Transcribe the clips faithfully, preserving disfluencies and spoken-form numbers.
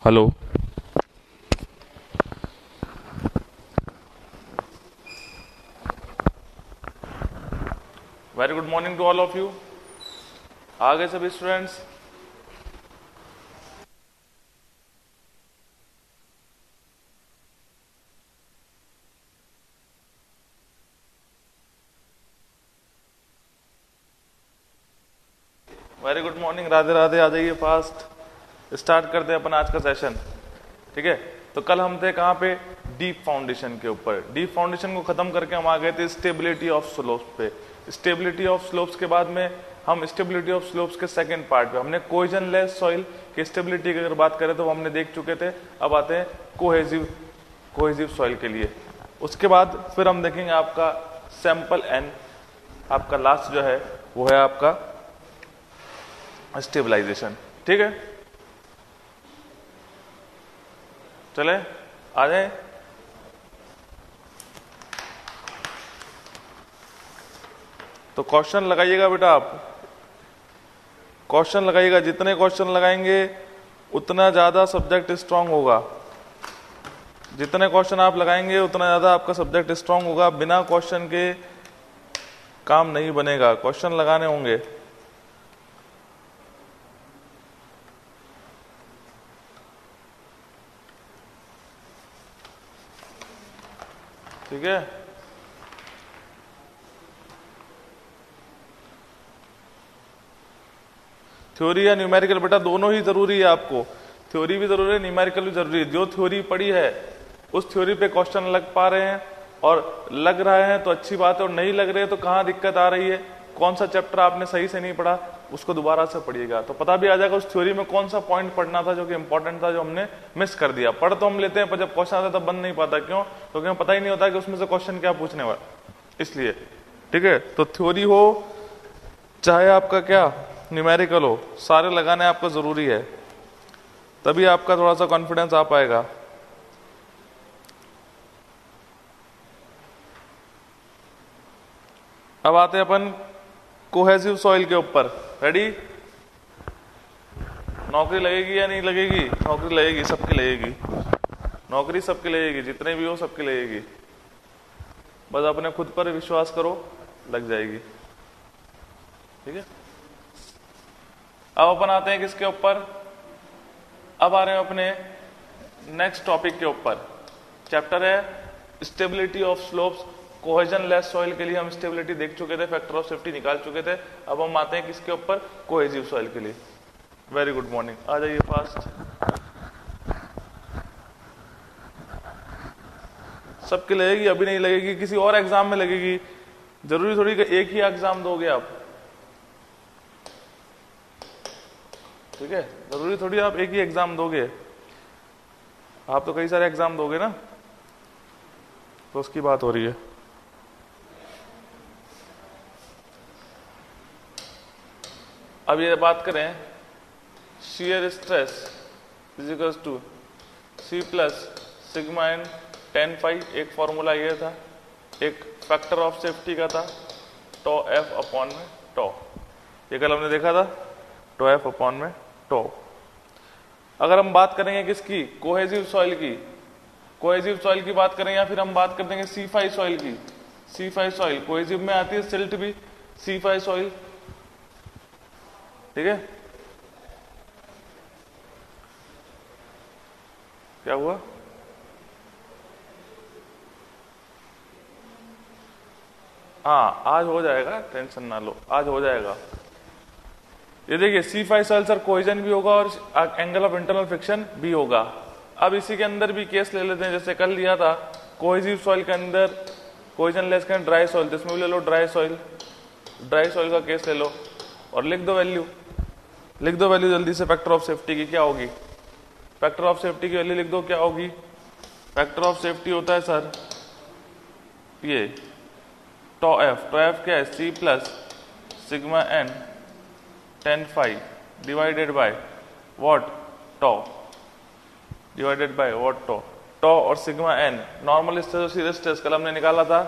Hello. Very good morning to all of you. आ गए सभी students? Very good morning, Radhe Radhe. आ जाइए फास्ट। स्टार्ट करते हैं अपन आज का सेशन। ठीक है, तो कल हम थे कहाँ पे? डीप फाउंडेशन के ऊपर। डीप फाउंडेशन को खत्म करके हम आ गए थे स्टेबिलिटी ऑफ स्लोप्स पे। स्टेबिलिटी ऑफ स्लोप्स के बाद में हम स्टेबिलिटी ऑफ स्लोप्स के सेकंड पार्ट पे हमने कोहेजन लेस सॉइल की स्टेबिलिटी की अगर बात करें तो वो हमने देख चुके थे। अब आते हैं कोहेजिव कोहेजिव सॉइल के लिए। उसके बाद फिर हम देखेंगे आपका सैंपल एन। आपका लास्ट जो है वो है आपका स्टेबलाइजेशन। ठीक है, चले आ जाए। तो क्वेश्चन लगाइएगा बेटा, आप क्वेश्चन लगाइएगा। जितने क्वेश्चन लगाएंगे उतना ज्यादा सब्जेक्ट स्ट्रांग होगा। जितने क्वेश्चन आप लगाएंगे उतना ज्यादा आपका सब्जेक्ट स्ट्रांग होगा। बिना क्वेश्चन के काम नहीं बनेगा, क्वेश्चन लगाने होंगे। ठीक है, थ्योरी या न्यूमेरिकल बेटा दोनों ही जरूरी है आपको। थ्योरी भी जरूरी है, न्यूमेरिकल भी जरूरी है। जो थ्योरी पढ़ी है उस थ्योरी पे क्वेश्चन लग पा रहे हैं और लग रहे हैं तो अच्छी बात है, और नहीं लग रहे हैं तो कहाँ दिक्कत आ रही है, कौन सा चैप्टर आपने सही से नहीं पढ़ा, उसको दोबारा से पढ़िएगा तो पता भी आ जाएगा उस थ्योरी में कौन सा पॉइंट पढ़ना था जो कि इंपॉर्टेंट था, जो हमने मिस कर दिया। पढ़ तो हम लेते हैं पर जब क्वेश्चन आता है तब बन नहीं पाता। क्यों? क्योंकि हमें पता ही नहीं होता कि उसमें से क्वेश्चन क्या पूछने वाला, इसलिए। ठीक है, तो थ्योरी हो चाहे आपका क्या न्यूमेरिकल हो, सारे लगाने आपका जरूरी है, तभी आपका थोड़ा सा कॉन्फिडेंस आ पाएगा। अब आते हैं अपन कोहेसिव सॉइल के ऊपर। रेडी? नौकरी लगेगी या नहीं लगेगी? नौकरी लगेगी, सबकी लगेगी। नौकरी सबकी लगेगी, जितने भी हो सबकी लगेगी। बस अपने खुद पर विश्वास करो, लग जाएगी। ठीक है, अब अपन आते हैं किसके ऊपर? अब आ रहे हैं अपने नेक्स्ट टॉपिक के ऊपर। चैप्टर है stability of slopes. Cohesionless soil के लिए हम स्टेबिलिटी देख चुके थे, फैक्टर ऑफ सेफ्टी निकाल चुके थे। अब हम आते हैं किसके ऊपर? कोहेजिव सॉइल के लिए। वेरी गुड मॉर्निंग, आ जाइए फास्ट। सबकी लगेगी, अभी नहीं लगेगी, किसी और एग्जाम में लगेगी। जरूरी थोड़ी कि एक ही एग्जाम दोगे आप। ठीक है, जरूरी थोड़ी आप एक ही एग्जाम दोगे, आप तो कई सारे एग्जाम दोगे ना, तो उसकी बात हो रही है। अब ये बात करें, shear stress is equal to c plus sigma n tan phi. एक फॉर्मूला ये था, एक फैक्टर ऑफ सेफ्टी का था, टो एफ अपॉन में टो। ये कल हमने देखा था, टो एफ अपॉन में टो। अगर हम बात करेंगे किसकी? कोहेजिव सॉइल की। कोहेजिव सॉइल की बात करें या फिर हम बात कर देंगे सी फाइव सॉइल की। सी फाइव सॉइल कोहेजिव में आती है, सिल्ट भी सी फाइव सॉइल। ठीक है, क्या हुआ? हाँ, आज हो जाएगा, टेंशन ना लो, आज हो जाएगा। ये देखिए c phi soil sir cohesion भी होगा और एंगल ऑफ इंटरनल फ्रिक्शन भी होगा। अब इसी के अंदर भी केस ले लेते हैं, जैसे कल लिया था कोहेजिव सॉइल के अंदर, कोहेजन लेस के ड्राई सॉइल, तो इसमें भी ले लो ड्राई सॉइल। ड्राई सॉइल का केस ले लो और लिख दो वैल्यू, लिख दो वैल्यू जल्दी से। फैक्टर ऑफ सेफ्टी की क्या होगी? फैक्टर ऑफ सेफ्टी की वैल्यू लिख दो, क्या होगी? फैक्टर ऑफ सेफ्टी होता है सर ये टो एफ। टो एफ क्या है? C plus sigma n tan phi divided by what? Tau divided by what? Tau. Tau और सिग्मा एन नॉर्मल स्ट्रेस और सीरियस स्ट्रेस कल हमने निकाला था।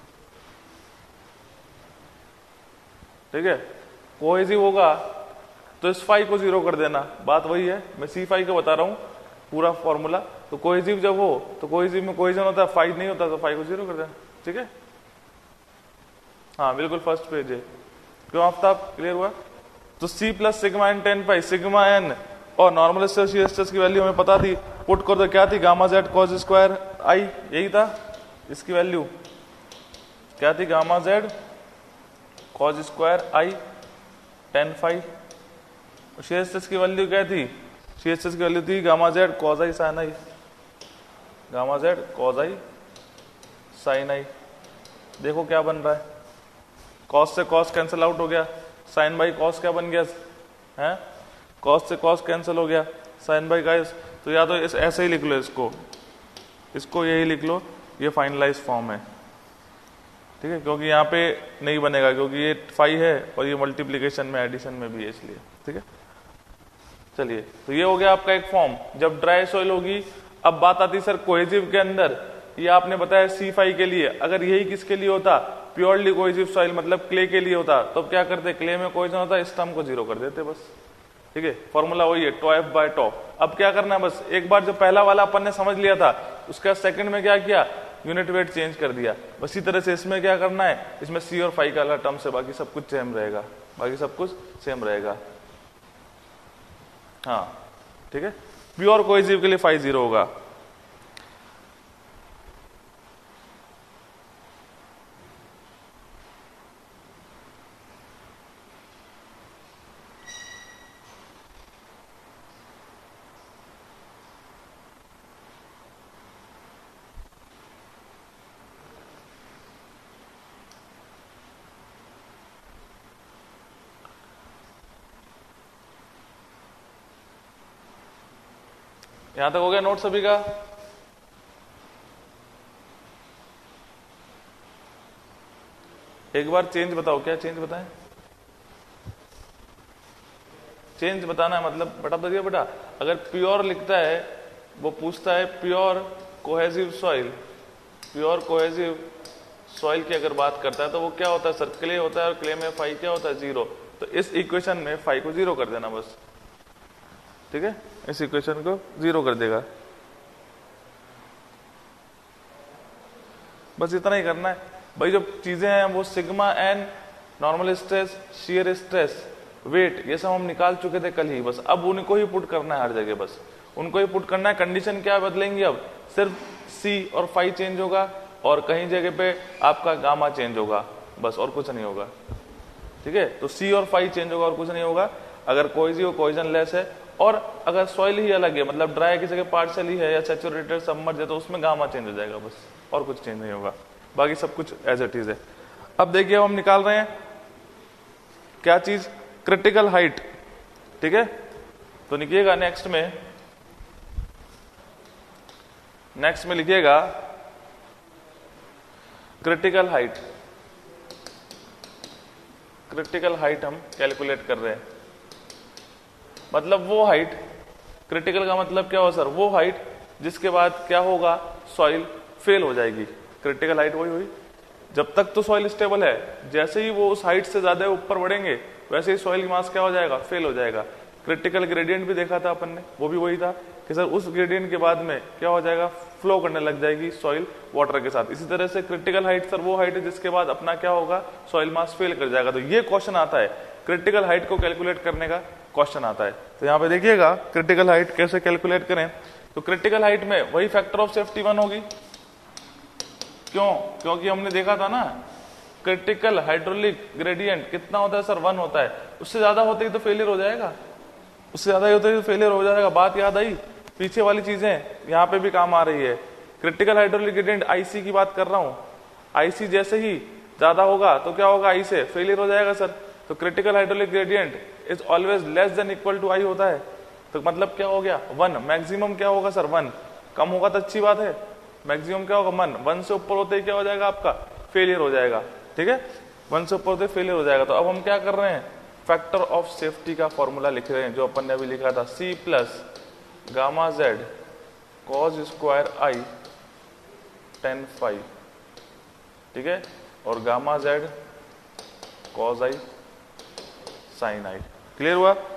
ठीक है, कोहेसिव होगा तो इस फाई को जीरो कर देना, बात वही है, मैं सी फाई को बता रहा हूँ पूरा फॉर्मूला। तो कोहेसिव जब हो तो कोहेसिव में कोहेजन होता है, फाई नहीं होता तो फाई को जीरो कर देना, ठीक है। हाँ बिल्कुल फर्स्ट पेज है, क्यों आफ्ताब, क्लियर हुआ। तो c plus sigma n tan phi, sigma n और नॉर्मल स्ट्रेस की वैल्यू हमें पता थी, पुट कर दो, क्या थी, gamma z cos square i, यही था इसकी वैल्यू, क्या थी, gamma z cos square i tan phi. Shear stress की वैल्यू क्या थी, शेयर स्ट्रेस की वैल्यू थी gamma z cos i sign i, gamma z cos i sign i. देखो क्या बन रहा है, कॉस से कॉस कैंसिल आउट हो गया, साइन बाई कॉस क्या बन गया है, कॉस से कॉस कैंसिल हो गया, साइन बाई गाइस। तो या तो इस ऐसे ही लिख लो, इसको इसको यही लिख लो, ये फाइनलाइज फॉर्म है, ठीक है, क्योंकि यहाँ पे नहीं बनेगा, क्योंकि ये फाइव है और ये मल्टीप्लीकेशन में एडिशन में भी है, इसलिए, ठीक है। चलिए, तो ये हो गया आपका एक फॉर्म जब ड्राई सॉइल होगी। अब बात आती सर कोहेसिव के अंदर, ये आपने बताया सी फाइव के लिए, अगर यही किसके लिए होता, प्योरली कोहेसिव सॉइल मतलब क्ले के लिए होता, तो क्या करते, क्ले में कोहेजन होता, इस टर्म को जीरो कर देते बस, ठीक है। फॉर्मूला वही है, टॉ एफ बाय टॉ। अब क्या करना है, बस एक बार जो पहला वाला अपन ने समझ लिया था, उसका सेकंड में क्या किया, यूनिट वेट चेंज कर दिया। बस इसी तरह से इसमें क्या करना है, इसमें सी और फाइव का अलग टर्म से, बाकी सब कुछ सेम रहेगा, बाकी सब कुछ सेम रहेगा, हाँ ठीक है। प्योर कोहेसिव के लिए फाइव जीरो होगा। यहां तक हो गया नोट सभी का। एक बार चेंज बताओ, क्या चेंज बताएं, चेंज बताना है मतलब बता दो बेटा। अगर प्योर लिखता है, वो पूछता है pure cohesive soil, pure cohesive soil की अगर बात करता है तो वो क्या होता है सर, क्ले होता है, और क्ले में फाइव क्या होता है, जीरो। तो इस इक्वेशन में फाइव को जीरो कर देना बस, ठीक है, इस इक्वेशन को जीरो कर देगा, बस इतना ही करना है भाई। जो चीजें हैं वो sigma n, normal stress, shear stress, weight, ये सब हम निकाल चुके थे कल ही, बस अब उनको ही पुट करना है हर जगह, बस उनको ही पुट करना है। कंडीशन क्या बदलेंगी, अब सिर्फ सी और फाइव चेंज होगा, और कहीं जगह पे आपका गामा चेंज होगा, बस और कुछ नहीं होगा, ठीक है। तो सी और फाइव चेंज होगा और कुछ नहीं होगा, अगर कोहेसिव कोहेजन लेस है, और अगर सॉइल ही अलग है, मतलब ड्राई की जगह पार्शियल ही है या सैचुरेटेड सबमर्ज है, तो उसमें गामा चेंज हो जाएगा बस, और कुछ चेंज नहीं होगा, बाकी सब कुछ एज इट इज है। अब देखिए हम निकाल रहे हैं क्या चीज, क्रिटिकल हाइट, ठीक है। तो लिखिएगा नेक्स्ट में, नेक्स्ट में लिखिएगा क्रिटिकल हाइट, क्रिटिकल हाइट हम कैलकुलेट कर रहे हैं, मतलब वो हाइट, क्रिटिकल का मतलब क्या हो सर, वो हाइट जिसके बाद क्या होगा, सॉइल फेल हो जाएगी। क्रिटिकल हाइट वही हुई, जब तक तो सॉइल स्टेबल है, जैसे ही वो उस हाइट से ज्यादा ऊपर बढ़ेंगे वैसे ही सॉइल मास क्या हो जाएगा, फेल हो जाएगा। क्रिटिकल ग्रेडियंट भी देखा था अपन ने, वो भी वही था कि सर उस ग्रेडियंट के बाद में क्या हो जाएगा, फ्लो करने लग जाएगी सॉइल वाटर के साथ। इसी तरह से क्रिटिकल हाइट सर वो हाइट है जिसके बाद अपना क्या होगा, सॉइल मास फेल कर जाएगा। तो ये क्वेश्चन आता है, क्रिटिकल हाइट को कैलकुलेट करने का क्वेश्चन आता है। तो यहाँ पे देखिएगा क्रिटिकल हाइट कैसे कैलकुलेट करें। तो क्रिटिकल हाइट में वही फैक्टर ऑफ सेफ्टी वन होगी, क्यों, क्योंकि हमने देखा था ना क्रिटिकल हाइड्रोलिक ग्रेडियंट कितना होता है सर, वन होता है, उससे ज्यादा होते ही तो फेलियर हो जाएगा, उससे ज्यादा ही होते ही तो फेलियर हो जाएगा। बात याद आई, पीछे वाली चीजें यहाँ पे भी काम आ रही है। क्रिटिकल हाइड्रोलिक ग्रेडियंट आईसी की बात कर रहा हूँ, आईसी जैसे ही ज्यादा होगा तो क्या होगा, आई से फेलियर हो जाएगा सर। तो critical hydraulic gradient is always less than equal to i होता है, तो मतलब क्या हो गया, वन। मैक्सिमम क्या होगा सर, वन। कम होगा तो अच्छी बात है, मैक्सिमम क्या होगा, वन। वन से ऊपर होते ही क्या हो जाएगा, आपका फेलियर हो जाएगा, ठीक है, वन से ऊपर होते फेलियर हो जाएगा। तो अब हम क्या कर रहे हैं, फैक्टर ऑफ सेफ्टी का फॉर्मूला लिख रहे हैं, जो अपन ने अभी लिखा था, c plus gamma z cos square i tan phi, ठीक है, और gamma z cos i sign i. Clear हुआ।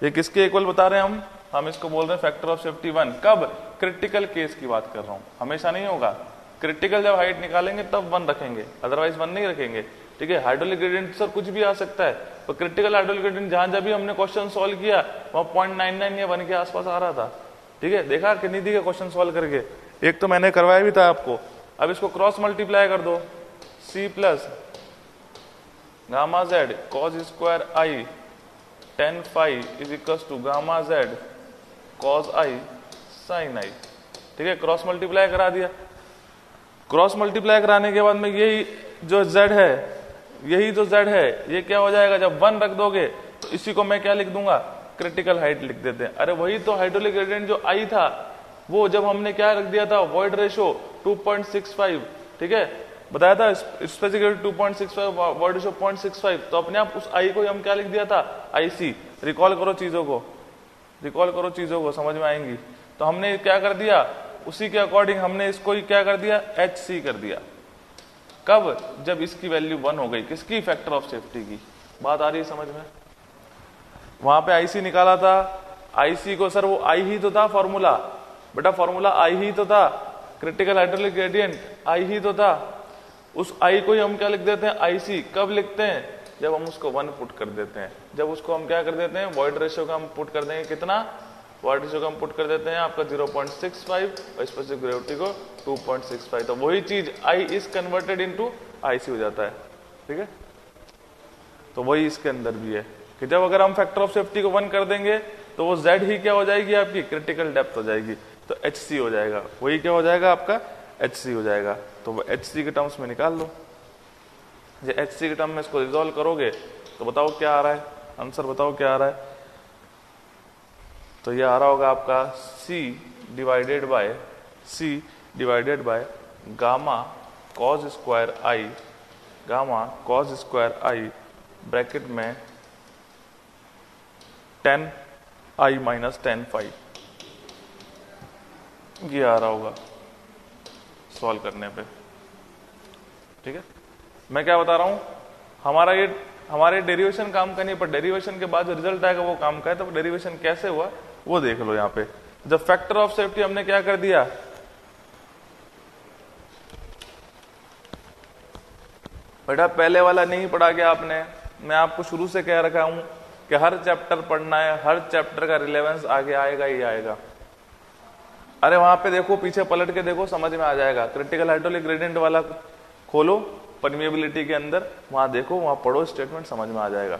ये किसके इक्वल बता रहे हैं हम हम इसको बोल रहे हैं फैक्टर ऑफ सेफ्टी वन। कब? क्रिटिकल केस की बात कर रहा हूँ, हमेशा नहीं होगा। क्रिटिकल जब हाइट निकालेंगे तब वन रखेंगे, अदरवाइज वन नहीं रखेंगे। ठीक है, हाइड्रोलिक ग्रेडियंट सर कुछ भी आ सकता है, तो क्रिटिकल हाइड्रोलिक ग्रेडियंट जहां जब भी हमने क्वेश्चन सॉल्व किया वहां पॉइंट नाइन नाइन या वन के आसपास आ रहा था। ठीक है, देखा कितनी दी क्वेश्चन सॉल्व करके, एक तो मैंने करवाया भी था आपको। अब इसको क्रॉस मल्टीप्लाई कर दो, c plus gamma z cos square i tan phi is equal to gamma z cos i sign i. ठीक है, क्रॉस मल्टीप्लाई करा दिया। क्रॉस मल्टीप्लाई कराने के बाद में यही जो z है, यही जो z है ये क्या हो जाएगा, जब वन रख दोगे तो इसी को मैं क्या लिख दूंगा, क्रिटिकल हाइट लिख देते हैं। अरे वही तो हाइड्रोलिक ग्रेडियंट जो आई था, वो जब हमने क्या रख दिया था, void ratio two point six five. ठीक है, बताया था specific two point six five, void ratio point six five, तो अपने आप उस आई को हम क्या लिख दिया था, आईसी। रिकॉल करो चीजों को, रिकॉल करो चीजों को, समझ में आएंगी। तो हमने क्या कर दिया, उसी के अकॉर्डिंग हमने इसको ही क्या कर दिया, एच सी कर दिया। कब? जब इसकी वैल्यू वन हो गई, किसकी, फैक्टर ऑफ सेफ्टी की। बात आ रही है समझ में? वहां पे आईसी निकाला था, आईसी को सर वो आई ही तो था फॉर्मूला, बेटा फॉर्मूला आई ही तो था, क्रिटिकल हाइड्रोलिक ग्रेडियंट आई ही तो था। उस आई को ही हम क्या लिख देते हैं, आईसी। कब लिखते हैं, जब हम उसको वन पुट कर देते हैं, जब उसको हम क्या कर देते हैं, वॉइड रेशियो का हम पुट कर देंगे, कितना, वॉइड रेशियो का हम पुट कर देते हैं आपका ज़ीरो पॉइंट सिक्स फाइव और स्पेसिफिक ग्रेविटी को टू पॉइंट सिक्स फाइव, तो वही चीज i is converted into ic हो जाता है। ठीक है, तो वही इसके अंदर भी है कि जब अगर हम फैक्टर ऑफ सेफ्टी को वन कर देंगे तो वो जेड ही क्या हो जाएगी, आपकी क्रिटिकल डेप्थ हो जाएगी, तो एच सी हो जाएगा। वही क्या हो जाएगा, आपका एच सी हो जाएगा। तो वो एच सी के टर्म्स में निकाल लो। जब एच सी के टर्म में इसको रिजॉल्व करोगे तो बताओ क्या आ रहा है, आंसर बताओ क्या आ रहा है। तो ये आ रहा होगा आपका C divided by C divided by gamma cos square i, gamma cos square i bracket में tan i minus tan phi, ये आ रहा होगा सॉल्व करने पे। ठीक है, मैं क्या बता रहा हूं, हमारा ये हमारे डेरिवेशन काम का नहीं, पर डेरिवेशन के बाद जो रिजल्ट आएगा वो काम का है। तो डेरिवेशन कैसे हुआ वो देख लो। यहाँ पे जब फैक्टर ऑफ सेफ्टी हमने क्या कर दिया, बेटा पहले वाला नहीं पढ़ा गया आपने, मैं आपको शुरू से कह रखा हूं कि हर चैप्टर पढ़ना है, हर चैप्टर का रिलेवेंस आगे आएगा ही आएगा। अरे वहां पे देखो, पीछे पलट के देखो, समझ में आ जाएगा। क्रिटिकल हाइड्रोलिक ग्रेडियंट वाला खोलो परमिएबिलिटी के अंदर, वहां देखो, वहां पढ़ो, स्टेटमेंट समझ में आ जाएगा।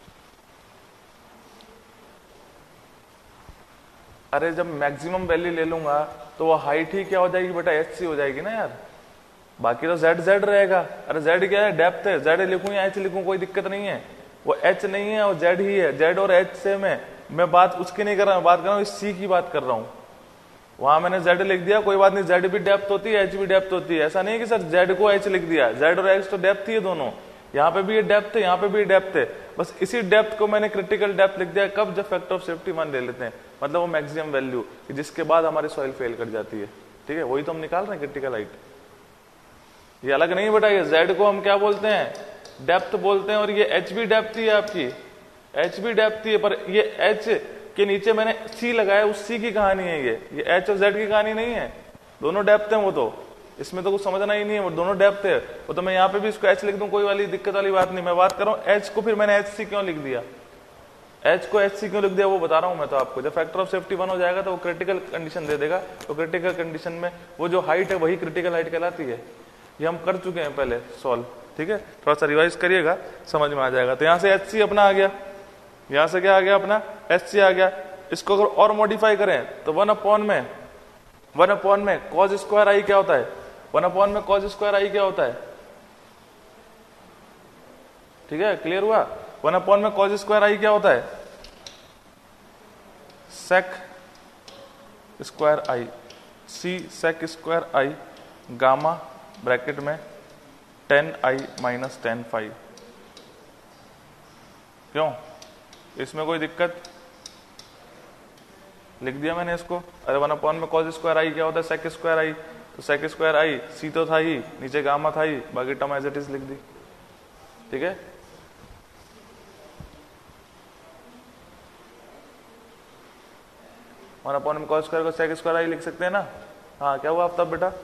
अरे जब मैक्सिमम वैल्यू ले लूंगा तो वो हाइट ही क्या हो जाएगी बेटा, एच सी हो जाएगी ना यार, बाकी तो जेड जेड रहेगा। अरे जेड क्या है, डेप्थ है, जेड लिखूं या एच लिखूं कोई दिक्कत नहीं है, वो एच नहीं है वो जेड ही है। जेड और एच से मैं मैं बात उसकी नहीं कर रहा हूं, बात कर रहा हूँ इस सी की बात कर रहा हूं। वहां मैंने जेड लिख दिया, कोई बात नहीं, जेड भी डेप्थ होती है, एच भी डेप्थ होती है, ऐसा नहीं कि सर जेड को एच लिख दिया, जेड और एच तो डेप्थ ही है दोनों, यहाँ पे भी ये डेप्थ है, यहाँ पे भी डेप्थ है, बस इसी डेप्थ को मैंने क्रिटिकल डेप्थ लिख दिया। कब? जब फैक्टर ऑफ सेफ्टी वन ले लेते हैं, मतलब वो मैक्सिमम वैल्यू जिसके बाद हमारी सॉइल फेल कर जाती है। ठीक है, वही तो हम निकाल रहे हैं क्रिटिकल हाइट। ये अलग नहीं बेटा, ये जेड को हम क्या बोलते हैं, डेप्थ बोलते हैं, और ये एच भी डेप्थ ही है आपकी, एच भी डेप्थ ही है, पर ये एच के नीचे मैंने सी लगाया, उस सी की कहानी है ये ये एच और जेड की कहानी नहीं है, दोनों डेप्थ है। वो तो इसमें तो कुछ समझना ही नहीं है, वो दोनों डेप्थ है। वो तो मैं यहाँ पे भी इसको एच लिख दूं, कोई वाली दिक्कत वाली बात नहीं। मैं बात कर रहा हूँ एच को, फिर मैंने एच सी क्यों लिख दिया, एच को एच सी क्यों लिख दिया वो बता रहा हूं मैं तो आपको। जब फैक्टर ऑफ सेफ्टी वन हो जाएगा तो वो क्रिटिकल कंडीशन दे देगा, तो क्रिटिकल कंडीशन में वो जो हाइट है वही क्रिटिकल हाइट कहलाती है। ये हम कर चुके हैं पहले सॉल्व। ठीक है, थोड़ा सा रिवाइज करिएगा, समझ में आ जाएगा। तो यहाँ से एच सी अपना आ गया, यहाँ से क्या आ गया अपना, एच सी आ गया। इसको अगर और मॉडिफाई करें तो वन अपॉन में वन अपॉन में कॉज स्क्वायर आई क्या होता है, वन अपॉन में कॉज स्क्वायर आई क्या होता है। ठीक है, क्लियर हुआ। वन अपॉन में कॉज स्क्वायर आई क्या होता है, sec square i, c sec square i gamma bracket में tan i minus tan phi. क्यों, इसमें कोई दिक्कत, लिख दिया मैंने इसको। अरे वन अपॉन में कॉज स्क्वायर आई क्या होता है, सेक स्क्वायर आई, तो सेक स्क्वायर आई, सी तो था ही, नीचे गामा था ही, बाकी टर्म एज इट इज लिख दी। ठीक है, वन अपॉन में कॉस स्क्वायर को सेक स्क्वायर आई लिख सकते हैं ना। हाँ क्या हुआ आफ्ताब बेटा?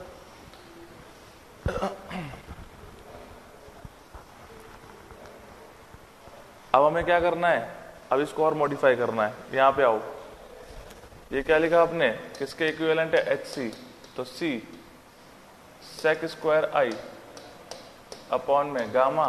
अब हमें क्या करना है, अब इसको और मॉडिफाई करना है। यहाँ पे आओ, ये क्या लिखा आपने, किसके इक्विवेलेंट है, एच सी, तो c sec square i upon में gamma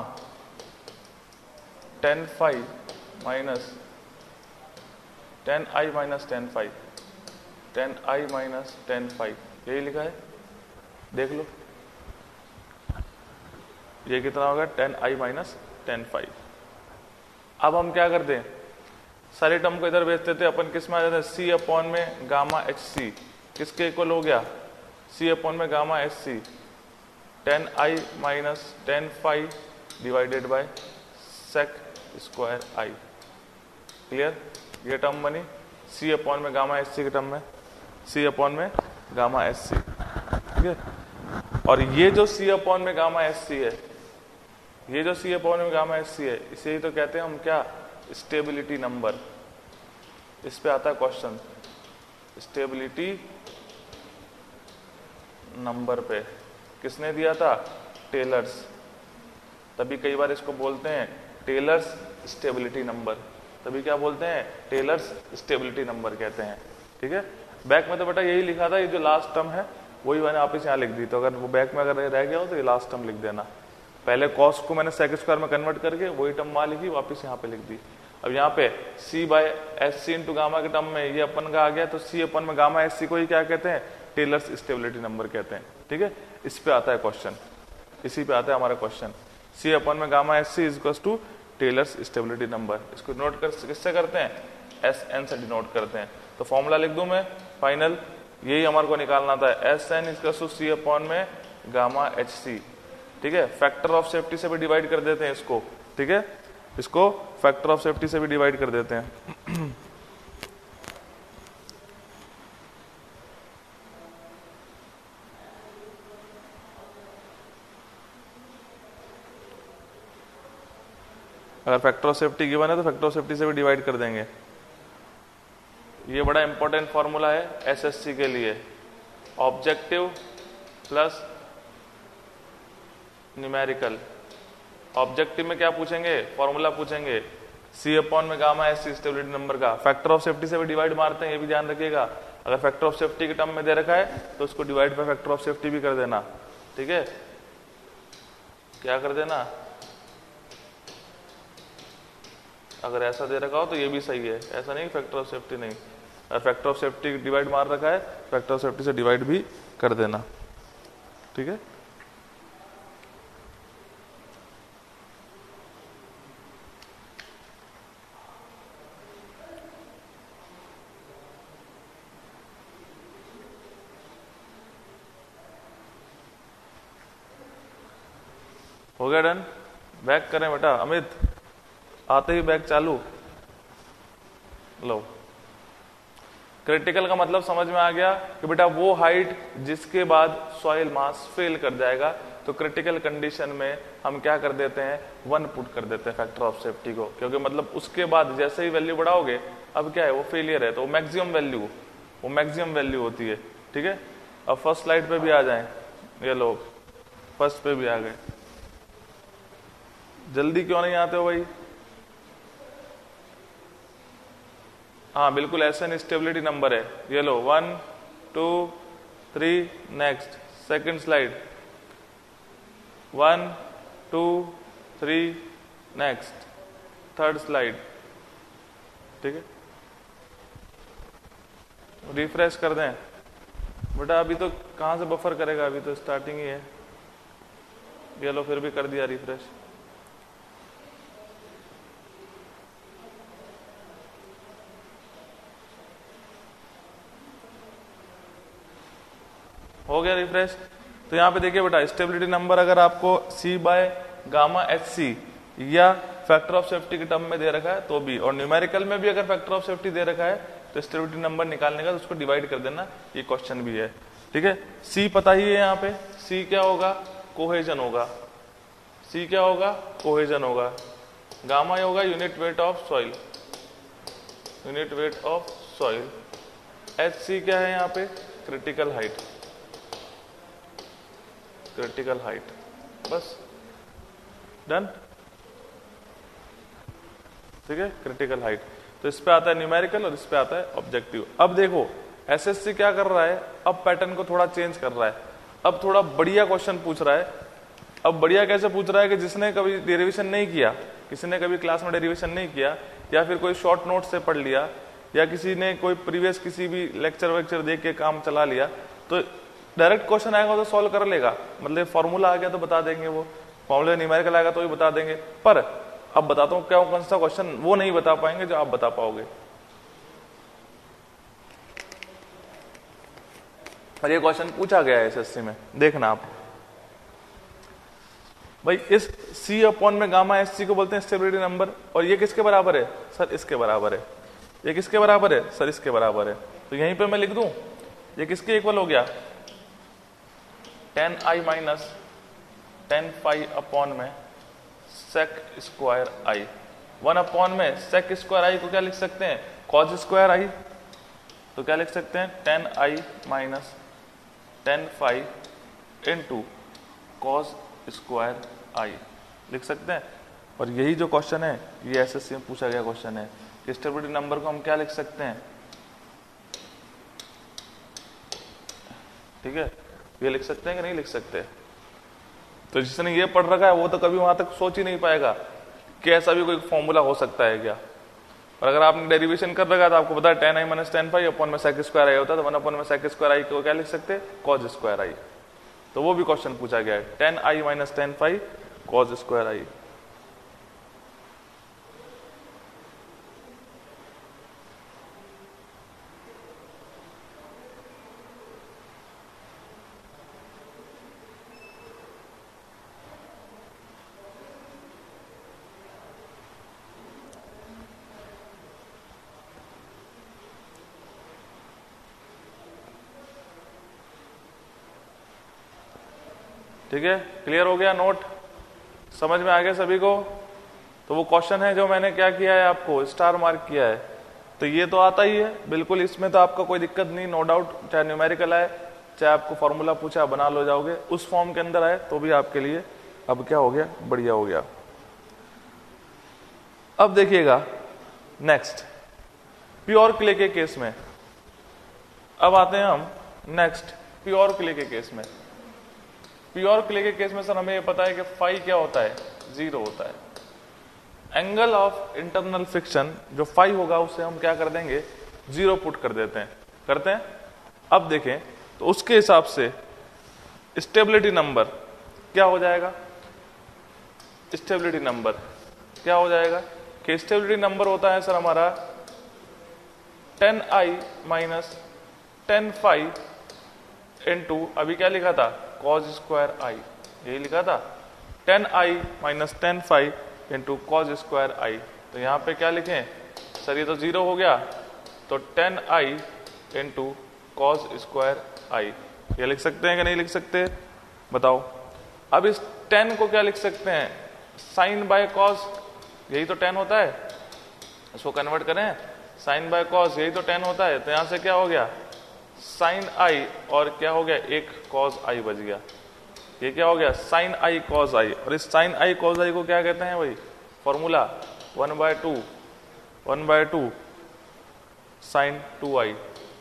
tan phi minus tan i minus tan phi tan i minus tan phi, यही लिखा है, देख लो ये कितना होगा, tan i minus tan phi. अब हम क्या करते हैं, सारे टर्म को इधर भेज देते हैं अपन, किस में आ जाते हैं, सी अपॉन में गामा एच सी, किसके इक्वल हो गया, सी अपॉन में gamma h c tan i minus tan phi divided by sec square i. Clear, ये टर्म बनी सी अपॉन में गामा एच सी के टर्म में, सी अपॉन में गामा एच सी, ठीक है। और ये जो सी अपॉन में गामा एच सी है, ये जो सी अपॉन में गामा एच सी है, इसे ही तो कहते हैं हम क्या, स्टेबिलिटी नंबर। इस पे आता है क्वेश्चन, स्टेबिलिटी नंबर पे किसने दिया था, टेलर्स। तभी कई बार इसको बोलते हैं टेलर्स स्टेबिलिटी नंबर, तभी क्या बोलते हैं, टेलर्स स्टेबिलिटी नंबर कहते हैं, ठीक है। बैक में तो बेटा यही लिखा था, ये जो लास्ट टर्म है वही मैंने वापस यहाँ लिख दी, तो अगर वो बैक में अगर रह गया हो तो ये लास्ट टर्म लिख देना। पहले कॉस को मैंने सेक स्क्वायर में कन्वर्ट करके वही टर्म वहां लिखी, वापस यहाँ पे लिख दी। अब यहाँ पे c by h c into gamma के टर्म में ये अपन का आ गया, तो c अपन में गामा एच सी को ही क्या कहते हैं, टेलर्स स्टेबिलिटी नंबर कहते हैं, ठीक है। इस पे आता है क्वेश्चन, इसी पे आता है हमारा क्वेश्चन, c अपन में gamma h c is equal to Taylor's stability number. इसको नोट कर किससे करते हैं, एस एन से डिनोट करते हैं। तो फॉर्मूला लिख दूं मैं फाइनल, यही हमारे को निकालना था, s n is equal to c upon में गामा एच सी, ठीक है। फैक्टर ऑफ सेफ्टी से भी डिवाइड कर देते हैं इसको, ठीक है, इसको फैक्टर ऑफ सेफ्टी से भी डिवाइड कर देते हैं। अगर फैक्टर ऑफ सेफ्टी गिवन है तो फैक्टर ऑफ सेफ्टी से भी डिवाइड कर देंगे। ये बड़ा इंपॉर्टेंट फॉर्मूला है एसएससी के लिए, ऑब्जेक्टिव प्लस न्यूमेरिकल। ऑब्जेक्टिव में क्या पूछेंगे, फॉर्मूला पूछेंगे, सी अपॉन में gamma s c stability number का, फैक्टर ऑफ सेफ्टी से भी डिवाइड मारते हैं, ये भी ध्यान रखिएगा। अगर फैक्टर ऑफ सेफ्टी के टर्म में दे रखा है तो उसको divide by factor of safety भी कर देना, ठीक है। क्या कर देना, अगर ऐसा दे रखा हो तो ये भी सही है, ऐसा नहीं फैक्टर ऑफ सेफ्टी नहीं, अगर फैक्टर ऑफ सेफ्टी डिवाइड मार रखा है फैक्टर ऑफ सेफ्टी से डिवाइड भी कर देना, ठीक है। हो गया डन, बैक करें बेटा, अमित आते ही बैक चालू। लो, क्रिटिकल का मतलब समझ में आ गया कि बेटा वो हाइट जिसके बाद सॉइल मास फेल कर जाएगा, तो क्रिटिकल कंडीशन में हम क्या कर देते हैं, वन पुट कर देते हैं फैक्टर ऑफ सेफ्टी को, क्योंकि मतलब उसके बाद जैसे ही वैल्यू बढ़ाओगे, अब क्या है वो फेलियर है, तो मैक्सिमम वैल्यू वो मैक्सिमम वैल्यू होती है, ठीक है। अब फर्स्ट स्लाइड पे भी आ जाएं, ये लोग फर्स्ट पे भी आ गए, जल्दी क्यों नहीं आते हो भाई। हाँ बिल्कुल, एस एन स्टेबिलिटी नंबर है, ये लो, one two three next, second slide, one two three next, third slide, ठीक है। रिफ्रेश कर दें बेटा, अभी तो कहाँ से बफर करेगा, अभी तो स्टार्टिंग ही है। ये लो, फिर भी कर दिया रिफ्रेश। हो गया रिफ्रेश। तो यहाँ पे देखिए बेटा, स्टेबिलिटी नंबर अगर आपको c by gamma h c या फैक्टर ऑफ सेफ्टी के टर्म में दे रखा है तो भी, और न्यूमेरिकल में भी अगर फैक्टर ऑफ सेफ्टी दे रखा है तो स्टेबिलिटी नंबर निकालने का तो उसको डिवाइड कर देना, ये क्वेश्चन भी है, ठीक है। सी पता ही है, यहाँ पे सी क्या होगा, कोहेजन होगा, सी क्या होगा, कोहेजन होगा, गामा होगा unit weight of soil, unit weight of soil, h c क्या है यहाँ पे, क्रिटिकल हाइट, क्रिटिकल हाइट, बस डन। ठीक है, क्रिटिकल हाइट। तो इस पे आता है न्यूमेरिकल और इस पे आता है ऑब्जेक्टिव। अब देखो एसएससी क्या कर रहा है, अब पैटर्न को थोड़ा चेंज कर रहा है, अब थोड़ा बढ़िया क्वेश्चन पूछ रहा है। अब बढ़िया कैसे पूछ रहा है कि जिसने कभी डेरिवेशन नहीं किया, किसी ने कभी क्लास में डेरिवेशन नहीं किया, या फिर कोई शॉर्ट नोट से पढ़ लिया, या किसी ने कोई प्रीवियस किसी भी लेक्चर वेक्चर देख के काम चला लिया, तो डायरेक्ट क्वेश्चन आएगा तो सॉल्व कर लेगा। मतलब फॉर्मूला आ गया तो बता देंगे, वो फॉर्मूला न्यूमेरिकल आएगा तो भी बता देंगे। पर अब बताता हूँ क्या कौन सा क्वेश्चन वो नहीं बता पाएंगे जो आप बता पाओगे। और ये क्वेश्चन पूछा गया है एसएससी में, देखना आप भाई। इस C अपॉन में गामा एस सी को बोलते हैं स्टेबिलिटी नंबर, और ये किसके बराबर है सर, इसके बराबर है। ये किसके बराबर है सर, इसके बराबर है। तो यहीं पे मैं लिख दूं ये किसके इक्वल हो गया, tan i minus tan phi upon में sec square i, one upon में सेक स्क्वायर आई को क्या लिख सकते हैं, कॉज स्क्वायर आई। तो क्या लिख सकते हैं, tan i minus tan phi into cos square i लिख सकते हैं। और यही जो क्वेश्चन है ये एसएससी में पूछा गया क्वेश्चन है कि स्टेबिलिटी नंबर को हम क्या लिख सकते हैं। ठीक है, ये लिख सकते हैं कि नहीं लिख सकते। तो जिसने ये पढ़ रखा है वो तो कभी वहां तक सोच ही नहीं पाएगा कि ऐसा भी कोई फॉर्मूला हो सकता है क्या। और अगर आपने डेरिवेशन कर रखा है तो आपको पता है tan i minus tan phi upon में सेक स्क्वायर आई होता है, तो वन अपॉन में सेक स्क्वायर आई को क्या लिख सकते हैं, कॉज स्क्वायर आई। तो वो भी क्वेश्चन पूछा गया है, tan i minus tan phi cos square i. ठीक है, क्लियर हो गया, नोट समझ में आ गया सभी को। तो वो क्वेश्चन है जो मैंने क्या किया है, आपको स्टार मार्क किया है। तो ये तो आता ही है बिल्कुल, इसमें तो आपका कोई दिक्कत नहीं, नो डाउट। चाहे न्यूमेरिकल आए, चाहे आपको फॉर्मूला पूछा बना लो जाओगे, उस फॉर्म के अंदर आए तो भी आपके लिए अब क्या हो गया, बढ़िया हो गया। अब देखिएगा नेक्स्ट प्योर क्ले के केस में। अब आते हैं हम नेक्स्ट प्योर क्ले के केस में। प्योर क्ले के केस में सर हमें ये पता है कि फाई क्या होता है, जीरो होता है। एंगल ऑफ इंटरनल फ्रिक्शन जो फाई होगा उसे हम क्या कर देंगे, जीरो पुट कर देते हैं, करते हैं। अब देखें तो उसके हिसाब से स्टेबिलिटी नंबर क्या हो जाएगा, स्टेबिलिटी नंबर क्या हो जाएगा कि स्टेबिलिटी नंबर होता है सर हमारा tan i minus tan phi into, अभी क्या लिखा था, कॉज स्क्वायर आई, यही लिखा था, tan i minus tan phi into cos square i. तो यहाँ पे क्या लिखें सर, ये तो जीरो हो गया, तो tan i into cos square i, ये लिख सकते हैं कि नहीं लिख सकते, बताओ। अब इस टेन को क्या लिख सकते हैं, साइन बाय कॉज, यही तो टेन होता है, इसको कन्वर्ट करें साइन बाय कॉज, यही तो टेन होता है। तो यहां से क्या हो गया, साइन आई और क्या हो गया, एक कॉज आई बच गया। ये क्या हो गया, साइन आई कॉज आई। और इस साइन आई कॉज आई को क्या कहते हैं भाई, formula one by two one by two sine two i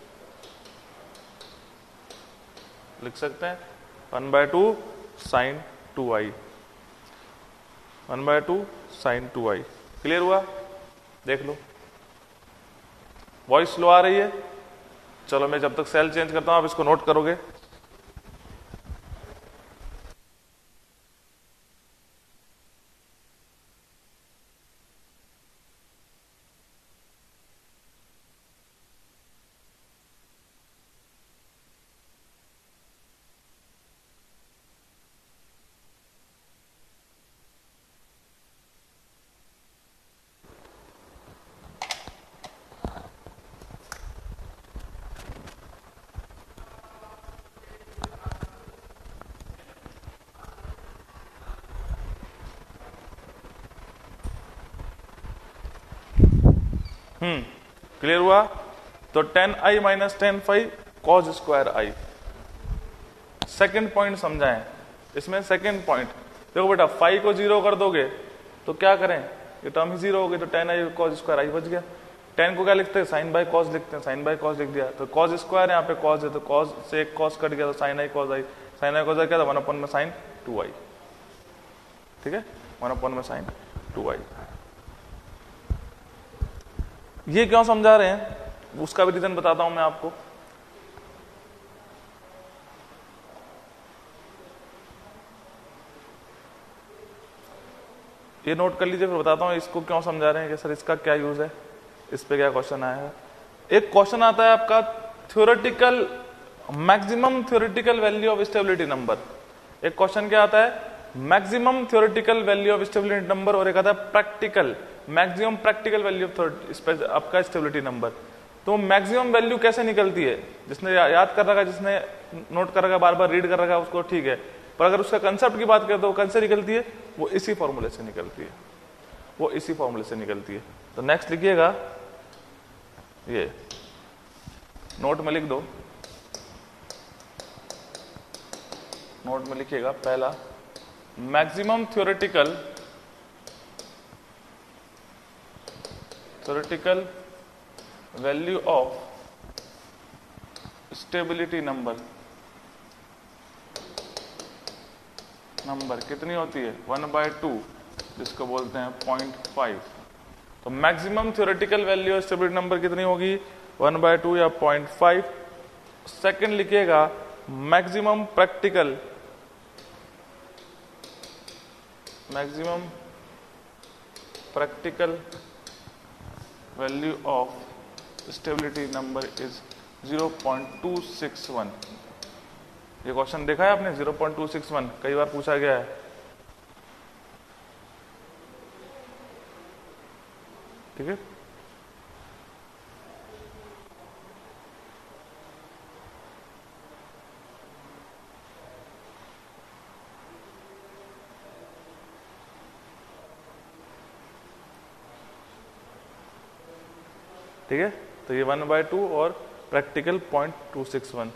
लिख सकते हैं, one by two sine two i, one by two sine two i. Clear हुआ, देख लो वॉइस स्लो आ रही है। चलो मैं जब तक सेल चेंज करता हूं आप इसको नोट करोगे। हम्म क्लियर हुआ। तो tan i minus tan phi cos square i. Second point समझाएं इसमें। सेकेंड पॉइंट देखो बेटा, फाइव को जीरो कर दोगे तो क्या करें, ये टर्म ही जीरो हो गई, तो tan i cos square i बच गया। टेन को क्या लिखते हैं, साइन बाय कॉस लिखते हैं, साइन बाय कॉस लिख दिया, तो कॉस स्क्वायर यहाँ पे कॉस है, तो कॉस से एक कॉस कट गया, तो sine i cos i, sign i cos i क्या था, वन अपन में साइन टू आई। ठीक है, वन अपन में साइन टू आई। ये क्यों समझा रहे हैं उसका भी रीजन बताता हूं मैं आपको। ये नोट कर लीजिए, फिर बताता हूँ इसको क्यों समझा रहे हैं कि सर इसका क्या यूज है, इस पे क्या क्वेश्चन आया है। एक क्वेश्चन आता है आपका theoretical maximum theoretical value of stability number. एक क्वेश्चन क्या आता है, maximum theoretical value of stability number, और एक आता है practical maximum practical value of आपका स्टेबिलिटी नंबर। तो मैक्सिमम वैल्यू कैसे निकलती है, जिसने या, याद कर रखा, जिसने नोट कर रखा, बार बार रीड कर रखा उसको ठीक है, पर अगर उसका कंसेप्ट की बात करें तो वो कैसे निकलती है, वो इसी फॉर्मूले से निकलती है, वो इसी फॉर्मूले से निकलती है। तो नेक्स्ट लिखिएगा, ये नोट में लिख दो, नोट में लिखिएगा, पहला maximum theoretical theoretical value of stability number number कितनी होती है, वन बाय टू, जिसको बोलते हैं पॉइंट फाइव। तो maximum theoretical value of stability number कितनी होगी, वन बाय टू या पॉइंट फाइव। सेकेंड लिखिएगा maximum practical maximum practical value of stability number is zero point two six one. ये question देखा है आपने, zero point two six one कई बार पूछा गया है। ठीक है, ठीक है। तो ये वन बाय टू और practical point two six one.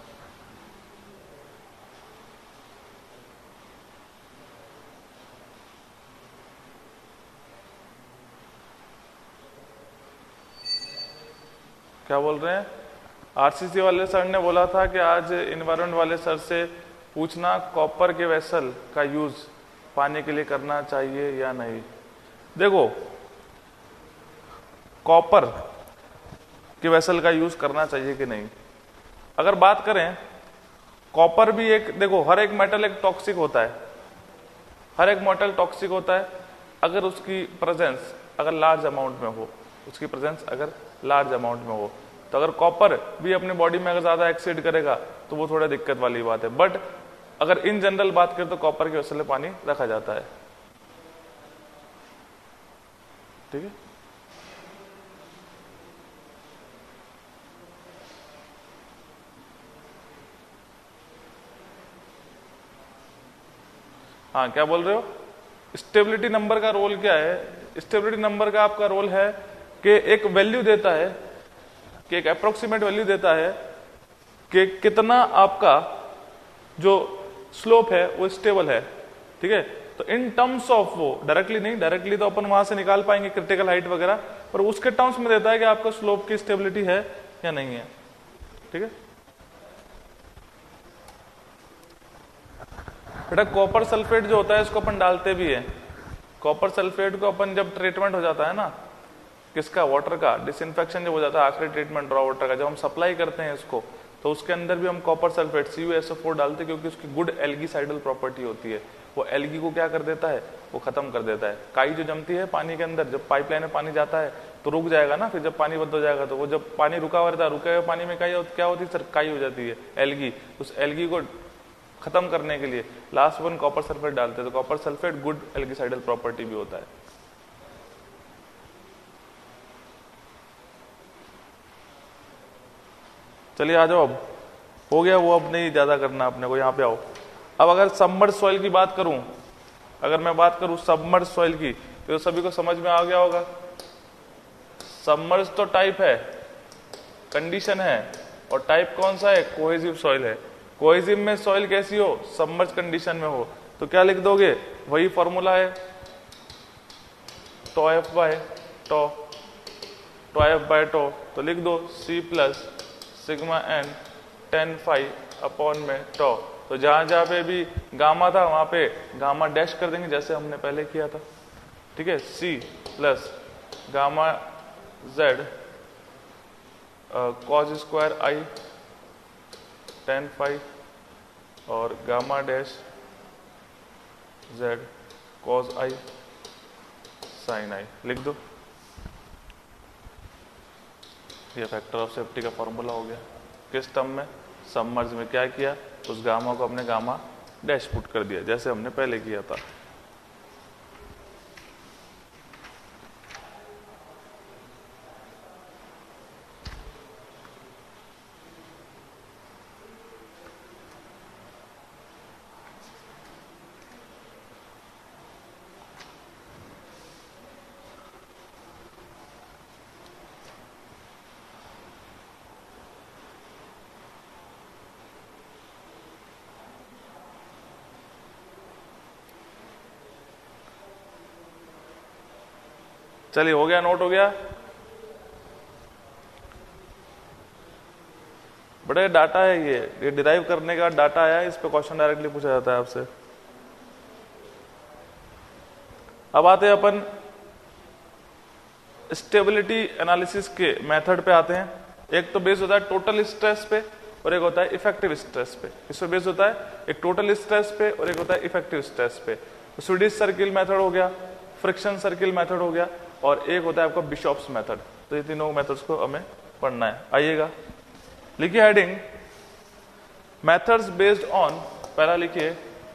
क्या बोल रहे हैं, आरसीसी वाले सर ने बोला था कि आज इन्वायरमेंट वाले सर से पूछना कॉपर के वेसल का यूज पानी के लिए करना चाहिए या नहीं। देखो, कॉपर के वेसल का यूज करना चाहिए कि नहीं, अगर बात करें, कॉपर भी एक, देखो हर एक मेटल एक टॉक्सिक होता है, हर एक मेटल टॉक्सिक होता है अगर उसकी प्रेजेंस अगर लार्ज अमाउंट में हो, उसकी प्रेजेंस अगर लार्ज अमाउंट में हो। तो अगर कॉपर भी अपनी बॉडी में अगर ज्यादा एक्सीड करेगा तो वो थोड़ा दिक्कत वाली बात है। बट अगर इन जनरल बात करें तो कॉपर के वेसल में पानी रखा जाता है। ठीक है, हाँ क्या बोल रहे हो, स्टेबिलिटी नंबर का रोल क्या है। स्टेबिलिटी नंबर का आपका रोल है कि एक वैल्यू देता है, कि एक अप्रोक्सीमेट वैल्यू देता है कि कितना आपका जो स्लोप है वो स्टेबल है। ठीक है, तो इन टर्म्स ऑफ, वो डायरेक्टली नहीं, डायरेक्टली तो अपन वहां से निकाल पाएंगे क्रिटिकल हाइट वगैरह, पर उसके टर्म्स में देता है कि आपका स्लोप की स्टेबिलिटी है या नहीं है। ठीक है बेटा, कॉपर सल्फेट जो होता है इसको अपन डालते भी है। कॉपर सल्फेट को अपन जब ट्रीटमेंट हो जाता है ना, किसका, वाटर का डिसइंफेक्शन जब हो जाता है, आखिरी ट्रीटमेंट रॉ वाटर का, जब हम सप्लाई करते हैं इसको, तो उसके अंदर भी हम copper sulphate C U S O four डालते हैं, क्योंकि उसकी गुड एल्गीसाइडल प्रॉपर्टी होती है। वो एल्गी को क्या कर देता है, वो खत्म कर देता है। काई जो जमती है पानी के अंदर, जब पाइपलाइन में पानी जाता है तो रुक जाएगा ना, फिर जब पानी बंद हो जाएगा तो वो जब पानी रुका हुआ रहता है, रुके हुए पानी में काई क्या होती है सर, काई हो जाती है, एल्गी। उस एल्गी को खत्म करने के लिए लास्ट वन कॉपर सल्फेट डालते हैं। तो copper sulphate good algicidal property भी होता है। चलिए आ जाओ, अब हो गया वो, अब नहीं ज्यादा करना अपने को, यहाँ पे आओ। अब अगर सबमर्ज सॉइल की बात करूं, अगर मैं बात करूं सबमर्ज सॉइल की, तो सभी को समझ में आ गया होगा। सबमर्ज तो टाइप है, कंडीशन है, और टाइप कौन सा है, कोहेसिव सॉइल है। कोहेसिव में सॉइल कैसी हो, सबमर्ज कंडीशन में हो, तो क्या लिख दोगे, वही फॉर्मूला है tau f by tau, tau f by tau, तो लिख दो c plus sigma n tan phi upon में टो। तो जहां जहां पे भी गामा था वहां पे गामा डैश कर देंगे जैसे हमने पहले किया था, ठीक है। C plus gamma z cos square i tan phi और gamma dash z cos i sign i, लिख दो। ये फैक्टर ऑफ सेफ्टी का फॉर्मूला हो गया। किस टर्म में, सबमर्ज में क्या किया, उस गामा को अपने गामा डैश पुट कर दिया जैसे हमने पहले किया था। चलिए हो गया, नोट हो गया। बड़े डाटा है ये ये डिराइव करने का डाटा आया है, इस पे क्वेश्चन डायरेक्टली पूछा जाता है आपसे। अब आते हैं अपन स्टेबिलिटी एनालिसिस के मेथड पे आते हैं। एक तो बेस होता है टोटल स्ट्रेस पे और एक होता है इफेक्टिव स्ट्रेस पे। इसमें बेस होता है एक टोटल स्ट्रेस पे और एक होता है इफेक्टिव स्ट्रेस पे। तो स्वीडिश सर्किल मेथड हो गया, फ्रिक्शन सर्किल मेथड हो गया, और एक होता है आपका बिशॉप्स मेथड। तो ये तीनों मेथड्स को हमें पढ़ना है। आइएगा, लिखिए हेडिंग मेथड्स बेस्ड ऑन, पहला लिखिए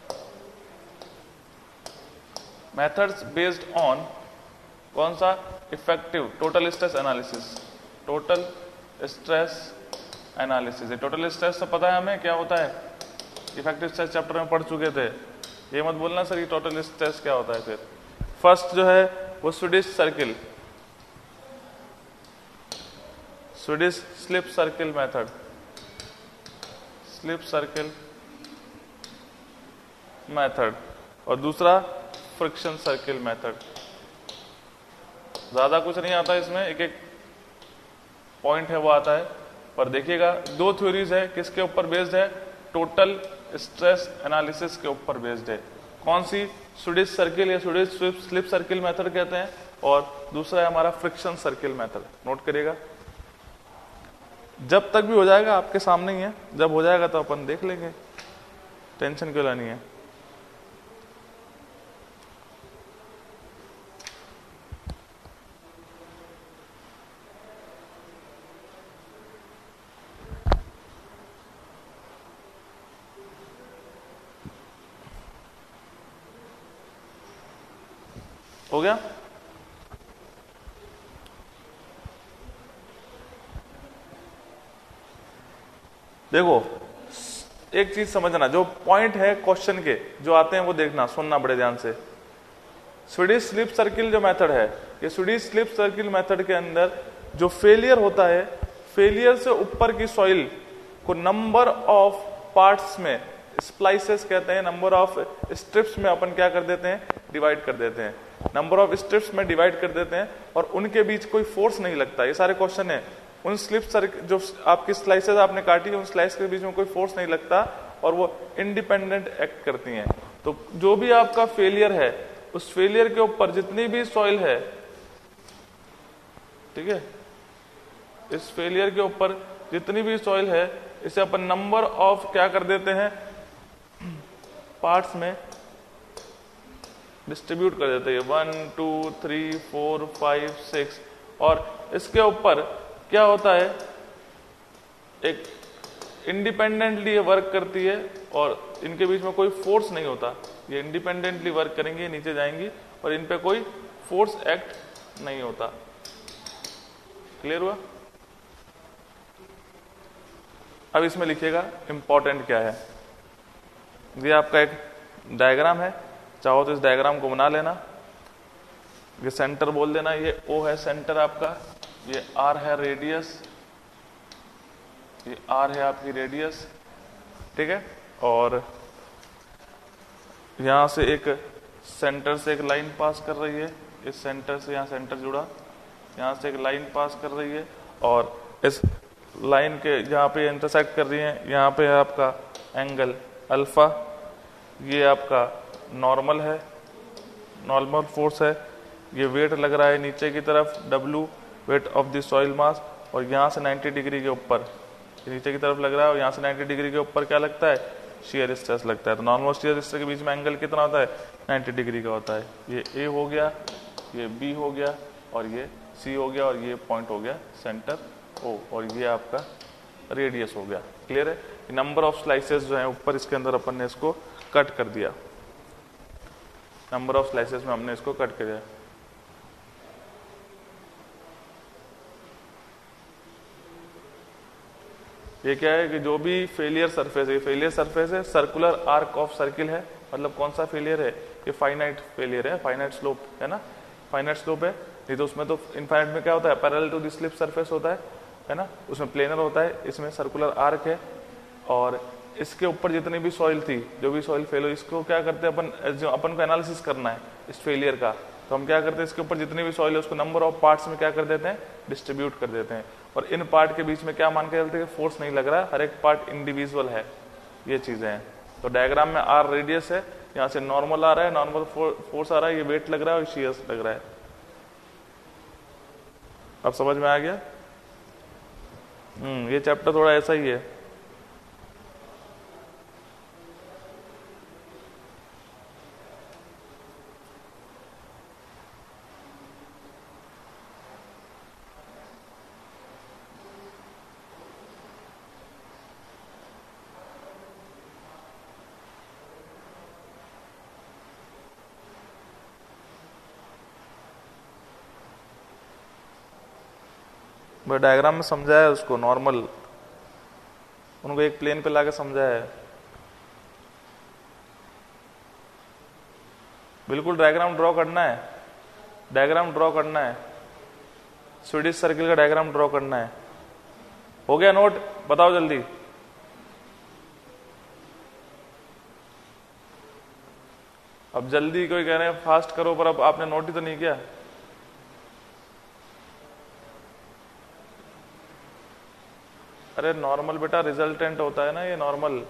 मेथड्स बेस्ड ऑन कौन सा, effective total stress analysis. Total stress analysis, total stress तो पता है हमें क्या होता है, इफेक्टिव स्ट्रेस चैप्टर में पढ़ चुके थे। ये मत बोलना सर ये टोटल स्ट्रेस क्या होता है। फिर फर्स्ट जो है वो Swedish circle, Swedish slip circle method, slip circle method, और दूसरा फ्रिक्शन सर्किल मेथड। ज्यादा कुछ नहीं आता इसमें, एक एक पॉइंट है वो आता है, पर देखिएगा दो थ्योरीज है, किसके ऊपर बेस्ड है, टोटल स्ट्रेस एनालिसिस के ऊपर बेस्ड है। कौन सी, स्वीडिश सर्किल या स्वीडिश स्लिप सर्किल मेथड कहते हैं, और दूसरा है हमारा फ्रिक्शन सर्किल मेथड। नोट करिएगा, जब तक भी हो जाएगा आपके सामने ही है, जब हो जाएगा तो अपन देख लेंगे, टेंशन क्यों लेनी है। हो गया, देखो एक चीज समझना, जो पॉइंट है क्वेश्चन के जो आते हैं वो देखना, सुनना बड़े ध्यान से। स्वीडिश स्लिप सर्किल जो मेथड है, ये स्वीडिश स्लिप सर्किल मेथड के अंदर जो फेलियर होता है, फेलियर से ऊपर की सॉइल को नंबर ऑफ पार्ट्स में, स्प्लाइसेस कहते हैं, नंबर ऑफ स्ट्रिप्स में अपन क्या कर देते हैं, डिवाइड कर देते हैं। नंबर ऑफ स्ट्रिप्स में डिवाइड कर देते हैं और उनके बीच कोई फोर्स नहीं लगता। ये सारे क्वेश्चन है, उन स्लिप सर्किल जो आपकी स्लाइसेस आपने काटी है, उन स्लाइस के बीच में कोई फोर्स नहीं लगता और वो इंडिपेंडेंट एक्ट करती हैं। तो जो भी आपका फेलियर है, उस फेलियर के ऊपर जितनी भी सॉइल है, ठीक है, इस फेलियर के ऊपर जितनी भी सॉइल है, इसे अपन नंबर ऑफ क्या कर देते हैं, पार्ट्स में डिस्ट्रीब्यूट कर देते हैं, one two three four five six. और इसके ऊपर क्या होता है, एक इंडिपेंडेंटली ये वर्क करती है और इनके बीच में कोई फोर्स नहीं होता। ये इंडिपेंडेंटली वर्क करेंगे, नीचे जाएंगी और इन पे कोई फोर्स एक्ट नहीं होता। क्लियर हुआ? अब इसमें लिखिएगा इंपॉर्टेंट क्या है। ये आपका एक डायग्राम है, चाहो तो इस डायग्राम को बना लेना। ये सेंटर बोल देना, ये ओ है सेंटर आपका, ये आर है रेडियस, ये आर है आपकी रेडियस, ठीक है। और यहाँ से एक सेंटर से एक लाइन पास कर रही है, इस सेंटर से यहाँ सेंटर जुड़ा, यहाँ से एक लाइन पास कर रही है और इस लाइन के जहाँ पे इंटरसेक्ट कर रही है, यहाँ पे है आपका एंगल अल्फा, ये आपका नॉर्मल है, नॉर्मल फोर्स है। ये वेट लग रहा है नीचे की तरफ, W weight of the soil mass, और यहाँ से नब्बे डिग्री के ऊपर नीचे की तरफ लग रहा है, और यहाँ से नब्बे डिग्री के ऊपर क्या लगता है, शेयर स्ट्रेस लगता है। तो नॉर्मल शेयर स्ट्रेस के बीच में एंगल कितना होता है, नब्बे डिग्री का होता है। ये ए हो गया, ये बी हो गया, और ये सी हो गया, और ये पॉइंट हो गया सेंटर ओ, और ये आपका रेडियस हो गया। क्लियर है। नंबर ऑफ स्लाइसेस जो है ऊपर इसके अंदर अपन ने इसको कट कर दिया, नंबर ऑफ स्लाइसेस में हमने इसको कट कर दिया। ये क्या है कि जो भी फेलियर सरफेस है, फेलियर सरफेस है, सर्कुलर आर्क ऑफ सर्किल है, मतलब कौन सा फेलियर है, ये फाइनाइट फेलियर है, फाइनाइट स्लोप है ना, फाइनाइट स्लोप है। नहीं तो उसमें तो इनफाइनाइट में क्या होता है, parallel to the slip surface होता है है ना, उसमें प्लेनर होता है, इसमें सर्कुलर आर्क है। और इसके ऊपर जितनी भी सॉइल थी, जो भी सॉइल फेल हो, इसको क्या करते हैं अपन, जो अपन को एनालिसिस करना है इस फेलियर का, तो हम क्या करते हैं, इसके ऊपर जितनी भी सॉइल है उसको नंबर ऑफ पार्ट्स में क्या कर देते हैं, डिस्ट्रीब्यूट कर देते हैं। और इन पार्ट के बीच में क्या मान के चलते हैं, फोर्स नहीं लग रहा है, हर एक पार्ट इंडिविजुअल है, ये चीजें हैं। तो डायग्राम में आर रेडियस है, यहाँ से नॉर्मल आ रहा है, नॉर्मल फोर्स आ रहा है, ये वेट लग रहा है और शियर लग रहा है। अब समझ में आ गया। हम्म ये चैप्टर थोड़ा ऐसा ही है। डायग्राम में समझाया है उसको, नॉर्मल उनको एक प्लेन पे लाके समझाया है। बिल्कुल डायग्राम ड्रॉ करना है, डायग्राम ड्रॉ करना है, स्वीडिश सर्किल का डायग्राम ड्रॉ करना है। हो गया नोट, बताओ जल्दी। अब जल्दी कोई कह रहे हैं फास्ट करो, पर अब आपने नोट ही तो नहीं किया। अरे नॉर्मल बेटा रिजल्टेंट होता है ना, ये नॉर्मल।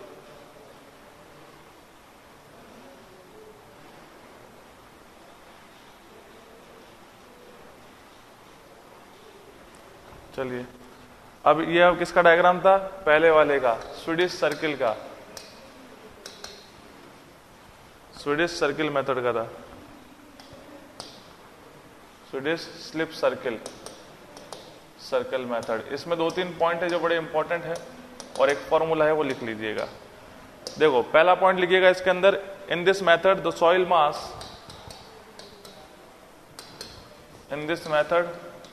चलिए अब ये अब किसका डायग्राम था, पहले वाले का, स्वीडिश सर्किल का, स्वीडिश सर्किल मेथड का था, Swedish slip circle circle method. इसमें दो तीन पॉइंट है जो बड़े इंपॉर्टेंट है, और एक फॉर्मूला है वो लिख लीजिएगा। देखो पहला पॉइंट लिखिएगा इसके अंदर, in this method the soil mass, in this method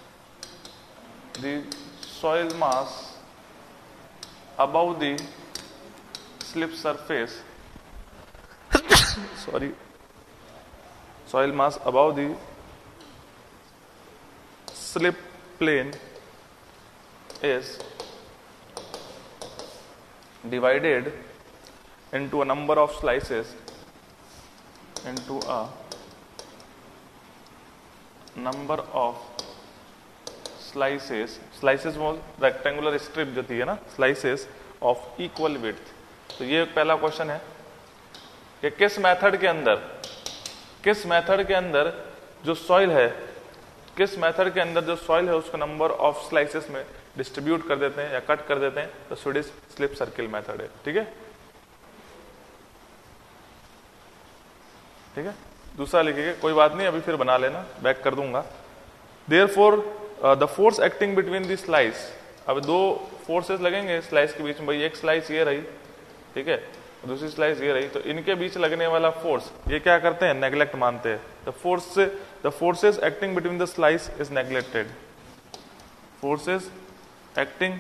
the soil mass above the slip surface, sorry, soil mass above the slip plane is divided into a number of slices, into a number of slices, slices में rectangular strip जो थी है ना, slices of equal width। तो ये पहला question है कि किस मेथड के अंदर, किस मेथड के अंदर जो सॉइल है, किस मेथड के अंदर जो सॉइल है उसको नंबर ऑफ स्लाइसेस में डिस्ट्रीब्यूट कर देते हैं या कट कर देते हैं, तो स्वीडिश स्लिप सर्किल मेथड है। ठीक है, ठीक है। दूसरा लिखिए, कोई बात नहीं अभी फिर बना लेना, बैक कर दूंगा। Therefore the force acting between the slice, अब दो फोर्सेस लगेंगे स्लाइस के बीच में, भाई एक स्लाइस ये रही, ठीक है, दूसरी स्लाइस ये रही, तो इनके बीच लगने वाला फोर्स ये क्या करते हैं, नेग्लेक्ट मानते हैं। The force the forces acting between the slice is neglected, forces acting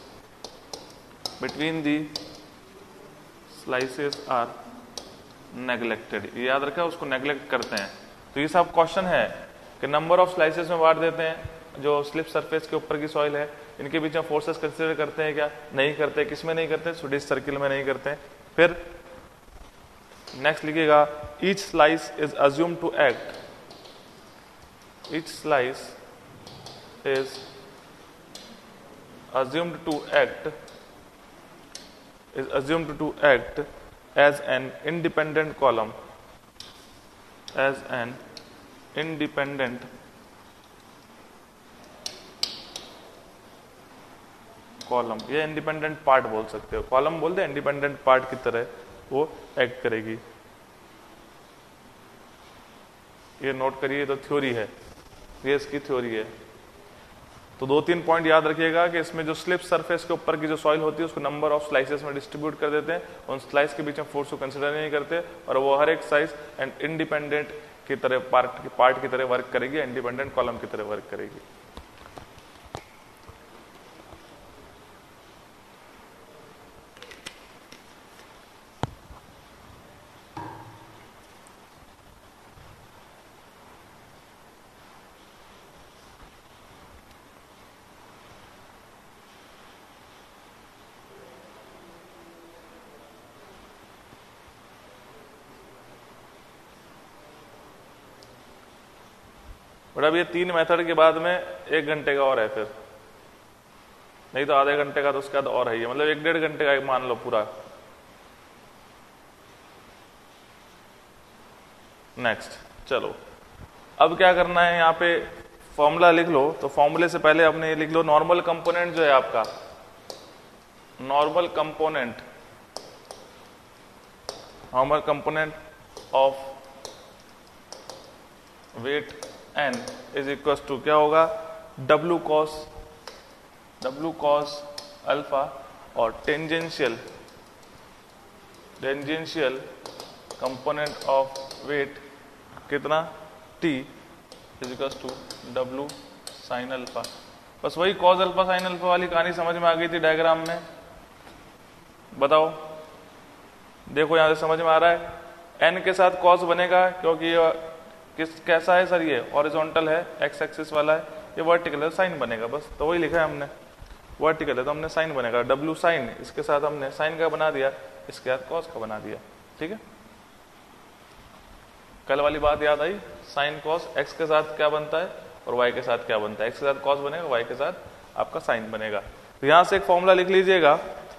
between the slices are neglected, ये याद रखा, उसको नेग्लेक्ट करते हैं। तो ये सब क्वेश्चन है कि नंबर ऑफ स्लाइसेस में बांट देते हैं, जो स्लिप सरफेस के ऊपर की सॉइल है, इनके बीच में फोर्सेस कंसिडर करते हैं क्या? नहीं करते। किस में नहीं करते? स्वीडिश सर्किल में नहीं करते। फिर नेक्स्ट लिखिएगा, each slice is assume to act, each slice is assumed to act is assumed to act as an independent column, as an independent column। ये इंडिपेंडेंट पार्ट बोल सकते हो, कॉलम बोलते हैं, इंडिपेंडेंट पार्ट की तरह वो एक्ट करेगी। ये नोट करिए, तो थ्योरी है, ये इसकी थ्योरी है। तो दो तीन पॉइंट याद रखिएगा कि इसमें जो स्लिप सरफेस के ऊपर की जो सॉइल होती है उसको नंबर ऑफ स्लाइसेस में डिस्ट्रीब्यूट कर देते हैं, उन स्लाइस के बीच में फोर्स को कंसिडर नहीं करते, और वो हर एक साइज एंड इंडिपेंडेंट की तरह पार्ट पार्ट की तरह वर्क करेगी, इंडिपेंडेंट कॉलम की तरह वर्क करेगी। बट अब ये तीन मेथड के बाद में एक घंटे का और है, फिर नहीं तो आधे घंटे का, तो उसके बाद और है, ये मतलब एक डेढ़ घंटे का मान लो पूरा। नेक्स्ट चलो, अब क्या करना है, यहाँ पे फॉर्मूला लिख लो। तो फॉर्मूले से पहले आपने ये लिख लो, नॉर्मल कंपोनेंट जो है आपका, normal component normal component of weight n is equal to क्या होगा, W cos W cos alpha और tangential tangential component of weight कितना, T is equal to W sin alpha. बस वही cos अल्फा sin अल्फा वाली कहानी समझ में आ गई थी डायग्राम में। बताओ, देखो यहां से समझ में आ रहा है, n के साथ cos बनेगा क्योंकि ये किस कैसा है सर, ये हॉरिजॉन्टल है, एक्स एक्सिस वाला है, ये वर्टिकल है, साइन बनेगा। बस तो वही लिखा है हमने, वर्टिकल है तो हमने साइन बनेगा, डब्ल्यू साइन, इसके साथ हमने साइन का बना दिया, इसके साथ कॉस का बना दिया। ठीक है, कल वाली बात याद आई, साइन कॉस, एक्स के साथ क्या बनता है और वाई के साथ क्या बनता है, एक्स के साथ कॉस बनेगा, वाई के साथ आपका साइन बनेगा। तो यहां से एक फॉर्मूला लिख लीजिएगा,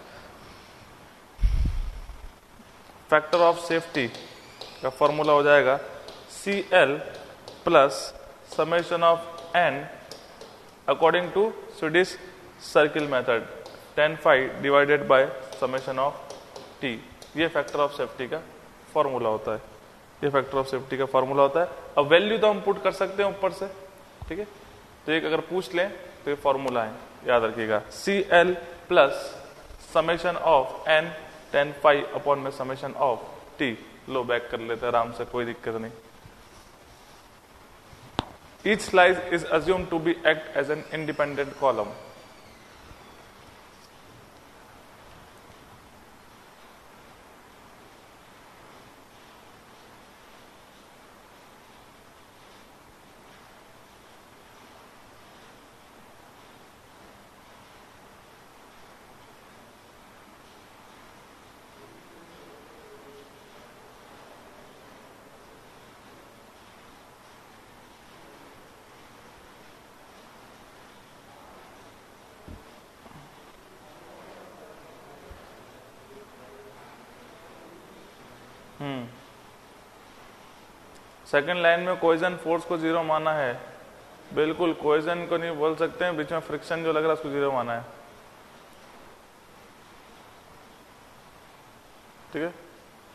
फैक्टर ऑफ सेफ्टी का फॉर्मूला हो जाएगा c l plus summation of n according to Swedish circle method, tan phi divided by summation of t. ये फैक्टर ऑफ सेफ्टी का फॉर्मूला होता है, ये फैक्टर ऑफ सेफ्टी का फॉर्मूला होता है। अब वैल्यू तो हम पुट कर सकते हैं ऊपर से, ठीक है, तो एक अगर पूछ लें तो ये फॉर्मूला है, याद रखिएगा, c l plus summation of n tan phi upon में समेशन ऑफ टी। लो बैक कर लेते हैं आराम से, कोई दिक्कत नहीं। Each slice is assumed to be act as an independent column. Hmm second line में कोहेजन फोर्स को जीरो माना है, बिल्कुल कोहेजन को नहीं बोल सकते हैं, बीच में फ्रिक्शन जो लग रहा है उसको जीरो माना है। ठीक है,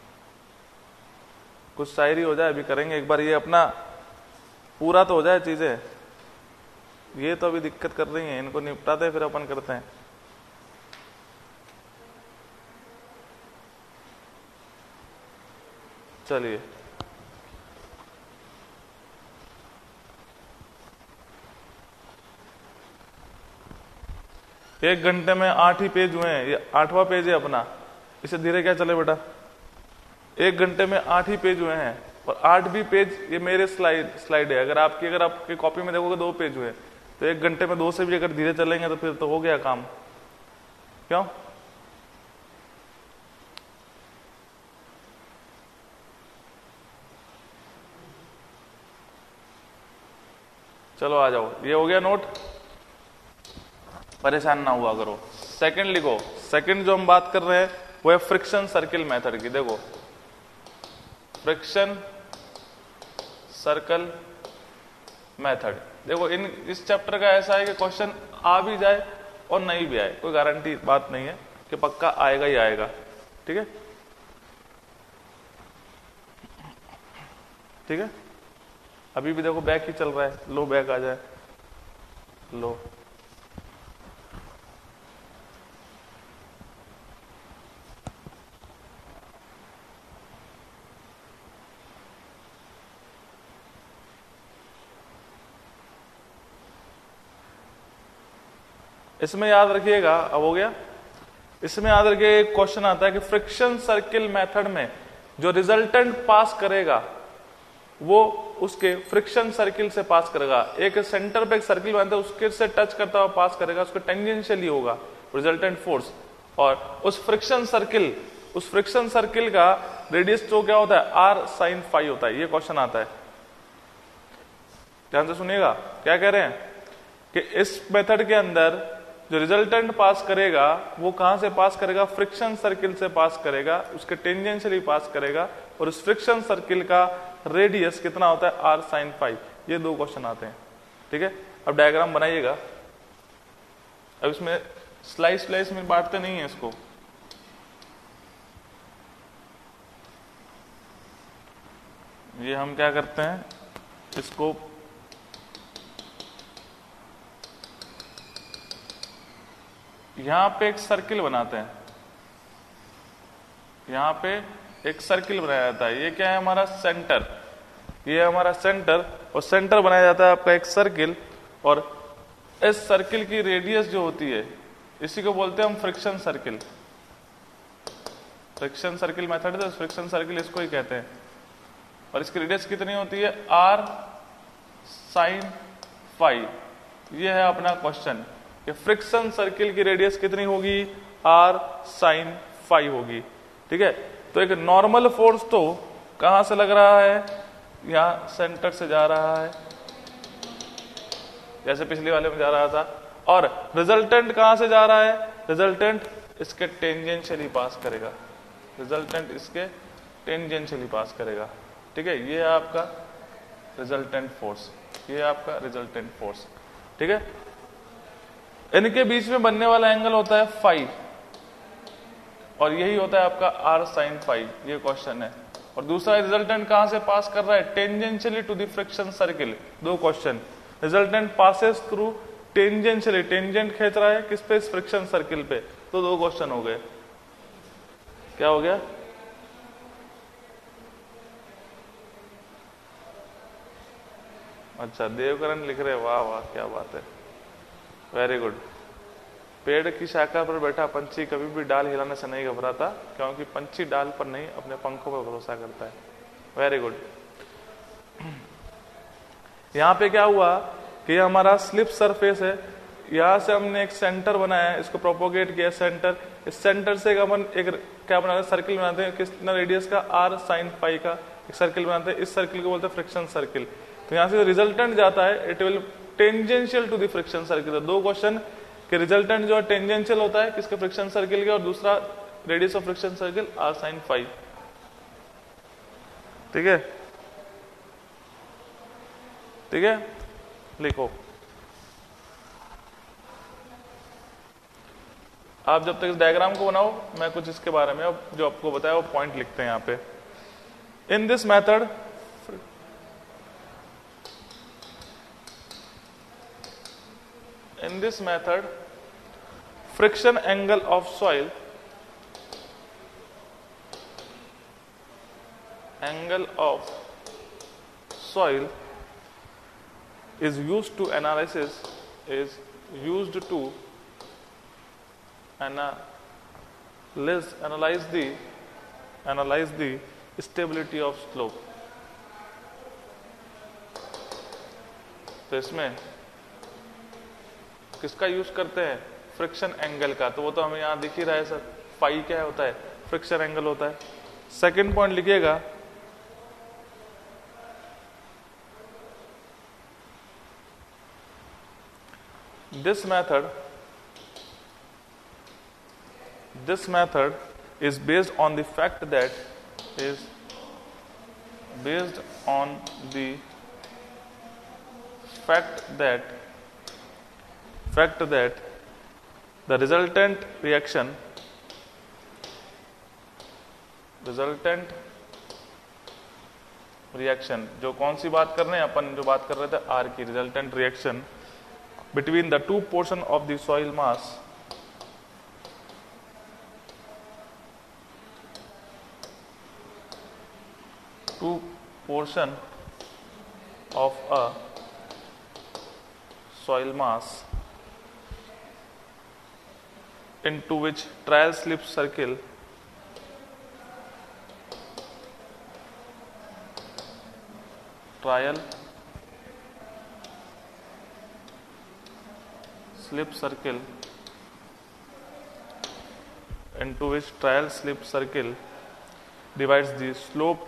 कुछ शायरी हो जाए, अभी करेंगे एक बार, ये अपना पूरा तो हो जाए चीजें, ये तो अभी दिक्कत कर रही हैं, इनको निपटाते हैं फिर अपन करते हैं। चलिए, एक घंटे में आठ ही पेज हुए हैं, ये आठवां पेज है अपना, इसे धीरे क्या चले बेटा, एक घंटे में आठ ही पेज हुए हैं, और आठ भी पेज ये मेरे स्लाइड स्लाइड है, अगर आपकी अगर आपकी कॉपी में देखोगे दो पेज हुए, तो एक घंटे में दो से भी अगर धीरे चलेंगे तो फिर तो हो गया काम, क्यों? चलो आ जाओ, ये हो गया नोट, परेशान ना हुआ करो। सेकंड लिखो, सेकंड जो हम बात कर रहे हैं वो है फ्रिक्शन सर्किल मेथड की। देखो फ्रिक्शन सर्कल मेथड, देखो इन इस चैप्टर का ऐसा है कि क्वेश्चन आ भी जाए और नहीं भी आए, कोई गारंटी बात नहीं है कि पक्का आएगा ही आएगा, ठीक है ठीक है। अभी भी देखो बैक ही चल रहा है, लो बैक आ जाए, लो इसमें याद रखिएगा, अब हो गया। इसमें याद रखिए एक क्वेश्चन आता है कि फ्रिक्शन सर्किल मेथड में जो रिजल्टेंट पास करेगा वो उसके फ्रिक्शन सर्किल से पास करेगा। एक सेंटर पे एक सर्किल बनता है, उसके से टच करता हुआ पास करेगा, उसको टेंजेंशियली होगा रिजल्टेंट फोर्स। और उस फ्रिक्शन सर्किल उस फ्रिक्शन सर्किल का रेडियस तो क्या होता है, आर साइन फाई होता है। ये क्वेश्चन आता है, ध्यान से सुनिएगा। क्या कह रहे हैं कि इस मेथड के अंदर जो रिजल्टेंट पास करेगा वो कहां से पास करेगा, फ्रिक्शन सर्किल से पास करेगा, उसके टेंजेंशियली पास करेगा। और उस फ्रिक्शन सर्किल का रेडियस कितना होता है, आर साइन फाइव। ये दो क्वेश्चन आते हैं, ठीक है। अब डायग्राम बनाइएगा। अब इसमें स्लाइस स्लाइस में बांटते नहीं है इसको, ये हम क्या करते हैं, इसको यहां पे एक सर्किल बनाते हैं, यहां पे एक सर्किल बनाया जाता है। ये क्या है, हमारा सेंटर, ये है हमारा सेंटर। और सेंटर बनाया जाता है आपका एक सर्किल, और इस सर्किल की रेडियस जो होती है इसी को बोलते हैं हम friction circle. Friction circle method है, फ्रिक्शन सर्किल इसको ही कहते हैं। और इसकी रेडियस कितनी होती है, आर साइन फाइव। ये है अपना क्वेश्चन कि फ्रिक्शन सर्किल की रेडियस कितनी होगी, आर साइन फाइव होगी, ठीक है। तो एक नॉर्मल फोर्स तो कहां से लग रहा है, यहां सेंटर से जा रहा है, जैसे पिछले वाले में जा रहा था। और रिजल्टेंट कहां से जा रहा है, रिजल्टेंट इसके टेंजेंशियली पास करेगा, रिजल्टेंट इसके टेंजेंशियली पास करेगा, ठीक है। ये है आपका रिजल्टेंट फोर्स, ये है आपका रिजल्टेंट फोर्स, ठीक है। इनके बीच में बनने वाला एंगल होता है फाइव, और यही होता है आपका आर साइन फाइव। ये क्वेश्चन है। और दूसरा, रिजल्टेंट कहां से पास कर रहा है, tangentially to the friction circle. दो question, resultant passes through tangentially, tangent खींच रहा है किस पे, इस फ्रिक्शन सर्किल पे। तो दो क्वेश्चन हो गए। क्या हो गया, अच्छा देवकरण लिख रहे, वाह वाह क्या बात है, वेरी गुड। पेड़ की शाखा पर बैठा पंछी कभी भी डाल हिलाने से नहीं घबराता, क्योंकि पंछी डाल पर नहीं अपने पंखों पर भरोसा करता है। Very good. यहां पे क्या हुआ कि हमारा स्लिप सरफेस है, यहां से हमने एक सेंटर बनाया है, इसको प्रोपोगेट किया सेंटर। इस सेंटर से अपन एक क्या बनाते हैं, सर्किल बनाते हैं, कितना रेडियस का, आर साइन फाइव का एक सर्किल बनाते हैं। इस सर्किल को बोलते हैं फ्रिक्शन सर्किल। तो यहां से रिजल्टेंट जाता है, it will tangential to the friction circle. दो क्वेश्चन कि रिजल्टेंट जो है टेंजेंशियल होता है किसके, फ्रिक्शन सर्किल के, और दूसरा radius of friction circle r sin phi, ठीक है ठीक है। लिखो, आप जब तक इस डायग्राम को बनाओ, मैं कुछ इसके बारे में अब जो आपको बताया वो पॉइंट लिखते हैं यहां पे। In this method, in this method friction angle of soil angle of soil is used to analysis is used to analyze analyze the analyze the stability of slope। तो इसमें किसका यूज करते हैं, फ्रिक्शन एंगल का, तो वो तो हमें यहाँ दिख ही रहा है सर, फाई क्या होता है, फ्रिक्शन एंगल होता है। सेकंड पॉइंट लिखिएगा, this method this method is based on the fact that is based on the fact that fact that the resultant reaction resultant reaction जो कौन सी बात कर रहे हैं अपन, जो बात कर रहे थे R की, resultant reaction between the two portion of the soil mass two portion of a soil mass into which trial slip circle trial slip circle into which trial slip circle divides the slope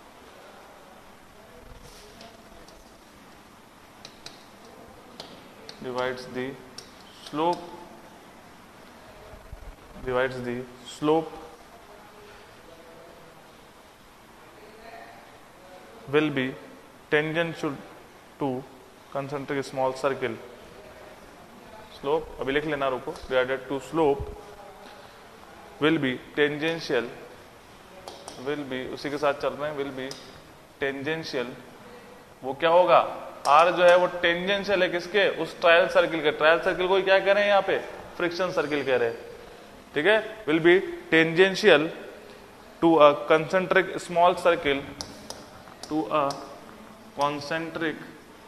divides the slope divides the slope will be tangential to concentric small circle. Slope अभी लिख लेना, रुको, divided to slope will be tangential will be उसी के साथ चल रहे हैं, विल बी टेंजेंशियल, वो क्या होगा, आर जो है वो टेंजेंशियल है किसके, उस ट्रायल सर्किल के, ट्रायल सर्किल को क्या कह रहे हैं यहाँ पे, फ्रिक्शन सर्किल कह रहे हैं, ठीक है, will be tangential to a concentric small circle to a concentric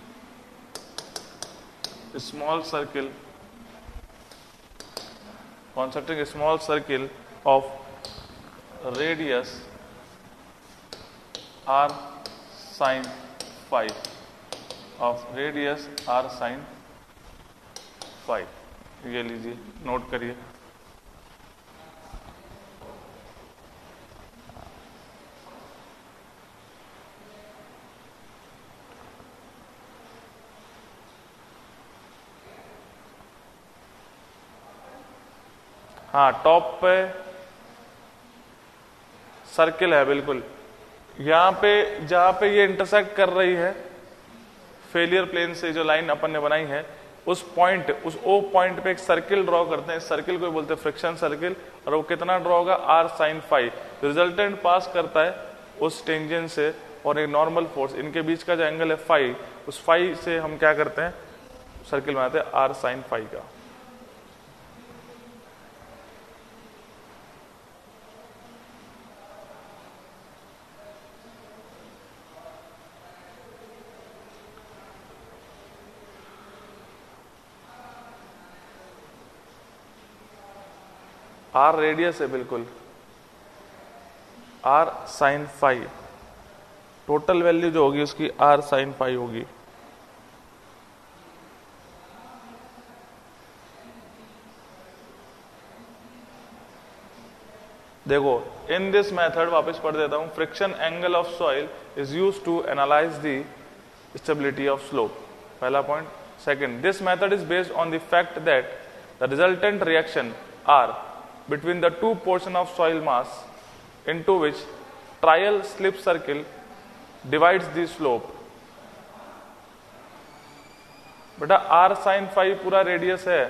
small circle concentric small circle of radius r sin phi of radius r sin phi, ये लीजिए, नोट करिए। हाँ, टॉप पे सर्किल है बिल्कुल, यहाँ पे जहां पे ये इंटरसेक्ट कर रही है फेलियर प्लेन से, जो लाइन अपन ने बनाई है, उस पॉइंट, उस ओ पॉइंट पे एक सर्किल ड्रॉ करते हैं, इस सर्किल को बोलते हैं फ्रिक्शन सर्किल, और वो कितना ड्रॉ होगा, r sin phi, resultant pass करता है उस टेंजेंट से, और एक नॉर्मल फोर्स, इनके बीच का जो एंगल है फाई, उस फाई से हम क्या करते हैं, सर्किल बनाते हैं आर साइन फाई का। आर रेडियस है बिल्कुल, r sin phi, total value जो होगी उसकी आर साइन फाई होगी। देखो, इन दिस मेथड, वापस पढ़ देता हूं, friction angle of soil is used to analyse the stability of slope, पहला पॉइंट। Second, this method is based on the fact that the resultant reaction r between the two portion of soil mass into which trial slip circle divides the slope। बेटा r sin phi पूरा radius है,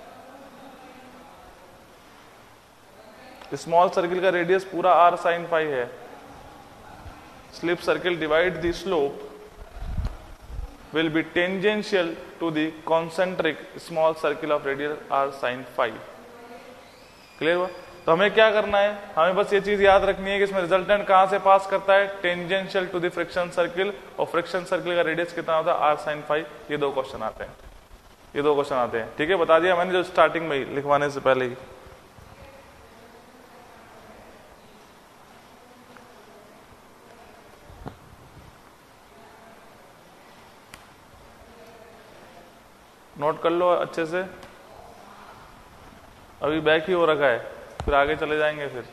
small circle का radius पूरा r sin phi है, slip circle divide the slope will be tangential to the concentric small circle of radius r sin phi। Clear हुआ? तो हमें क्या करना है, हमें बस ये चीज याद रखनी है कि इसमें रिजल्टेंट कहां से पास करता है, tangential to the friction circle, और फ्रिक्शन सर्किल का रेडियस कितना होता है, आर साइन फाई। ये दो क्वेश्चन आते हैं, ये दो क्वेश्चन आते हैं, ठीक है, बता दिया मैंने जो स्टार्टिंग में ही लिखवाने से पहले ही। नोट कर लो अच्छे से, अभी बैक ही हो रखा है, फिर आगे चले जाएंगे फिर।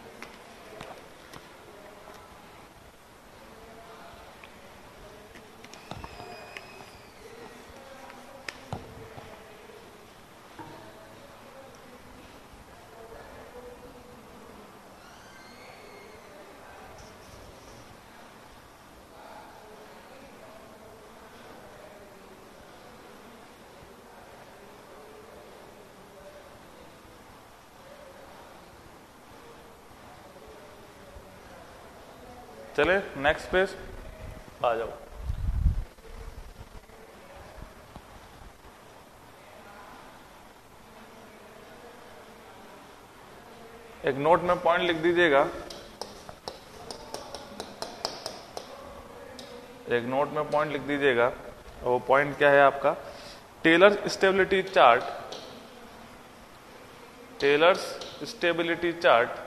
चले नेक्स्ट पेज आ जाओ। एक नोट में पॉइंट लिख दीजिएगा, एक नोट में पॉइंट लिख दीजिएगा। वो पॉइंट क्या है आपका? Taylor's stability chart, Taylor's stability chart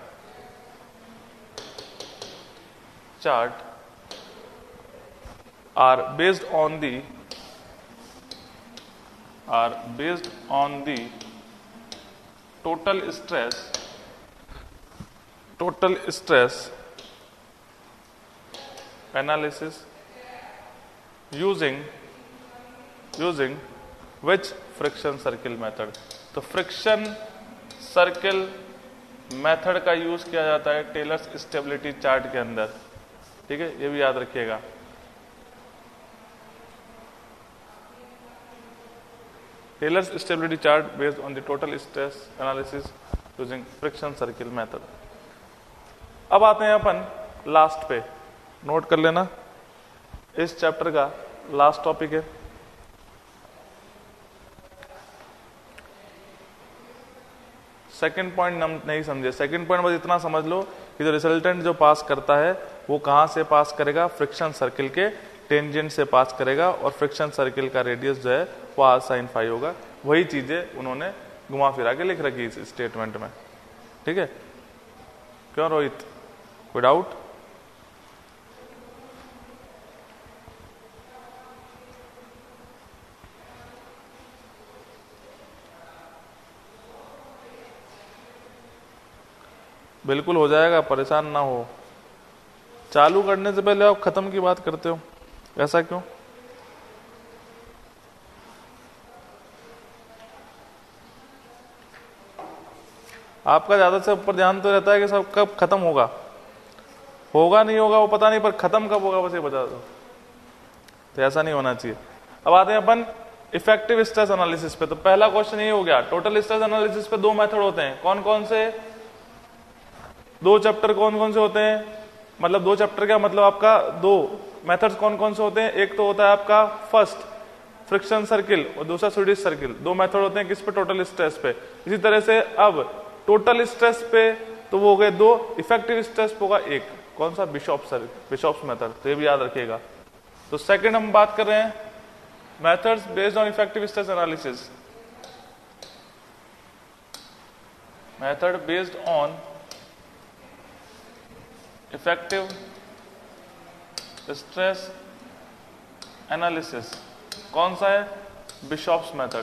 chart are based on the are based on the total stress total stress analysis using using which friction circle method। तो फ्रिक्शन सर्किल मेथड का use किया जाता है tailors stability chart के अंदर, ठीक है, ये भी याद रखिएगा। Taylor's stability chart based on the total stress analysis using friction circle method. अब आते हैं अपन लास्ट पे, नोट कर लेना, इस चैप्टर का लास्ट टॉपिक है। सेकंड पॉइंट हम नहीं समझे, सेकंड पॉइंट बस इतना समझ लो कि जो रिजल्टेंट जो पास करता है वो कहां से पास करेगा? फ्रिक्शन सर्किल के टेंजेंट से पास करेगा, और फ्रिक्शन सर्किल का रेडियस जो है वो आर साइन फाई होगा। वही चीजें उन्होंने घुमा फिरा के लिख रखी इस स्टेटमेंट में, ठीक है। क्यों रोहित, कोई डाउट? बिल्कुल हो जाएगा, परेशान ना हो। चालू करने से पहले आप खत्म की बात करते हो, ऐसा क्यों? आपका ज्यादा से ऊपर ध्यान तो रहता है कि सब कब खत्म होगा, होगा नहीं होगा वो पता नहीं, पर खत्म कब होगा बस ये बता दो। तो ऐसा नहीं होना चाहिए। अब आते हैं अपन इफेक्टिव स्ट्रेस एनालिसिस पे। तो पहला क्वेश्चन ये हो गया, टोटल स्ट्रेस एनालिसिस पे दो मेथड होते हैं, कौन कौन से? दो चैप्टर कौन कौन से होते हैं? मतलब दो चैप्टर क्या मतलब आपका दो मेथड्स कौन कौन से होते हैं? एक तो होता है आपका फर्स्ट फ्रिक्शन सर्किल और दूसरा स्वीडिश सर्किल। दो मेथड होते हैं किस पे? टोटल स्ट्रेस पे। इसी तरह से अब टोटल स्ट्रेस पे तो वो हो गए दो, इफेक्टिव स्ट्रेस पे होगा एक, कौन सा? Bishop circle, Bishop's method. तो ये भी याद रखिएगा। तो सेकंड हम बात कर रहे हैं methods based on effective stress analysis, method based on effective stress analysis. कौन सा है? Bishop's method.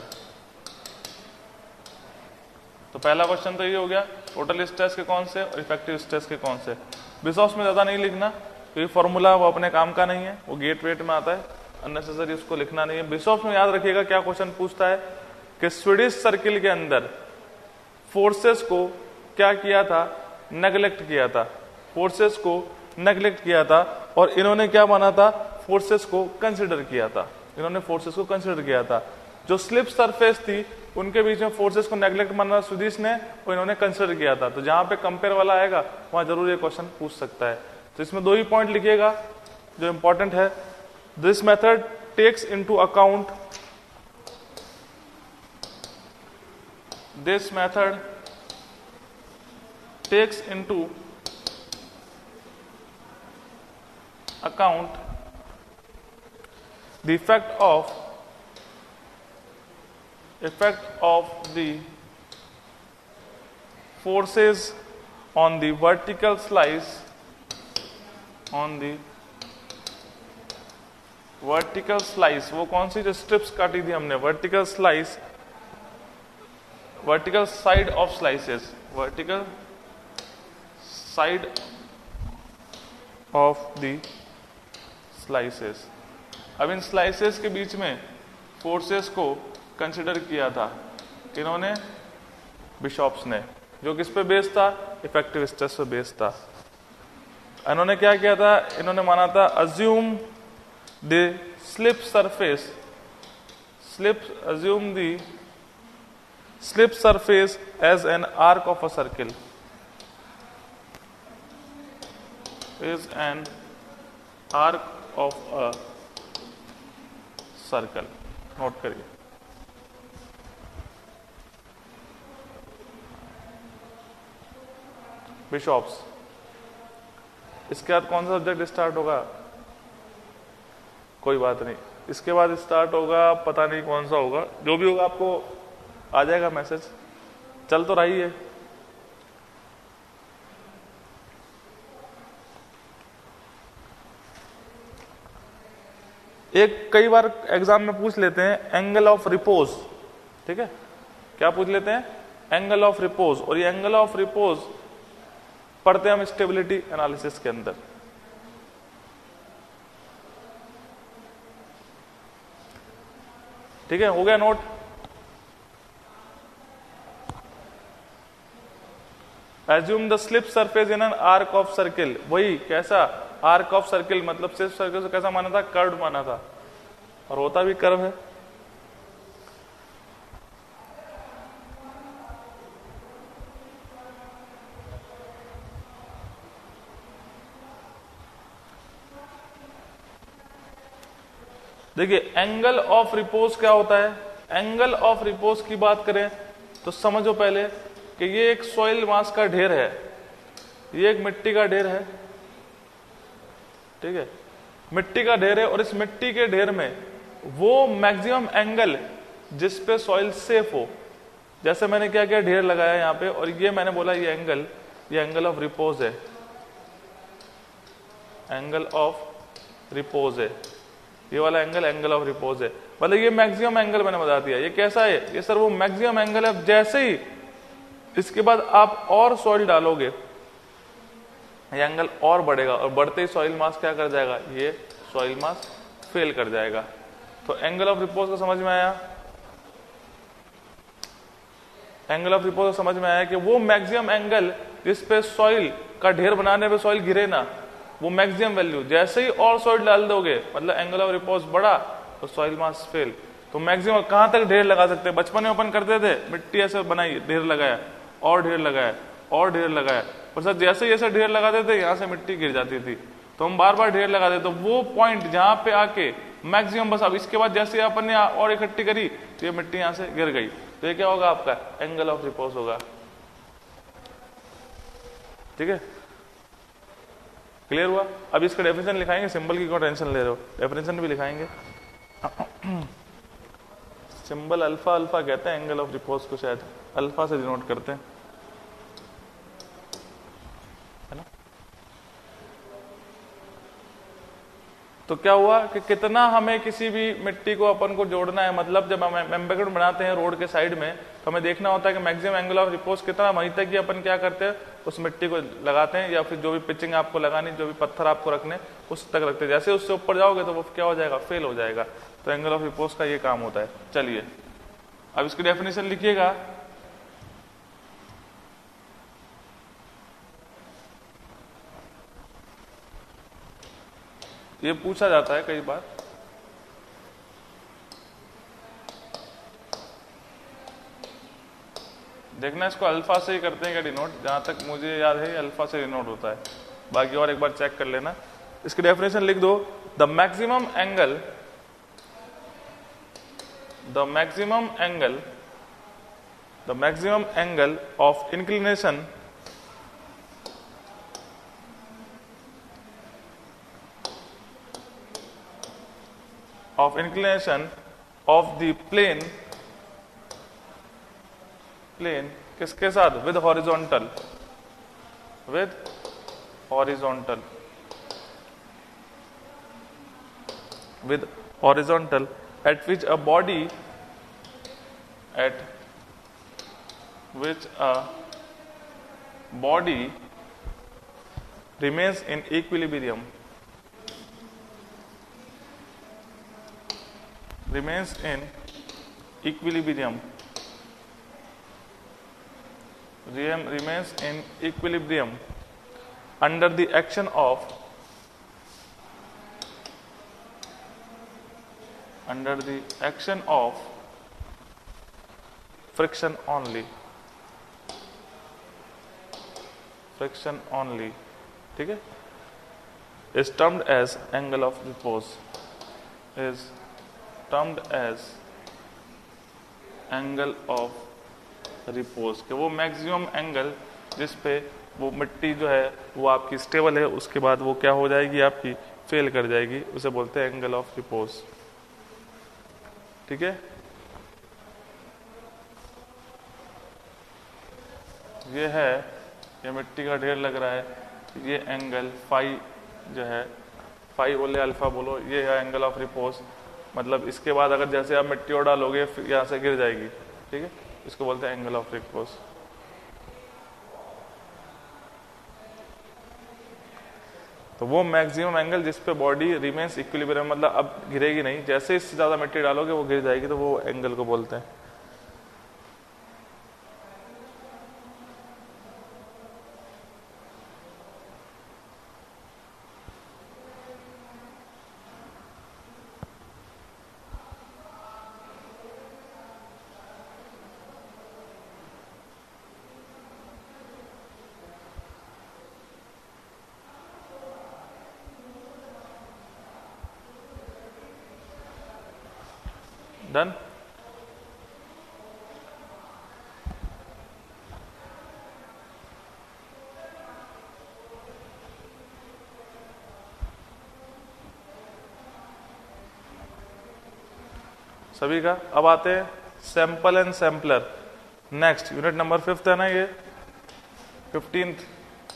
तो पहला क्वेश्चन तो ये हो गया, टोटल स्ट्रेस के कौन से और इफेक्टिव स्ट्रेस के कौन से। बिशॉप्स में ज्यादा नहीं लिखना, क्योंकि फॉर्मूला वो अपने काम का नहीं है, वो गेट वेट में आता है, अननेसेसरी उसको लिखना नहीं है। बिशॉप्स में याद रखिएगा क्या क्वेश्चन पूछता है कि स्वीडिश सर्किल के अंदर फोर्सेस को क्या किया था? नेग्लेक्ट किया था, फोर्सेस को नेग्लेक्ट किया था, और इन्होंने क्या माना था? फोर्सेस को कंसिडर किया था, इन्होंने फोर्सेस को कंसिडर किया था। जो स्लिप सरफेस थी उनके बीच में फोर्सेस को नेग्लेक्ट माना स्वीडिश ने, और इन्होंने कंसिडर किया था। तो जहां पे कंपेयर वाला आएगा वहां जरूर ये क्वेश्चन पूछ सकता है। तो इसमें दो ही पॉइंट लिखिएगा जो इंपॉर्टेंट है। This method takes into account this method takes into account the effect of effect of the forces on the vertical slice on the vertical slice, वो कौन सी जो स्ट्रिप्स काटी थी हमने, vertical slice, vertical side of slices, vertical side of the slices. अब इन slices के बीच में फोर्सेस को कंसिडर किया था इन्होंने, बिशॉप्स ने, जो किस पे बेस था, इफेक्टिव स्ट्रेस पे बेस था। इन्होंने क्या किया था, इन्होंने माना था assume the slip surface, slip assume the slip surface as an arc of a circle, is an arc of a circle. Note करिए, बिशॉप्स। इसके बाद कौन सा सब्जेक्ट स्टार्ट होगा, कोई बात नहीं, इसके बाद स्टार्ट होगा पता नहीं कौन सा होगा, जो भी होगा आपको आ जाएगा मैसेज। चल तो रही है। एक कई बार एग्जाम में पूछ लेते हैं एंगल ऑफ रिपोज, ठीक है, क्या पूछ लेते हैं, एंगल ऑफ रिपोज। और ये एंगल ऑफ रिपोज पढ़ते हैं हम स्टेबिलिटी एनालिसिस के अंदर। ठीक है, हो गया note. Assume the slip surface in an arc of circle, वही कैसा आर्क ऑफ सर्किल, मतलब स्लिप सर्किल से कैसा माना था, कर्व माना था, और होता भी कर्व है। देखिए एंगल ऑफ रिपोज क्या होता है, एंगल ऑफ रिपोज की बात करें तो समझो पहले कि ये एक सॉइल मास का ढेर है, ये एक मिट्टी का ढेर है, ठीक है, मिट्टी का ढेर है, और इस मिट्टी के ढेर में वो मैक्सिमम एंगल जिस पे सॉइल सेफ हो, जैसे मैंने क्या किया, ढेर लगाया यहाँ पे, और ये मैंने बोला ये एंगल, ये एंगल ऑफ रिपोज है, एंगल ऑफ रिपोज है, ये वाला एंगल एंगल ऑफ रिपोज है, मतलब ये मैक्सिमम एंगल मैंने बता दिया। ये कैसा है, ये सर वो मैक्सिमम एंगल है। जैसे ही इसके बाद आप और सॉइल डालोगे, ये एंगल और बढ़ेगा, और बढ़ते ही सॉइल मास क्या कर जाएगा, ये सॉइल मास फेल कर जाएगा। तो एंगल ऑफ रिपोज को समझ में आया, एंगल ऑफ रिपोज को समझ में आया कि वो मैक्सिमम एंगल जिस पे सॉइल का ढेर बनाने पे सॉइल गिरे ना, वो मैक्सिमम वैल्यू, जैसे ही और सॉइल डाल दोगे मतलब एंगल ऑफ रिपोज बढ़ा तो सॉइल मास फेल। तो मैक्सिमम कहां तक ढेर लगा सकते हैं, बचपन में अपन करते थे, मिट्टी ऐसे बनाई, ढेर लगाया, और ढेर लगाया, और ढेर लगाया, और सर जैसे जैसे ढेर लगाते थे यहाँ से मिट्टी गिर जाती थी, तो हम बार बार ढेर लगाते, तो वो पॉइंट जहां पे आके मैक्सिमम, बस अब इसके बाद जैसे अपन ने और इकट्ठी करी तो ये मिट्टी यहाँ से गिर गई, तो ये क्या होगा, आपका एंगल ऑफ रिपोज होगा। ठीक है, क्लियर हुआ। अब इसका डेफिनेशन लिखाएंगे, सिंबल की क्यों टेंशन ले रहे हो, डेफिनेशन भी लिखाएंगे। सिंबल अल्फा, अल्फा कहते हैं एंगल ऑफ रिपोज को, शायद अल्फा से डिनोट करते हैं, है ना। तो क्या हुआ कि कितना हमें किसी भी मिट्टी को अपन को जोड़ना है, मतलब जब हम एम्बेगड बनाते हैं रोड के साइड में, तो हमें देखना होता है कि मैक्सिमम एंगल ऑफ रिपोज कितना, वहीं तक ही अपन क्या करते हैं, उस मिट्टी को लगाते हैं, या फिर जो भी पिचिंग आपको लगानी, जो भी पत्थर आपको रखने, उस तक रखते हैं। जैसे उससे ऊपर जाओगे तो वो क्या हो जाएगा, फेल हो जाएगा। तो एंगल ऑफ रिपोज का ये काम होता है। चलिए अब इसकी डेफिनेशन लिखिएगा। ये पूछा जाता है कई बार, देखना इसको अल्फा से ही करते हैं क्या डिनोट, जहां तक मुझे याद है अल्फा से डिनोट होता है, बाकी और एक बार चेक कर लेना। इसकी डेफिनेशन लिख दो, the maximum angle, the maximum angle, the maximum angle of inclination of inclination of the plane, plane किसके साथ, with horizontal, with horizontal, with horizontal at which a body at which a body remains in equilibrium remains in equilibrium remains in equilibrium under the action of under the action of friction only friction only ठीक है, is termed as angle of repose is termed as angle of repose कि वो maximum angle जिस पे वो मिट्टी जो है वो आपकी स्टेबल है, उसके बाद वो क्या हो जाएगी, आपकी फेल कर जाएगी, उसे बोलते हैं एंगल ऑफ रिपोज। ठीक है, ये है, ये मिट्टी का ढेर लग रहा है, ये एंगल फाई जो है, फाई बोले अल्फा बोलो, ये है एंगल ऑफ रिपोज। मतलब इसके बाद अगर जैसे आप मिट्टी और डालोगे फिर यहाँ से गिर जाएगी। ठीक है, इसको बोलते हैं एंगल ऑफ रिपोज। तो वो मैक्सिमम एंगल जिस पे बॉडी रिमेन्स इक्विलिब्रियम, मतलब अब गिरेगी नहीं, जैसे इससे ज्यादा मिट्टी डालोगे वो गिर जाएगी, तो वो एंगल को बोलते हैं। डन। सभी का। अब आते हैं sample and sampler. Next unit number fifth है ना, ये fifteenth.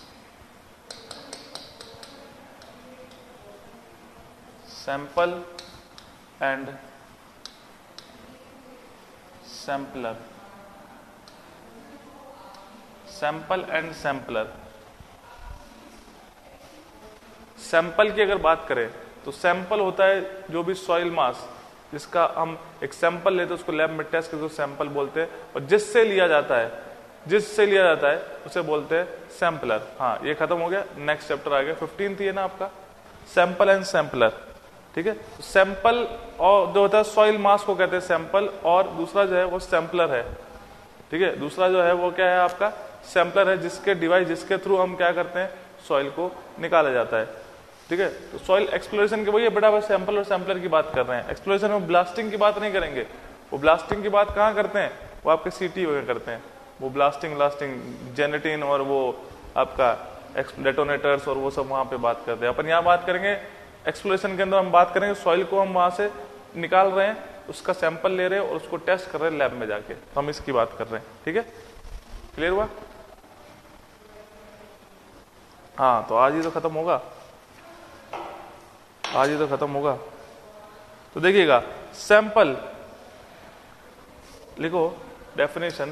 Sample and sampler. Sample and sampler. Sample की अगर बात करें तो सैंपल होता है जो भी सॉइल मास, जिसका हम एक सैंपल लेते हैं उसको लैब में टेस्ट करके सैंपल बोलते हैं, और जिससे लिया जाता है जिससे लिया जाता है उसे बोलते हैं सैंपलर। हाँ, ये खत्म हो गया, नेक्स्ट चैप्टर आ गया, फिफ्टींथ है ना आपका, सैंपल एंड सैंपलर। ठीक है, सैंपल और जो होता है सॉइल मास को कहते हैं सैंपल, और दूसरा जो है वो सैंपलर है। ठीक है, दूसरा जो है वो क्या है आपका, सैंपलर है, जिसके डिवाइस जिसके थ्रू हम क्या करते हैं, सॉइल को निकाला जाता है। ठीक है, तो सॉइल एक्सप्लोरेशन के वही बड़ा सैंपल और सैंपलर की बात कर रहे हैं। एक्सप्लोरेशन में ब्लास्टिंग की बात नहीं करेंगे, वो ब्लास्टिंग की बात कहाँ करते हैं, वो आपके सीटी वगैरह करते हैं, वो ब्लास्टिंग ब्लास्टिंग जेनेटिन और वो आपका डेटोनेटर्स और वो सब वहां पे बात करते हैं। अपन यहाँ बात करेंगे एक्सप्लोरेशन के अंदर, हम बात करेंगे सॉइल को हम वहां से निकाल रहे हैं, उसका सैंपल ले रहे हैं और उसको टेस्ट कर रहे हैं लैब में जाके, तो हम इसकी बात कर रहे हैं। ठीक है, क्लियर हुआ? हाँ, तो आज ही तो खत्म होगा, आज ही तो खत्म होगा। तो देखिएगा, सैंपल लिखो, डेफिनेशन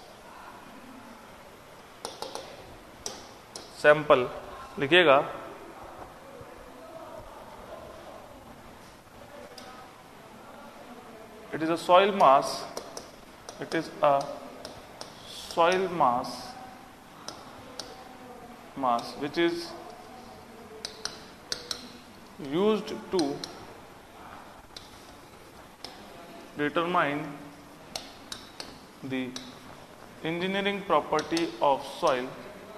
सैंपल लिखिएगा, it is a soil mass, it is a soil mass mass which is used to determine the engineering property of soil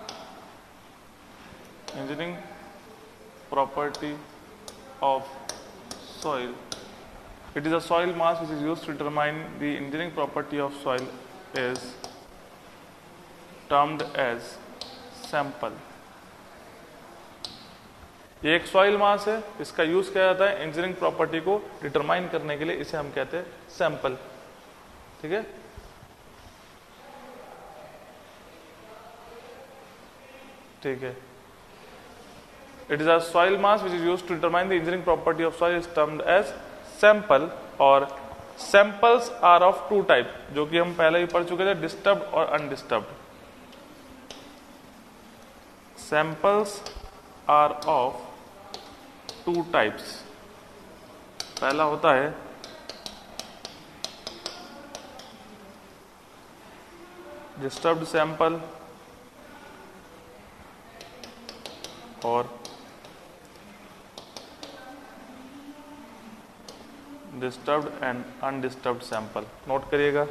engineering property of soil. It is a soil mass which is used to determine the engineering property of soil is termed as sample. ये एक soil मास है, इसका use किया जाता है engineering property को determine करने के लिए, इसे हम कहते हैं सैंपल। ठीक है, ठीक है, It is a soil mass which is used to determine the engineering property of soil is termed as sample, और samples are of two type, जो कि हम पहले ही पढ़ चुके थे, disturbed और undisturbed. Samples are of two types. पहला होता है disturbed sample और disturbed and undisturbed sample. Note करिएगा.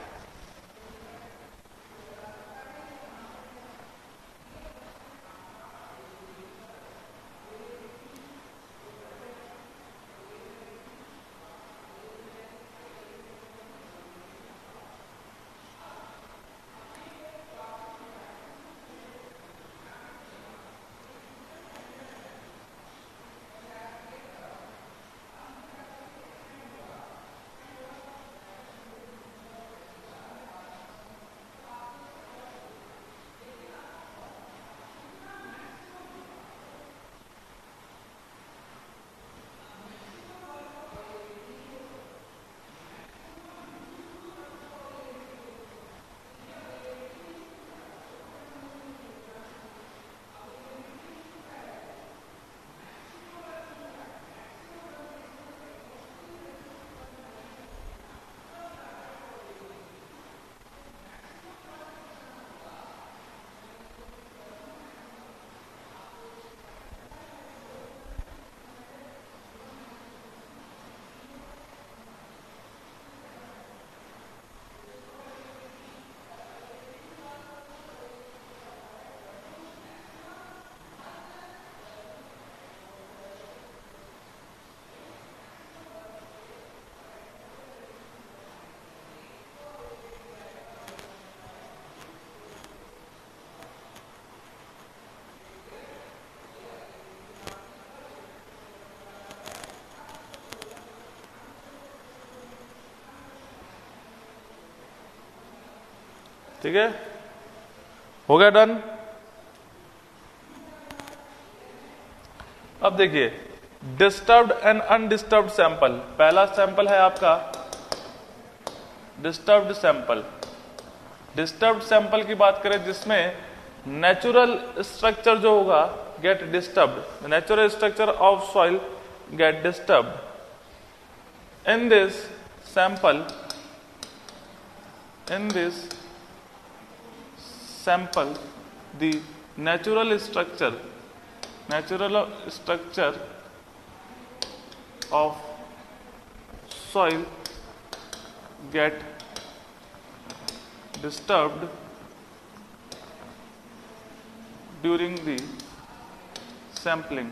ठीक है, हो गया डन. अब देखिए डिस्टर्ब्ड एंड अनडिस्टर्ब्ड सैंपल. पहला सैंपल है आपका डिस्टर्ब्ड सैंपल. डिस्टर्ब्ड सैंपल की बात करें जिसमें नेचुरल स्ट्रक्चर जो होगा get disturbed. Natural structure of soil get disturbed. In this sample in this sample the natural structure natural structure of soil get disturbed during the sampling.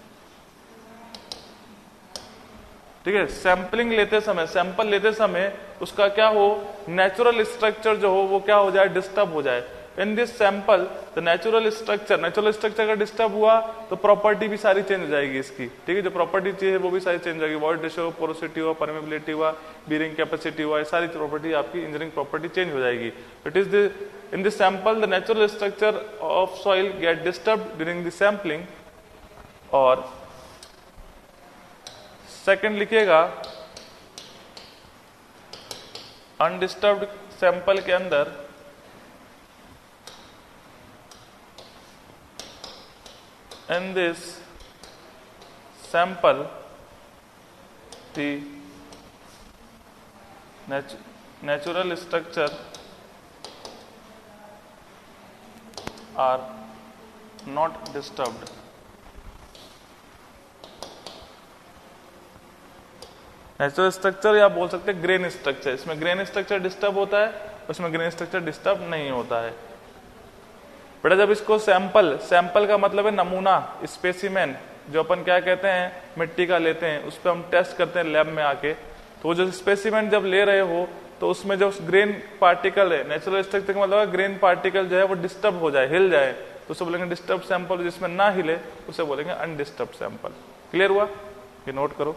ठीक है, sampling लेते समय सैंपल लेते समय उसका क्या हो, नेचुरल स्ट्रक्चर जो हो वो क्या हो जाए, डिस्टर्ब हो जाए. In this sample the natural structure natural structure का डिस्टर्ब हुआ तो प्रॉपर्टी भी सारी चेंज हो जाएगी इसकी. ठीक है, जो प्रॉपर्टी चाहिए वो भी सारी चेंज हो जाएगी. वॉइड रेशियो, पोरोसिटी हुआ, परमेबिलिटी हुआ, बीरिंग कैपेसिटी हुआ, ये सारी प्रॉपर्टी आपकी इंजीनियरिंग प्रॉपर्टी चेंज हो जाएगी. It is the in this sample the natural structure of soil get disturb during the sampling. और सेकंड लिखिएगा अनडिस्टर्ब्ड सैंपल के अंदर in this sample the nat natural structure are not disturbed. Natural structure या बोल सकते हैं grain structure. इसमें grain structure disturb होता है, उसमें ग्रेन स्ट्रक्चर डिस्टर्ब नहीं होता है. बेटा जब इसको सैंपल सैंपल का मतलब है नमूना, स्पेसिमेन, जो अपन क्या कहते हैं मिट्टी का लेते हैं, उस पर हम टेस्ट करते हैं लैब में आके. तो जो स्पेसिमेन जब ले रहे हो तो उसमें जो ग्रेन पार्टिकल है, नेचुरल स्ट्रक्चर का मतलब है ग्रेन पार्टिकल जो है वो डिस्टर्ब हो जाए, हिल जाए, तो उसे बोलेंगे डिस्टर्ब सैंपल. जिसमें ना हिले उसे बोलेंगे अनडिस्टर्ब सैंपल. क्लियर हुआ? ये नोट करो.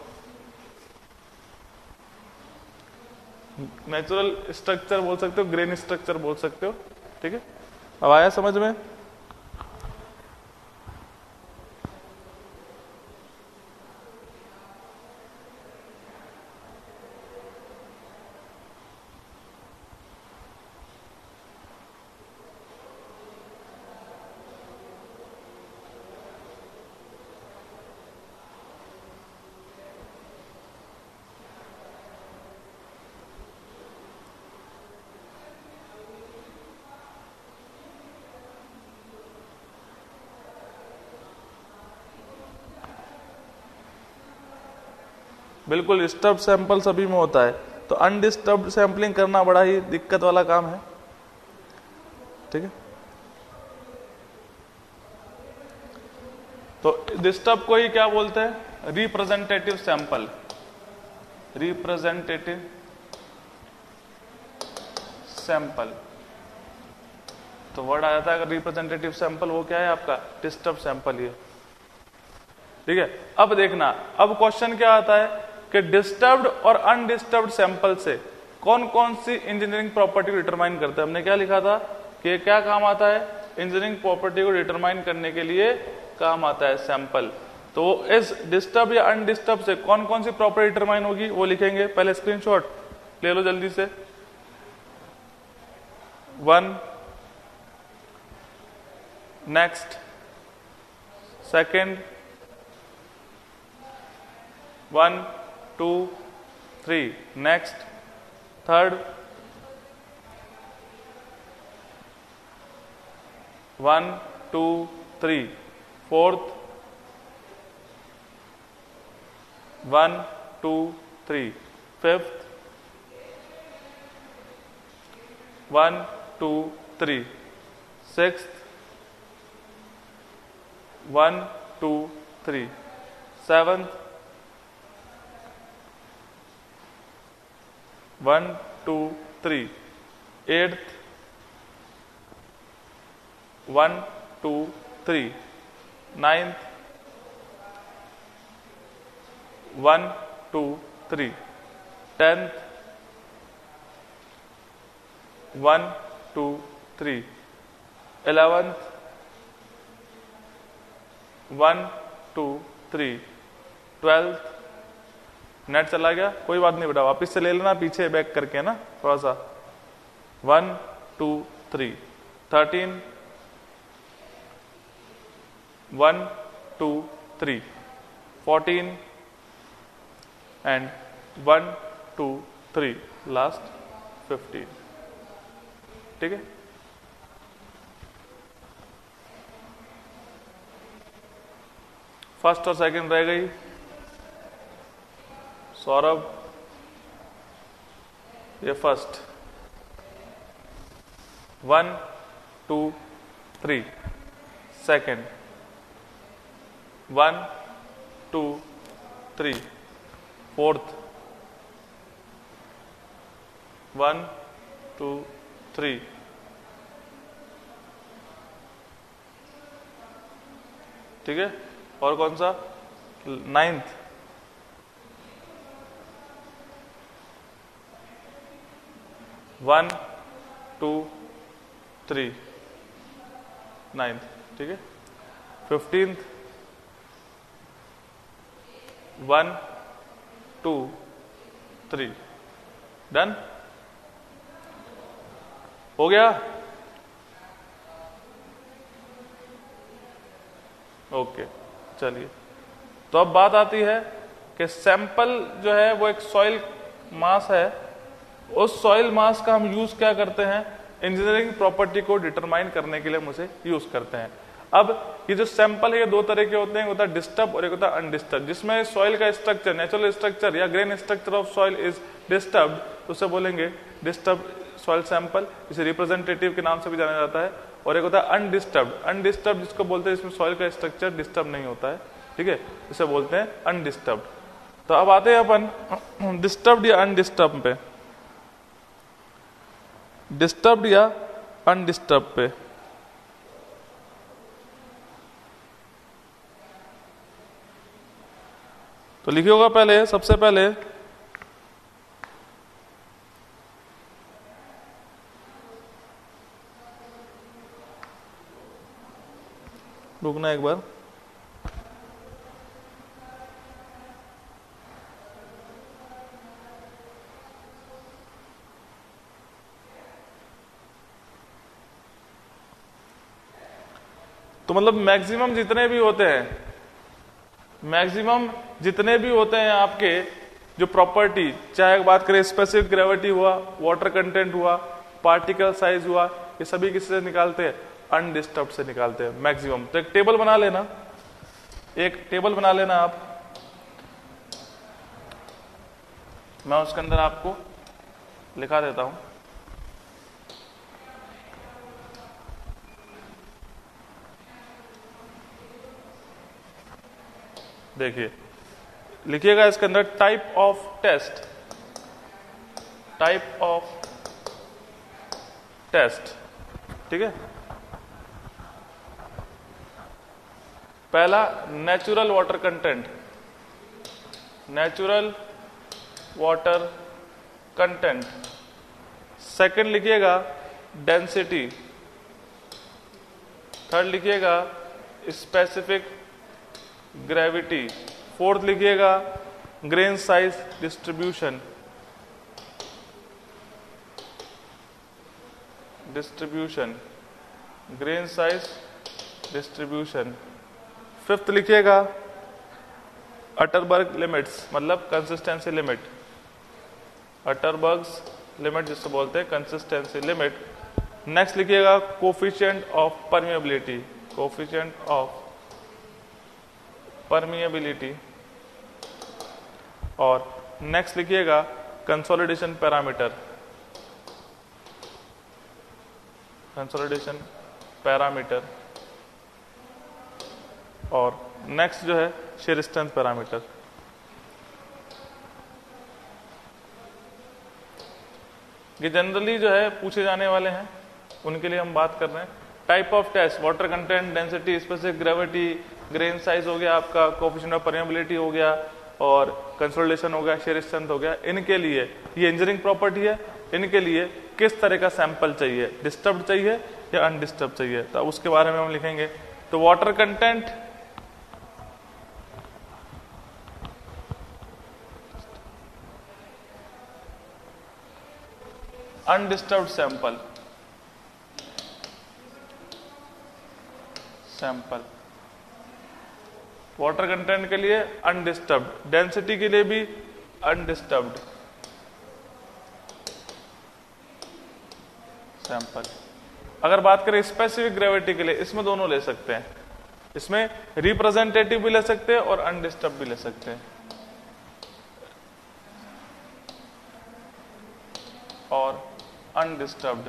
नेचुरल स्ट्रक्चर बोल सकते हो, ग्रेन स्ट्रक्चर बोल सकते हो. ठीक है, अब आया समझ में? बिल्कुल डिस्टर्ब सैंपल सभी में होता है, तो अनडिस्टर्ब सैंपलिंग करना बड़ा ही दिक्कत वाला काम है। ठीक है, तो डिस्टर्ब को ही क्या बोलते हैं, रिप्रेजेंटेटिव सैंपल। रिप्रेजेंटेटिव सैंपल, तो वर्ड आया था अगर रिप्रेजेंटेटिव सैंपल, वो क्या है आपका डिस्टर्ब सैंपल ही है। ठीक है, अब देखना, अब क्वेश्चन क्या आता है कि डिस्टर्ब्ड और अनडिस्टर्ब्ड सैंपल से कौन कौन सी इंजीनियरिंग प्रॉपर्टी को डिटरमाइन करते हैं। हमने क्या लिखा था कि क्या काम आता है, इंजीनियरिंग प्रॉपर्टी को डिटरमाइन करने के लिए काम आता है सैंपल। तो इस डिस्टर्ब या अनडिस्टर्ब से कौन कौन सी प्रॉपर्टी डिटरमाइन होगी वो लिखेंगे। पहले स्क्रीनशॉट ले लो जल्दी से। One, next, second, one two three, next, third, one two three, fourth, one two three, fifth, one two three, sixth, one two three, seventh, one two three, eighth, one two three, ninth, one two three, tenth, one two three, eleventh, one two three, twelfth. Net चला गया, कोई बात नहीं बेटा, वापिस से ले लेना पीछे बैक करके ना थोड़ा सा। One two three, thirteen, one two three, fourteen and one two three, last fifteen. ठीक है, फर्स्ट और सेकंड रह गई। सौरभ, ये first, one two three, second, one two three, fourth, one two three, ठीक है, और कौन सा, ninth, one two three, ninth. ठीक है, fifteenth, one two three, done हो गया। ओके, चलिए, तो अब बात आती है कि सैंपल जो है वो एक सॉइल मास है। उस सॉइल मास का हम यूज क्या करते हैं, इंजीनियरिंग प्रॉपर्टी को डिटरमाइन करने के लिए हम उसे यूज करते हैं। अब ये जो सैंपल है ये दो तरह के होते हैं, एक होता है डिस्टर्ब और एक होता है अनडिस्टर्ब। जिसमें सॉइल का स्ट्रक्चर, नेचुरल स्ट्रक्चर या grain structure of soil is disturb, तो उसे बोलेंगे डिस्टर्ब सॉइल सैंपल, इसे रिप्रेजेंटेटिव के नाम से भी जाना जाता है। और एक होता है अनडिस्टर्ब, अनडिस्टर्ब जिसको बोलते हैं जिसमें सॉइल का स्ट्रक्चर डिस्टर्ब नहीं होता है। ठीक है, इसे बोलते हैं अनडिस्टर्ब। तो अब आते हैं अपन डिस्टर्ब या अनडिस्टर्ब पे, डिस्टर्ब या अनडिस्टर्ब पे। तो लिखिएगा पहले, सबसे पहले रुकना एक बार, तो मतलब मैक्सिमम जितने भी होते हैं, मैक्सिमम जितने भी होते हैं आपके जो प्रॉपर्टी, चाहे बात करें स्पेसिफिक ग्रेविटी हुआ, वाटर कंटेंट हुआ, पार्टिकल साइज हुआ, ये सभी किससे निकालते हैं, अनडिस्टर्ब से निकालते हैं मैक्सिमम। तो एक टेबल बना लेना, एक टेबल बना लेना आप। मैं उसके अंदर आपको लिखा देता हूं। देखिए लिखिएगा इसके अंदर type of test, type of test, ठीक है। पहला natural water content, natural water content. Second लिखिएगा डेंसिटी। थर्ड लिखिएगा स्पेसिफिक ग्रेविटी। फोर्थ लिखिएगा grain size distribution, distribution grain size distribution. Fifth लिखिएगा अटरबर्ग लिमिट्स, मतलब कंसिस्टेंसी लिमिट, अटरबर्ग्स लिमिट जिसको बोलते हैं कंसिस्टेंसी लिमिट। नेक्स्ट लिखिएगा coefficient of permeability, coefficient of permeability. और नेक्स्ट लिखिएगा कंसोलिडेशन पैरामीटर, कंसोलिडेशन पैरामीटर। और नेक्स्ट जो है shear स्ट्रेंथ पैरामीटर। ये जनरली जो है पूछे जाने वाले हैं, उनके लिए हम बात कर रहे हैं। Type of test, water content, density, specific gravity, grain size हो गया आपका, कोफिशिएंट ऑफ परमेबिलिटी हो गया, और कंसोलिडेशन हो गया, shear स्ट्रेंथ हो गया। इनके लिए ये इंजीनियरिंग प्रॉपर्टी है, इनके लिए किस तरह का सैंपल चाहिए, डिस्टर्ब चाहिए या अनडिस्टर्ब चाहिए, तो उसके बारे में हम लिखेंगे। तो water content, undisturbed sample, sample water content के लिए अनडिस्टर्ब्ड, डेंसिटी के लिए भी अनडिस्टर्ब्ड सैंपल। अगर बात करें स्पेसिफिक ग्रेविटी के लिए, इसमें दोनों ले सकते हैं, इसमें रिप्रेजेंटेटिव भी ले सकते हैं और अनडिस्टर्ब भी ले सकते हैं, और अनडिस्टर्ब्ड,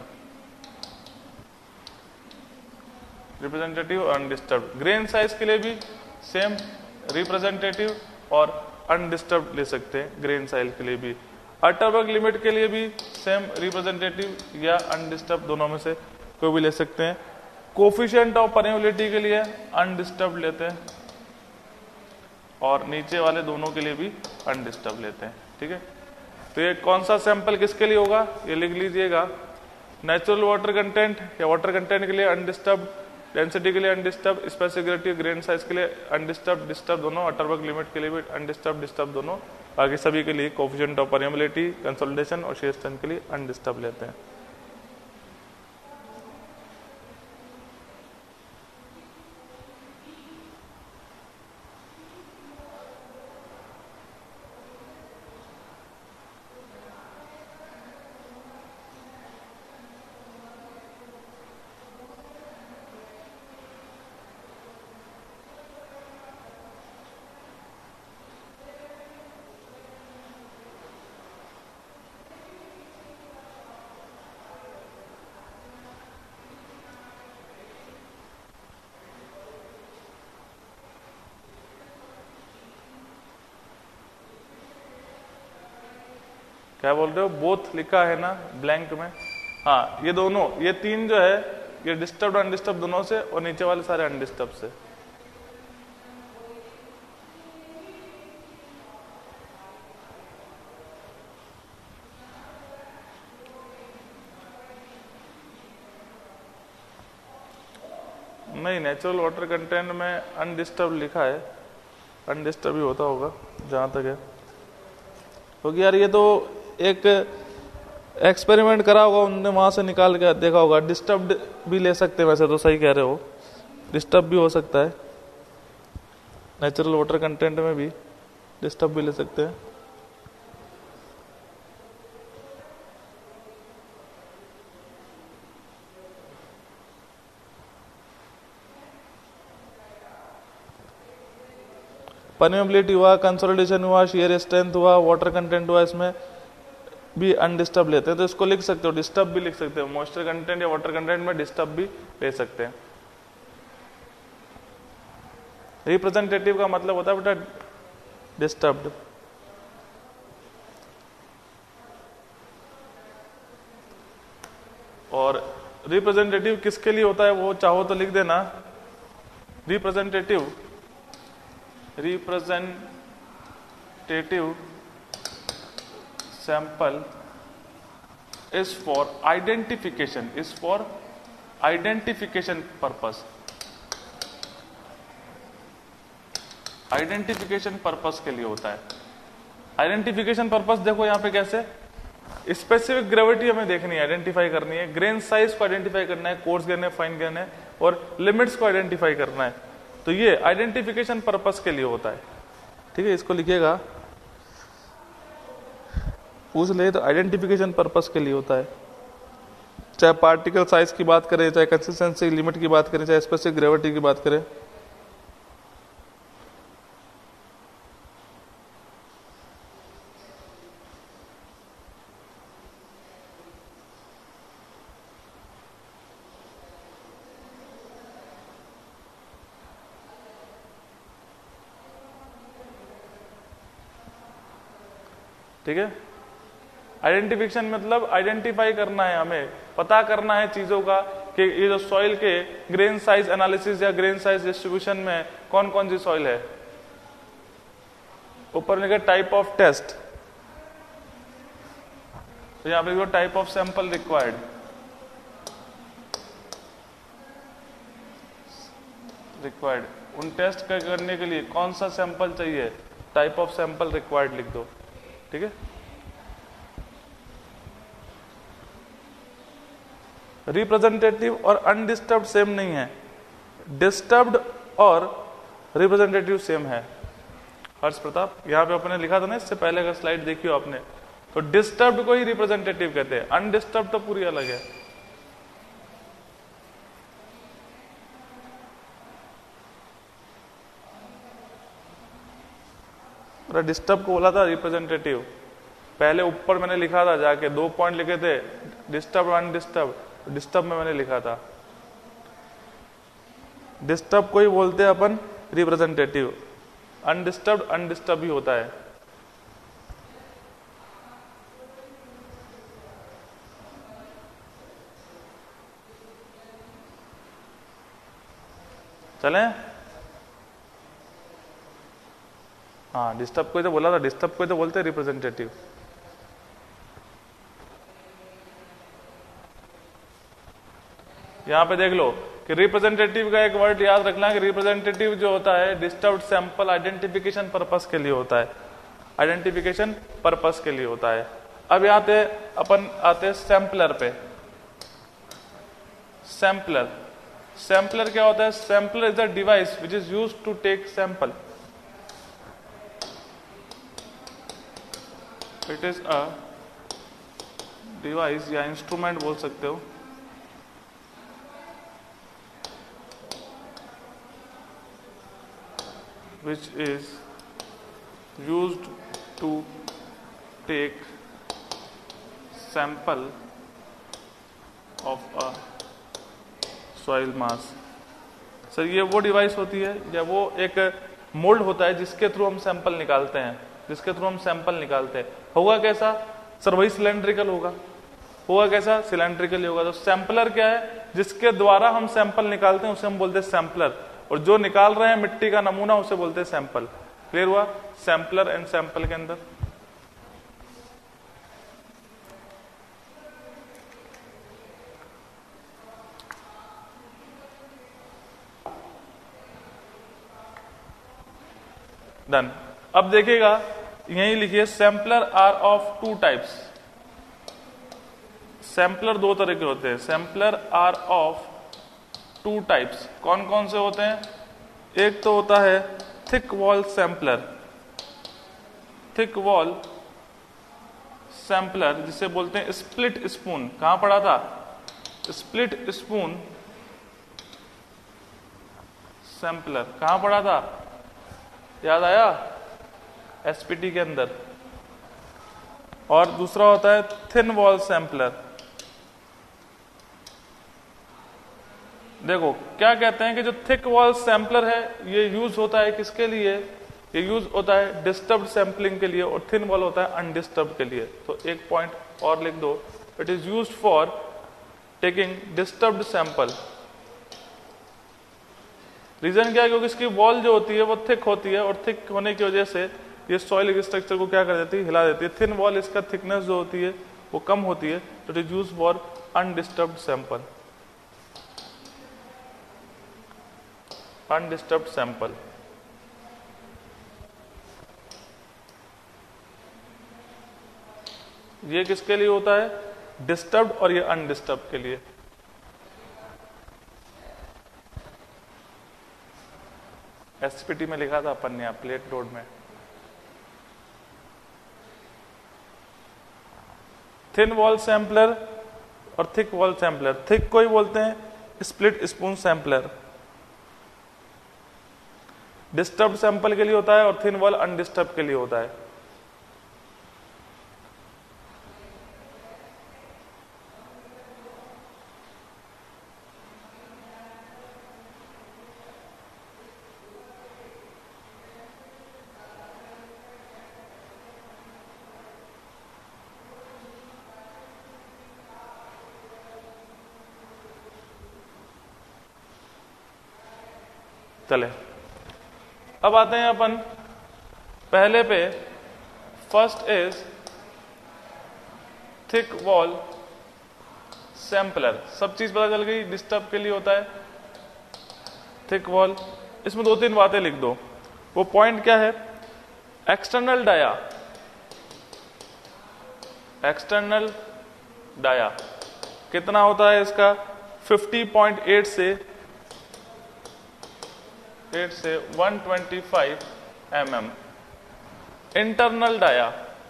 रिप्रेजेंटेटिव और अनडिस्टर्ब्ड। ग्रेन साइज के लिए भी सेम, रिप्रेजेंटेटिव और अनडिस्टर्ब्ड ले सकते हैं, ग्रेन साइज के लिए भी। अटरबर्ग लिमिट के लिए भी सेम, रिप्रेजेंटेटिव या अनडिस्टर्ब, दोनों में से कोई भी ले सकते हैं। कोफिशिएंट ऑफ परमेबिलिटी के लिए अनडिस्टर्ब लेते हैं, और नीचे वाले दोनों के लिए भी अनडिस्टर्ब लेते हैं, ठीक है। तो ये कौन सा सैंपल किसके लिए होगा, ये लिख लीजिएगा। नेचुरल वाटर कंटेंट या वाटर कंटेंट के लिए अनडिस्टर्ब, डेंसिटी के लिए अनडिस्टर्ब, स्पेसिफिक ग्रेन साइज के लिए अनडिस्टर्ब, डिस्टर्ब दोनों, अटरबर्ग लिमिट के लिए भी अनडिस्टर्ब, डिस्टर्ब दोनों। बाकी सभी के लिए कोफिशिएंट ऑफ परमेबिलिटी, कंसोलिडेशन और shear स्ट्रेंथ के लिए अनडिस्टर्ब लेते हैं। क्या बोल रहे हो, बोथ लिखा है ना ब्लैंक में। हाँ, ये दोनों, ये तीन जो है ये डिस्टर्ब अनडिस्टर्ब दोनों से, और नीचे वाले सारे अनडिस्टर्ब से। नहीं, नेचुरल वाटर कंटेंट में अनडिस्टर्ब लिखा है, अनडिस्टर्ब ही होता होगा जहां तक है, क्योंकि यार ये तो एक एक्सपेरिमेंट करा होगा उनने, वहां से निकाल के देखा होगा। डिस्टर्ब्ड भी ले सकते हैं, वैसे तो सही कह रहे हो, डिस्टर्ब भी हो सकता है, नेचुरल वाटर कंटेंट में भी डिस्टर्ब भी ले सकते हैं। परमेबिलिटी हुआ, कंसोलिडेशन हुआ, शेयर स्ट्रेंथ हुआ, वाटर कंटेंट हुआ, इसमें भी अनडिस्टर्ब लेते हैं, तो इसको लिख सकते हो, डिस्टर्ब भी लिख सकते हो, मॉइस्चर कंटेंट या वाटर कंटेंट में डिस्टर्ब भी ले सकते हैं। रिप्रेजेंटेटिव का मतलब होता है बेटा डिस्टर्ब्ड। और रिप्रेजेंटेटिव किसके लिए होता है वो चाहो तो लिख देना, representative representative sample is for identification, is for identification purpose, identification purpose के लिए होता है। आइडेंटिफिकेशन पर्पस देखो यहां पे कैसे, स्पेसिफिक ग्रेविटी हमें देखनी है, आइडेंटिफाई करनी है, ग्रेन साइज को आइडेंटिफाई करना है, कोर्स ग्रेन है, फाइन ग्रेन है, और लिमिट्स को आइडेंटिफाई करना है, तो ये आइडेंटिफिकेशन पर्पस के लिए होता है। ठीक है, इसको लिखिएगा, पूछ ले तो आइडेंटिफिकेशन पर्पस के लिए होता है। चाहे पार्टिकल साइज की बात करें, चाहे कंसिस्टेंसी लिमिट की बात करें, चाहे स्पेसिफिक ग्रेविटी की बात करें। ठीक है, आइडेंटिफिकेशन मतलब आइडेंटिफाई करना है, हमें पता करना है चीजों का कि ये जो सॉइल के ग्रेन साइज एनालिसिस या ग्रेन साइज डिस्ट्रीब्यूशन में कौन कौन सी सॉइल है। ऊपर लिखा टाइप ऑफ टेस्ट, तो यहां पे type of sample required, required उन टेस्ट करने के लिए कौन सा सैंपल चाहिए, टाइप ऑफ सैंपल रिक्वायर्ड लिख दो। ठीक है, रिप्रेजेंटेटिव और अनडिस्टर्ब्ड सेम नहीं है, डिस्टर्ब्ड और रिप्रेजेंटेटिव सेम है। हर्ष प्रताप, यहां पे अपने लिखा था ना इससे पहले, अगर स्लाइड देखी हो आपने, तो डिस्टर्ब्ड को ही रिप्रेजेंटेटिव कहते हैं, अनडिस्टर्ब्ड तो पूरी अलग है। डिस्टर्ब को बोला था रिप्रेजेंटेटिव, पहले ऊपर मैंने लिखा था जाके दो पॉइंट लिखे थे, डिस्टर्ब और अनडिस्टर्ब, डिस्टर्ब में मैंने लिखा था, डिस्टर्ब को ही बोलते हैं अपन रिप्रेजेंटेटिव, अनडिस्टर्ब अनडिस्टर्ब ही होता है। चलें, हाँ डिस्टर्ब को ही तो बोला था, डिस्टर्ब को ही तो बोलते हैं रिप्रेजेंटेटिव। यहां पे देख लो कि रिप्रेजेंटेटिव का एक वर्ड याद रखना कि रिप्रेजेंटेटिव जो होता है डिस्टर्ब्ड सैंपल आइडेंटिफिकेशन पर्पस के लिए होता है, आइडेंटिफिकेशन पर्पस के लिए होता है। अब यहां पे अपन आते हैं सैंपलर पे। सैंपलर, सैंपलर क्या होता है, sampler is the device which is used to take sample, it is a device या इंस्ट्रूमेंट बोल सकते हो, which is used to take sample of a soil mass। Sir ये वो डिवाइस होती है या वो एक मोल्ड होता है जिसके थ्रू हम सैंपल निकालते हैं, जिसके थ्रू हम सैंपल निकालते हैं। होगा कैसा सर, वही सिलेंड्रिकल होगा, होगा कैसा सिलेंड्रिकल होगा। तो सैंपलर क्या है, जिसके द्वारा हम सैंपल निकालते हैं उसे हम बोलते हैं सैंपलर, और जो निकाल रहे हैं मिट्टी का नमूना उसे बोलते हैं सैंपल। क्लियर हुआ सैंपलर एंड सैंपल के अंदर। डन। अब देखिएगा यही लिखिए, sampler are of two types. Sampler दो तरह के होते हैं, sampler are of two types. कौन कौन से होते हैं, एक तो होता है thick wall sampler, thick wall sampler जिसे बोलते हैं स्प्लिट स्पून। कहां पढ़ा था, स्प्लिट स्पून सैंपलर कहां पढ़ा था, याद आया एसपीटी के अंदर। और दूसरा होता है थिन वॉल सैंपलर। देखो क्या कहते हैं कि जो थिक वॉल सैंपलर है ये यूज होता है किसके लिए, ये यूज होता है डिस्टर्ब्ड सैंपलिंग के लिए, और थिन वॉल होता है अनडिस्टर्ब्ड के लिए। तो एक पॉइंट और लिख दो, it is used for taking disturbed sample. Reason क्या है, क्योंकि इसकी वॉल जो होती है वो थिक होती है, और थिक होने की वजह से ये सॉइल स्ट्रक्चर को क्या कर देती है, हिला देती है। थिन वॉल इसका थिकनेस जो होती है वो कम होती है, तो it is used for undisturbed sample. Undisturbed sample ये किसके लिए होता है, डिस्टर्ब्ड, और ये अनडिस्टर्ब्ड के लिए। एसपीटी में लिखा था अपन ने प्लेट लोड में। थिन वॉल सैंपलर और थिक वॉल सैंपलर। थिक को ही बोलते हैं split spoon sampler, disturbed sample के लिए होता है, और थिन वॉल अनडिस्टर्ब के लिए होता है। चले अब आते हैं अपन पहले पे। First is thick wall sampler. सब चीज पता चल गई, डिस्टर्ब के लिए होता है थिक वॉल। इसमें दो तीन बातें लिख दो। वो पॉइंट क्या है, एक्सटर्नल डाया, एक्सटर्नल डाया कितना होता है इसका, पचास पॉइंट आठ से आठ से एक सौ पच्चीस M M. Internal dia,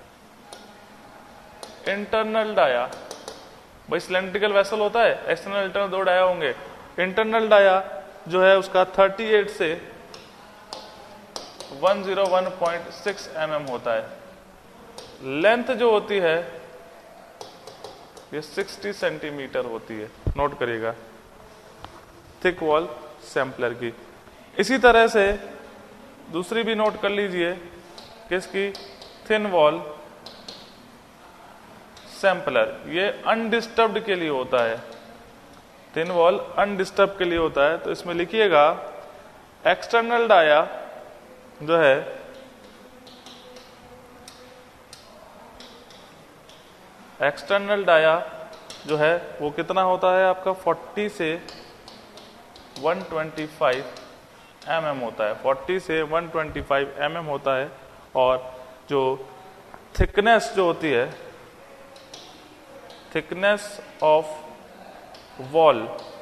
internal dia भाई सिलेंड्रिकल वेसल होता है, एक्सटर्नल इंटरनल दो डाया होंगे। इंटरनल डाया जो है उसका अड़तीस से एक सौ एक पॉइंट छह एम एम होता है। लेंथ जो होती है ये साठ सेंटीमीटर होती है, नोट करिएगा थिक वॉल सैंपलर की। इसी तरह से दूसरी भी नोट कर लीजिए किसकी, थिन वॉल सैंपलर। ये अनडिस्टर्ब्ड के लिए होता है, थिन वॉल अनडिस्टर्ब के लिए होता है। तो इसमें लिखिएगा एक्सटर्नल डाया जो है एक्सटर्नल डाया जो है वो कितना होता है आपका, चालीस से एक सौ पच्चीस एम एम होता है, चालीस से एक सौ पच्चीस एम एम होता है। और जो थिकनेस जो होती है, थिकनेस ऑफ वॉल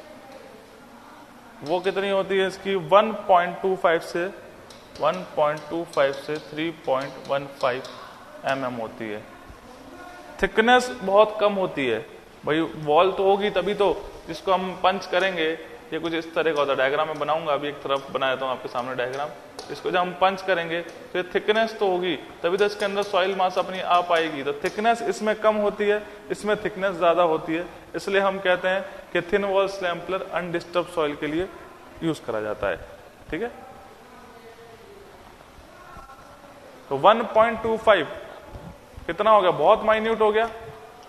वो कितनी होती है इसकी, एक पॉइंट दो पाँच से एक पॉइंट दो पाँच से तीन पॉइंट एक पाँच एम एम होती है। थिकनेस बहुत कम होती है भाई, वॉल तो होगी तभी तो, जिसको हम पंच करेंगे ये कुछ इस तरह का होता है। डायग्राम में बनाऊंगा, अभी एक तरफ बना देता हूँ आपके सामने डायग्राम। इसको जब हम पंच करेंगे तो ये थिकनेस तो होगी तभी तो इसके अंदर सॉइल मास अपनी आ पाएगी। तो थिकनेस इसमें कम होती है, इसमें थिकनेस ज्यादा होती है, इसलिए हम कहते हैं कि thin wall sampler undisturb soil के लिए यूज करा जाता है। ठीक है, तो एक पॉइंट दो पाँच कितना हो गया, बहुत माइन्यूट हो गया।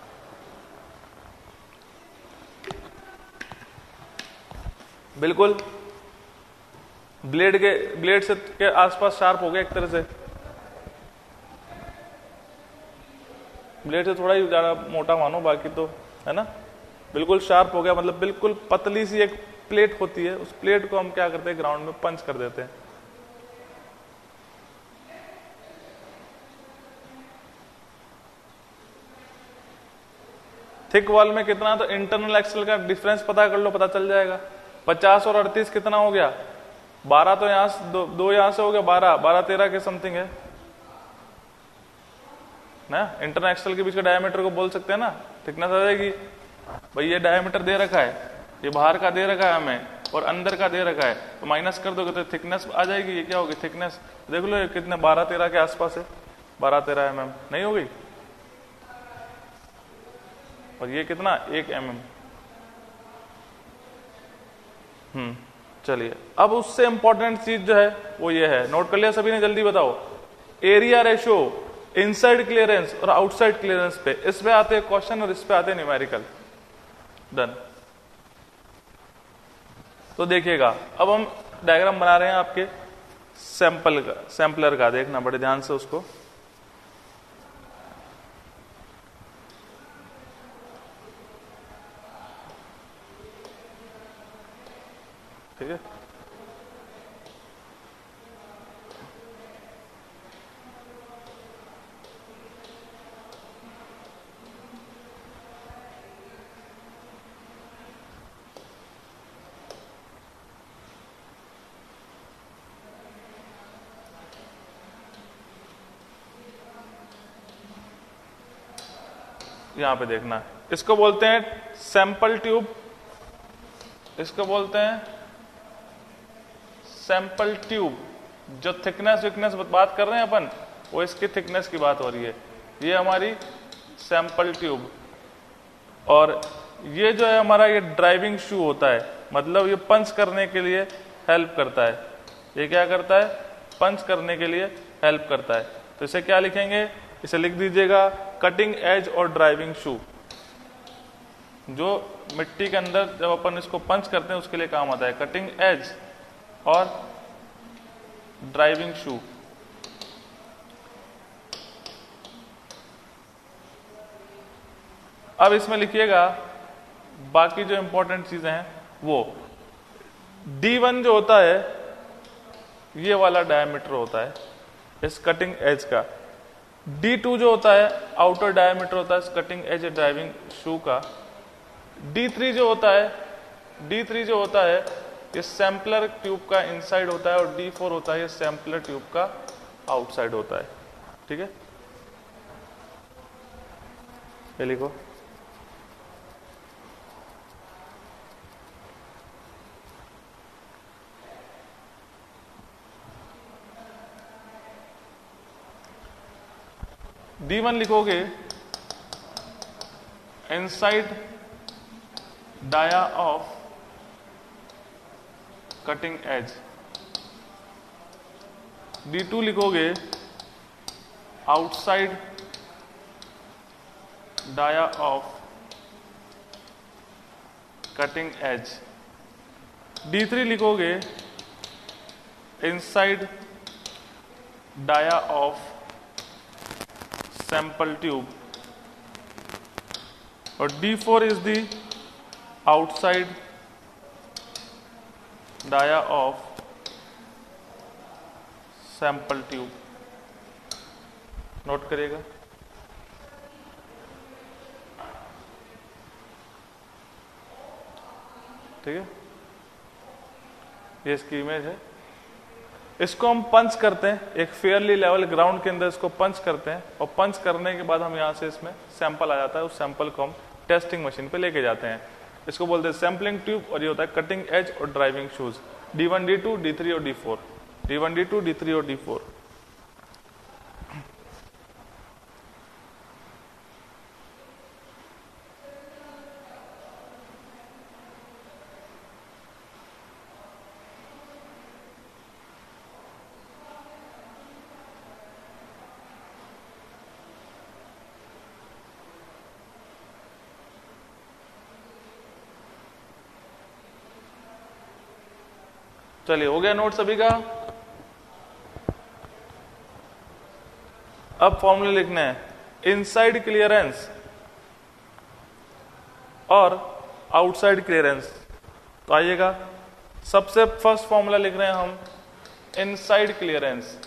बिल्कुल ब्लेड के ब्लेड से के आसपास शार्प हो गया एक तरह से, ब्लेड से थोड़ा ही ज्यादा मोटा मानो, बाकी तो है ना बिल्कुल शार्प हो गया। मतलब बिल्कुल पतली सी एक प्लेट होती है, उस प्लेट को हम क्या करते हैं ग्राउंड में पंच कर देते हैं। थिक वॉल में कितना, तो इंटरनल एक्सल का डिफरेंस पता कर लो, पता चल जाएगा। पचास और अड़तीस कितना हो गया, बारह तो यहां से दो, दो यहां से हो गया, बारह बारह तेरह के समथिंग है ना। इंटरनल एक्सल के बीच का डायमीटर को बोल सकते हैं ना, थिकनेस आ जाएगी। भाई ये डायमीटर दे रखा है, ये बाहर का दे रखा है हमें, और अंदर का दे रखा है, तो माइनस कर दोगे तो थिकनेस आ जाएगी। ये क्या होगी थिकनेस, देख लो ये कितने बारह तेरह के आसपास है, बारह तेरह एम एम नहीं हो गई, और ये कितना एक एम एम। हम्म चलिए, अब उससे इंपॉर्टेंट चीज जो है वो ये है, नोट कर लिया सभी ने, जल्दी बताओ। एरिया रेशो इनसाइड क्लियरेंस और आउटसाइड क्लियरेंस पे, इस पे आते हैं क्वेश्चन और इस पे आते हैं न्यूमेरिकल। डन। तो देखिएगा, अब हम डायग्राम बना रहे हैं आपके सैंपल का, सैंपलर का, देखना बड़े ध्यान से उसको। ठीक है, यहां पे देखना है, इसको बोलते हैं सैंपल ट्यूब, इसको बोलते हैं सैंपल ट्यूब। जो थिकनेस विकनेस बात कर रहे हैं अपन, वो इसकी थिकनेस की बात हो रही है। ये हमारी सैंपल ट्यूब, और ये जो है हमारा ये ड्राइविंग शू होता है, मतलब ये पंच करने के लिए हेल्प करता है। ये क्या करता है, पंच करने के लिए हेल्प करता है। तो इसे क्या लिखेंगे, इसे लिख दीजिएगा कटिंग एज और ड्राइविंग शू। जो मिट्टी के अंदर जब अपन इसको पंच करते हैं उसके लिए काम आता है, कटिंग एज और ड्राइविंग शू। अब इसमें लिखिएगा बाकी जो इंपॉर्टेंट चीजें हैं वो, डी वन जो होता है ये वाला डायमीटर होता है इस कटिंग एज का, डी टू जो होता है आउटर डायमीटर होता है इस कटिंग एज ड्राइविंग शू का, डी थ्री जो होता है डी थ्री जो होता है ये सैंपलर ट्यूब का इनसाइड होता है, और डी फोर होता है ये सैंपलर ट्यूब का आउटसाइड होता है। ठीक है, ये लिखो। डी वन लिखोगे inside dia of cutting edge, D two लिखोगे outside dia of cutting edge, D three लिखोगे inside dia of sample tube, और D four is the outside dia of sample tube. Note करिएगा। ठीक है, ये इसकी image है। इसको हम पंच करते हैं एक फेयरली लेवल ग्राउंड के अंदर, इसको पंच करते हैं, और पंच करने के बाद हम यहाँ से इसमें सैंपल आ जाता है, उस सैंपल को हम टेस्टिंग मशीन पे लेके जाते हैं। इसको बोलते हैं सैंपलिंग ट्यूब, और ये होता है कटिंग एज और driving shoes, D one D two D three और D four, D one D two D three और डी फोर। चलिए, हो गया नोट सभी का। अब फॉर्मूले लिखने हैं, इनसाइड क्लियरेंस और आउटसाइड क्लियरेंस। तो आइएगा, सबसे फर्स्ट फॉर्मूला लिख रहे हैं हम inside clearance.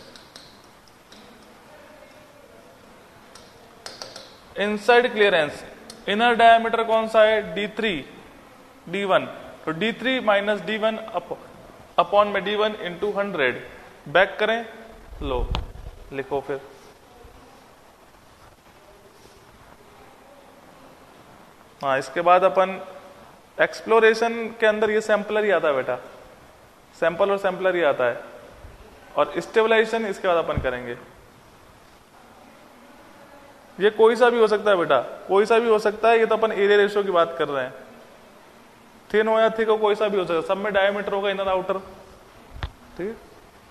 Inside clearance, inner diameter कौन सा है, डी थ्री डी वन, तो D three minus D one upon में D one into hundred, back करें, लो लिखो फिर। हाँ, इसके बाद अपन एक्सप्लोरेशन के अंदर ये सैंपलर ही आता है बेटा, सैंपल और सैंपलर ही आता है, और स्टेबलाइजेशन इसके बाद अपन करेंगे। ये कोई सा भी हो सकता है बेटा, कोई सा भी हो सकता है, ये तो अपन एरिया रेशियो की बात कर रहे हैं। थिन हो या थिक हो, कोई सा भी हो सकता है, सब में डायमीटर होगा इनर आउटर, ठीक है।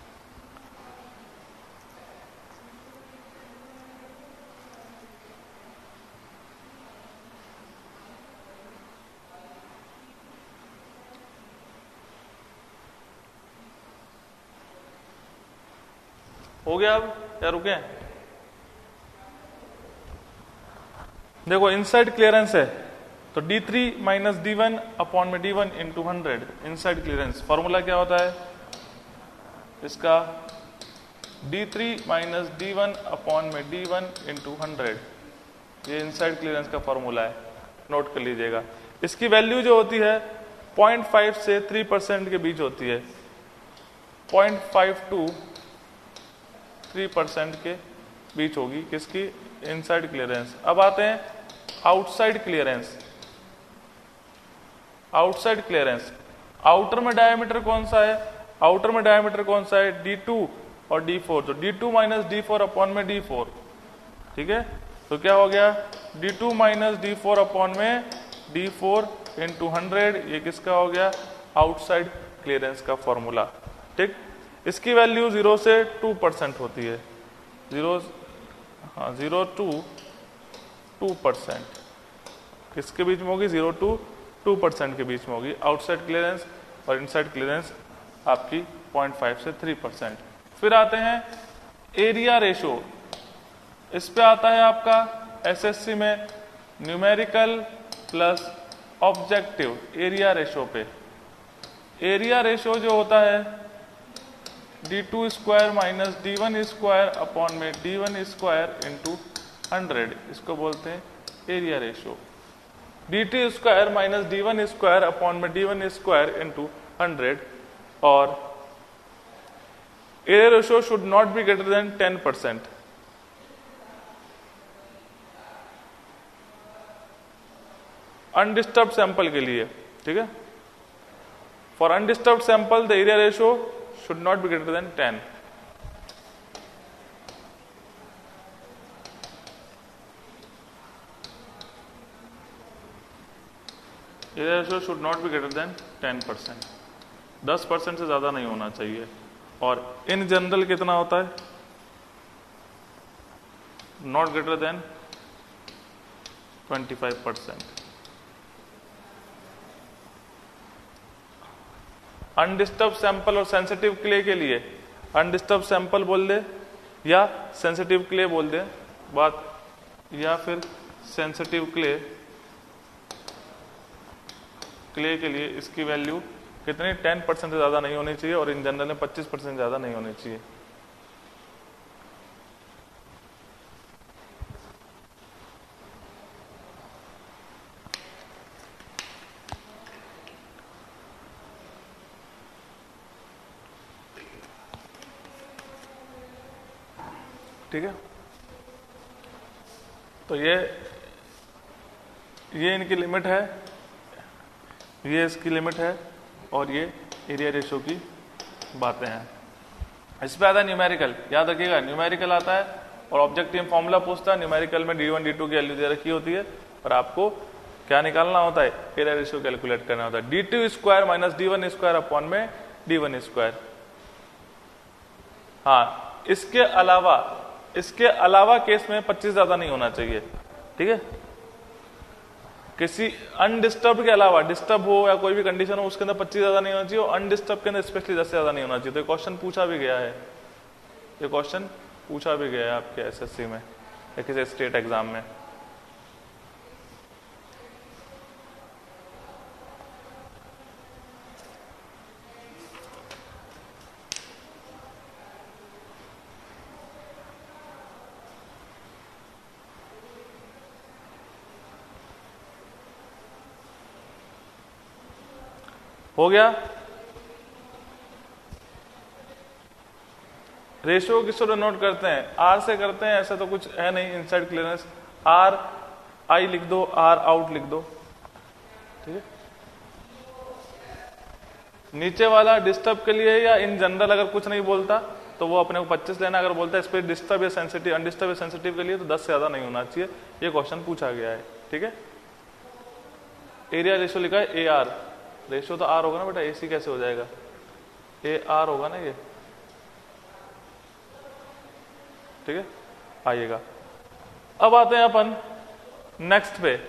हो गया अब या रुके? देखो इनसाइड क्लियरेंस है तो D three minus D one upon में D one into hundred, inside clearance formula क्या होता है इसका, D three minus D one upon में डी वन इंटू हंड्रेड, ये इनसाइड क्लियरेंस का फॉर्मूला है, नोट कर लीजिएगा। इसकी वैल्यू जो होती है पॉइंट फाइव से थ्री परसेंट के बीच होती है, point five to three percent के बीच होगी किसकी, इनसाइड क्लियरेंस। अब आते हैं outside clearance. Outside clearance, outer में डायमीटर कौन सा है, आउटर में डायमीटर कौन सा है, डी टू और डी फोर, तो D two minus D four upon में डी फोर, ठीक है। तो क्या हो गया, D two minus D four upon में डी फोर इंटू हंड्रेड, ये किसका हो गया, आउटसाइड क्लियरेंस का फॉर्मूला, ठीक। इसकी वैल्यू जीरो से टू परसेंट होती है, जीरो हाँ जीरो टू टू परसेंट, किसके बीच में होगी, जीरो टू टू परसेंट के बीच में होगी आउटसाइड क्लियरेंस, और इनसाइड क्लियरेंस आपकी पॉइंट फाइव से थ्री परसेंट। फिर आते हैं एरिया रेशो, इस पे आता है आपका एसएससी में numerical plus objective area ratio पे। एरिया रेशो जो होता है D two square minus D one square upon में D one square into hundred, इसको बोलते हैं area ratio. D two square minus D one square upon में D one square into hundred, और area ratio should not be greater than ten percent. Undisturbed sample के लिए, ठीक है, for undisturbed sample the area ratio should not be greater than ten. Area ratio should not be greater than ten percent. दस percent से ज्यादा नहीं होना चाहिए। और इन जनरल कितना होता है, not greater than twenty five percent. Undisturbed sample और सेंसिटिव क्ले के लिए अनडिस्टर्ब सैंपल बोल दे या सेंसिटिव क्ले बोल दे बात, या फिर सेंसिटिव क्ले क्ले के लिए इसकी वैल्यू कितनी, टेन परसेंट से ज्यादा नहीं होनी चाहिए, और इन जनरल में पच्चीस परसेंट ज्यादा नहीं होनी चाहिए। ठीक है, तो ये ये इनकी लिमिट है, ये इसकी लिमिट है, और ये एरिया रेशो की बातें हैं। इस पे आता है न्यूमेरिकल, याद रखिएगा न्यूमेरिकल आता है और ऑब्जेक्टिव फॉर्मूला पूछता है। न्यूमेरिकल में डी वन डी टू की वैल्यू दे रखी होती है और आपको क्या निकालना होता है, एरिया रेशो कैलकुलेट करना होता है। D two square minus D one square upon में डी वन स्क्वायर। हाँ, इसके अलावा इसके अलावा केस में पच्चीस ज्यादा नहीं होना चाहिए, ठीक है। किसी अनडिस्टर्ब के अलावा, डिस्टर्ब हो या कोई भी कंडीशन हो उसके अंदर पच्चीस ज्यादा नहीं होना चाहिए, और अनडिस्टर्ब के अंदर स्पेशली दस से ज्यादा नहीं होना चाहिए। तो ये क्वेश्चन पूछा भी गया है, ये क्वेश्चन पूछा भी गया है आपके एसएससी में या किसी स्टेट एग्जाम में। हो गया। रेशियो किससे डिनोट करते हैं, आर से करते हैं, ऐसा तो कुछ है नहीं। इनसाइड क्लियरेंस आर आई लिख दो, आर आउट लिख दो, ठीक है। नीचे वाला डिस्टर्ब के लिए या इन जनरल अगर कुछ नहीं बोलता तो वो अपने को पच्चीस लेना, अगर बोलता है इस पर डिस्टर्ब या सेंसिटिव अनडिस्टर्ब या सेंसिटिव के लिए तो दस से ज्यादा नहीं होना चाहिए। ये क्वेश्चन पूछा गया है, ठीक है। एरिया रेशियो लिखा है ए आर, रेशियो तो आर होगा ना बेटा, एसी कैसे हो जाएगा, ए आर होगा ना ये, ठीक है। आइएगा, अब आते हैं अपन नेक्स्ट पे।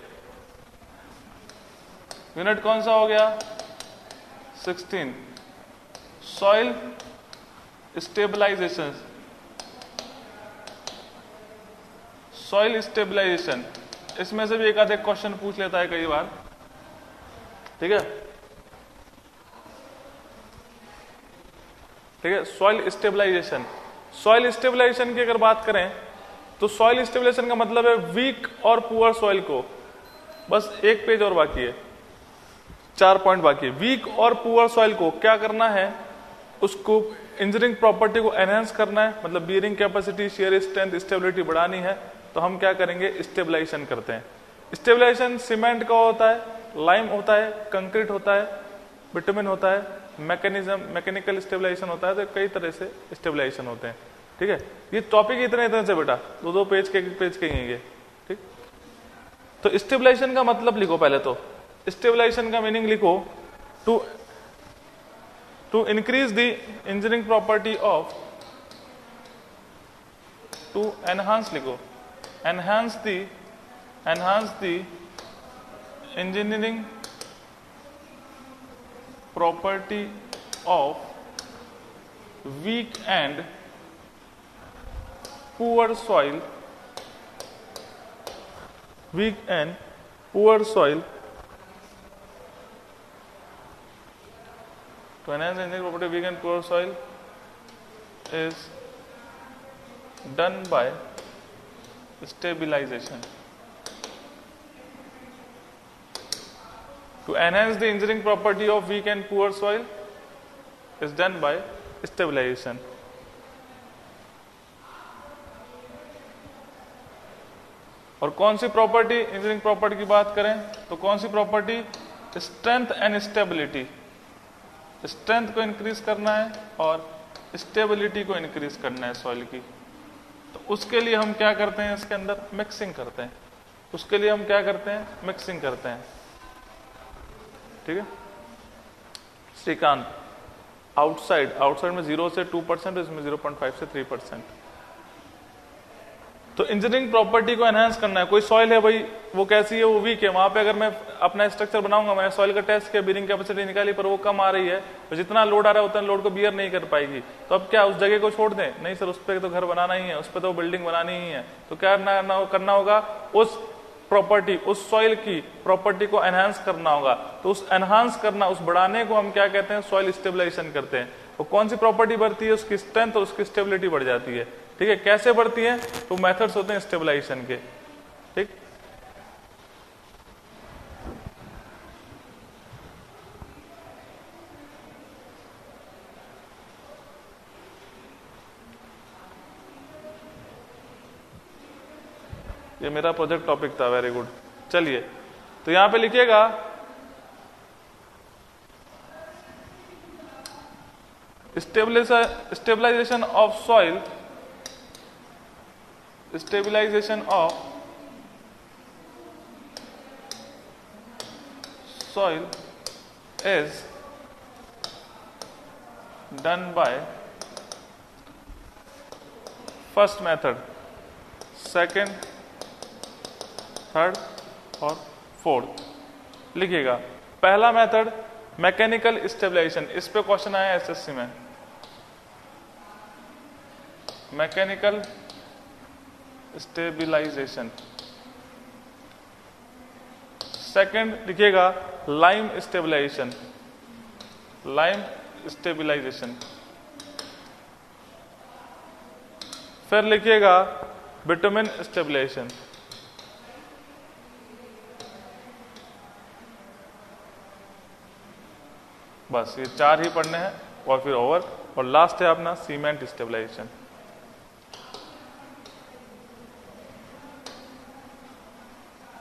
यूनिट कौन सा हो गया, sixteen, soil stabilization. Soil stabilization, इसमें से भी एक आध एक क्वेश्चन पूछ लेता है कई बार, ठीक है, ठीक है। सॉइल स्टेबलाइजेशन, सॉइल स्टेबलाइजेशन की अगर बात करें तो सॉइल स्टेबलाइजेशन का मतलब है वीक और पुअर सॉइल को, बस एक पेज और बाकी है, चार पॉइंट बाकी है। वीक और पुअर सॉइल को क्या करना है, उसको इंजीनियरिंग प्रॉपर्टी को एनहेंस करना है, मतलब bearing capacity, shear strength, stability बढ़ानी है, तो हम क्या करेंगे, स्टेबलाइजेशन करते हैं। स्टेबलाइजेशन सीमेंट का होता है, लाइम होता है, कंक्रीट होता है, बिटुमिन होता है, मैकेनिज्म मैकेनिकल स्टेबलाइजेशन होता है, तो कई तरह से स्टेबलाइजेशन होते हैं, ठीक है। ये टॉपिक इतने इतने से बेटा, दो दो पेज के एक पेज के ही, ठीक। तो स्टेबलाइजेशन का मतलब लिखो पहले, तो स्टेबलाइजेशन का मीनिंग लिखो, to to increase the engineering property of, to enhance लिखो, enhance the enhance the engineering property of weak and poor soil, weak and poor soil, to enhance the engineering property of weak and poor soil is done by stabilization. To enhance the engineering property of weak and poor soil is done by stabilization. और कौन सी property, engineering property की बात करें तो कौन सी property, strength and stability, strength को इंक्रीज करना है और स्टेबिलिटी को इंक्रीज करना है सॉइल की। तो उसके लिए हम क्या करते हैं, इसके अंदर मिक्सिंग करते हैं, उसके लिए हम क्या करते हैं, मिक्सिंग करते हैं, ठीक है। श्रीकांत, आउटसाइड, आउटसाइड में जीरो से टू परसेंट, इसमें जीरो पॉइंट फाइव से थ्री परसेंट। तो इंजीनियरिंग प्रॉपर्टी को एनहांस करना है। कोई सॉइल है भाई, वो कैसी है, वो वीक है, वहां पे अगर मैं अपना स्ट्रक्चर बनाऊंगा, मैंने सॉइल का टेस्ट किया, बियरिंग कैपेसिटी निकाली, पर वो कम आ रही है, तो जितना लोड आ रहा है उतना लोड को बियर नहीं कर पाएगी, तो अब क्या उस जगह को छोड़ दें, नहीं सर, उस पर तो घर बनाना ही है, उस पर तो बिल्डिंग बनानी ही है, तो क्या करना होगा, उस प्रॉपर्टी, उस सॉइल की प्रॉपर्टी को एनहांस करना होगा। तो उस एनहांस करना, उस बढ़ाने को हम क्या कहते हैं, सॉइल स्टेबलाइजेशन करते हैं। वो कौन सी प्रॉपर्टी बढ़ती है, उसकी स्ट्रेंथ और उसकी स्टेबिलिटी बढ़ जाती है, ठीक है। कैसे बढ़ती है, तो मेथड्स होते हैं स्टेबलाइजेशन के, ठीक। ये मेरा प्रोजेक्ट टॉपिक था, वेरी गुड। चलिए, तो यहां पे लिखिएगा stabilization of soil, stabilization of soil is done by first method, second, third और फोर्थ। लिखिएगा पहला मेथड मैकेनिकल स्टेबलाइजेशन, इस पे क्वेश्चन आया एसएससी में, मैकेनिकल स्टेबलाइजेशन। सेकंड लिखिएगा लाइम स्टेबलाइजेशन, लाइम स्टेबलाइजेशन। फिर लिखिएगा बिटुमिन स्टेबलाइजेशन। बस ये चार ही पढ़ने हैं और फिर ओवर, और लास्ट है अपना cement stabilization.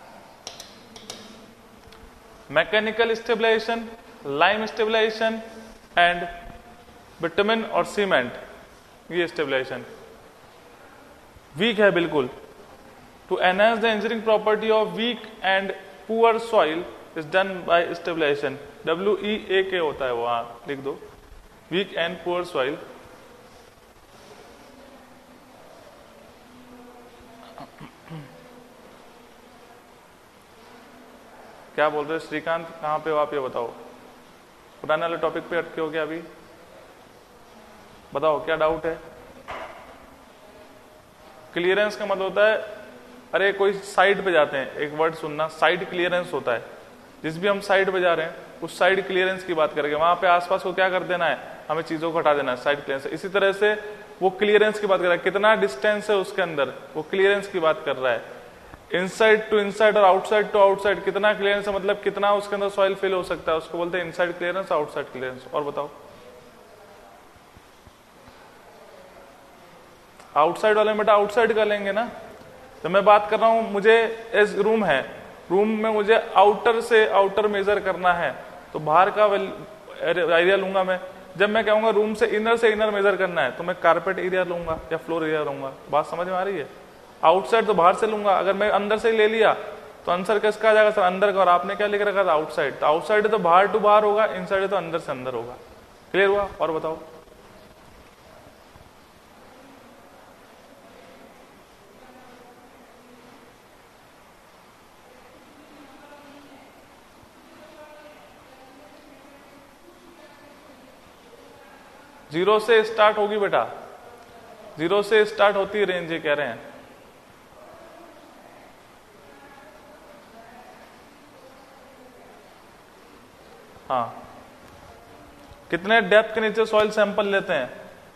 Mechanical stabilization, lime stabilization, and bitumen और सीमेंट, ये स्टेबलाइजेशन वीक है बिल्कुल। To enhance the engineering property of weak and poor soil is done by stabilization, W E A K होता है, वहां लिख दो, वीक एंड पुअर सॉइल। क्या बोल रहे हो श्रीकांत, कहाँ पे हो आप, ये बताओ। पुराने वाले टॉपिक पे अटके हो क्या अभी? बताओ क्या डाउट है। क्लियरेंस का मतलब होता है, अरे कोई साइड पे जाते हैं, एक वर्ड सुनना, साइड क्लियरेंस होता है। जिस भी हम साइड पे जा रहे हैं उस साइड क्लियरेंस की बात करेंगे, वहां पे आसपास को क्या कर देना है, हमें चीजों को हटा देना है, साइड क्लियरेंस। इसी तरह से वो क्लियरेंस की बात कर रहा है, कितना डिस्टेंस है उसके अंदर, वो क्लियरेंस की बात कर रहा है। इनसाइड टू इनसाइड और आउटसाइड टू आउटसाइड, कितना क्लियरेंस है, मतलब कितना उसके अंदर सॉइल फिल हो सकता है, उसको बोलते हैं इनसाइड क्लियरेंस, आउटसाइड क्लियरेंस। और बताओ आउटसाइड वाले में बेटा आउटसाइड का लेंगे ना। तो मैं बात कर रहा हूं, मुझे एज रूम है, रूम में मुझे आउटर से आउटर मेजर करना है, तो बाहर का एरिया लूंगा मैं। जब मैं कहूंगा रूम से इनर से इनर मेजर करना है, तो मैं कारपेट एरिया लूंगा या फ्लोर एरिया लूंगा। बात समझ में आ रही है? आउटसाइड तो बाहर से लूंगा, अगर मैं अंदर से ले लिया तो आंसर किसका आ जाएगा सर, अंदर का। और आपने क्या लिख रखा था, आउटसाइड। तो आउटसाइड तो बाहर टू बाहर होगा, इनसाइड तो अंदर से अंदर होगा। क्लियर हुआ? और बताओ जीरो से स्टार्ट होगी बेटा, जीरो से स्टार्ट होती है रेंज, ये कह रहे हैं। हाँ, कितने डेप्थ के नीचे सॉइल सैंपल लेते हैं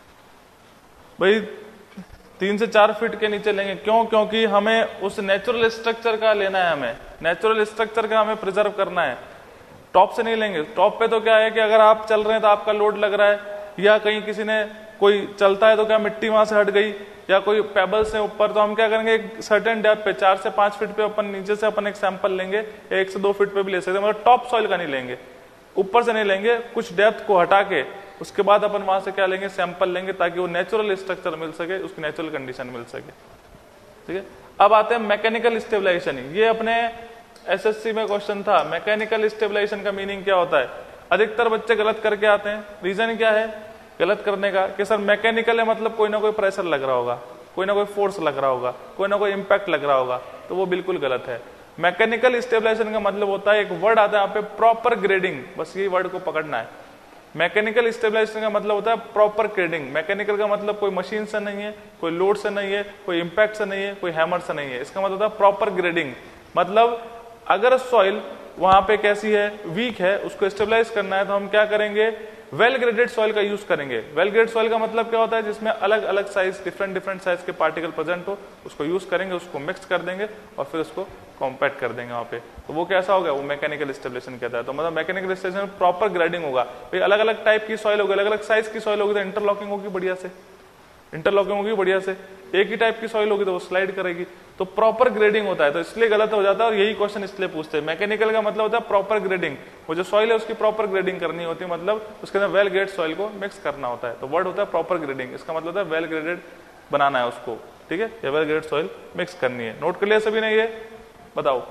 भाई? तीन से चार फीट के नीचे लेंगे। क्यों? क्योंकि हमें उस नेचुरल स्ट्रक्चर का लेना है, हमें नेचुरल स्ट्रक्चर का हमें प्रिजर्व करना है। टॉप से नहीं लेंगे। टॉप पे तो क्या है कि अगर आप चल रहे हैं तो आपका लोड लग रहा है, या कहीं किसी ने कोई चलता है तो क्या मिट्टी वहां से हट गई, या कोई पेबल्स है ऊपर, तो हम क्या करेंगे, एक सर्टेन डेप्थ पे, चार से पांच फीट पे अपन नीचे से अपन एक सैंपल लेंगे, एक से दो फीट पे भी ले सकते हैं, मगर टॉप सॉइल का नहीं लेंगे, ऊपर से नहीं लेंगे। कुछ डेप्थ को हटा के उसके बाद अपन वहां से क्या लेंगे, सैंपल लेंगे, ताकि वो नेचुरल स्ट्रक्चर मिल सके, उसकी नेचुरल कंडीशन मिल सके। ठीक है, अब आते हैं मैकेनिकल स्टेबलाइजेशन। ये अपने एसएससी में क्वेश्चन था, मैकेनिकल स्टेबलाइजेशन का मीनिंग क्या होता है। अधिकतर बच्चे गलत करके आते हैं। रीजन क्या है गलत करने का, कि सर मैकेनिकल है मतलब कोई ना कोई प्रेशर लग रहा होगा, कोई ना कोई फोर्स लग रहा होगा, कोई ना कोई इंपैक्ट लग रहा होगा, तो वो बिल्कुल गलत है। मैकेनिकल स्टेबलाइजेशन का मतलब होता है, एक वर्ड आता है यहाँ पे, प्रॉपर ग्रेडिंग। बस ये वर्ड को पकड़ना है। मैकेनिकल स्टेबलाइजेशन का मतलब होता है प्रॉपर ग्रेडिंग। मैकेनिकल का मतलब कोई मशीन से नहीं है, कोई लोड से नहीं है, कोई इंपैक्ट से नहीं है, कोई हैमर से नहीं है। इसका मतलब होता है प्रॉपर ग्रेडिंग। मतलब अगर सॉइल वहां पे कैसी है, वीक है, उसको स्टेबलाइज करना है, तो हम क्या करेंगे, वेल ग्रेडेड सॉइल का यूज करेंगे। वेल ग्रेडेड सॉइल का मतलब क्या होता है, जिसमें अलग अलग साइज, डिफरेंट डिफरेंट साइज के पार्टिकल प्रेजेंट हो, उसको यूज करेंगे, उसको मिक्स कर देंगे और फिर उसको कॉम्पैक्ट कर देंगे वहां पे। तो वो कैसा होगा, वो मैकेनिकल स्टेबलाइजेशन कहता है। तो मतलब मैकेनिकल स्टेबलाइजेशन में प्रॉपर ग्रेडिंग होगा। भाई अलग अलग टाइप की सॉइल होगी, अलग अलग साइज की सॉइल होगी, तो इंटरलॉकिंग होगी बढ़िया से, इंटरलॉकिंग होगी बढ़िया से। एक ही टाइप की सॉइल होगी तो वो स्लाइड करेगी। तो प्रॉपर ग्रेडिंग होता है, तो इसलिए गलत हो जाता है, और यही क्वेश्चन इसलिए पूछते हैं। मैकेनिकल का मतलब होता है प्रॉपर ग्रेडिंग, वो जो सॉइल है उसकी प्रॉपर ग्रेडिंग करनी होती है, मतलब उसके अंदर वेल ग्रेडेड सॉइल को मिक्स करना होता है। तो वर्ड होता है प्रॉपर ग्रेडिंग, इसका मतलब होता है वेल ग्रेडेड बनाना है उसको। ठीक है, या वेल ग्रेडेड सॉइल मिक्स करनी है। नोट कर लिया सभी ने? ये बताओ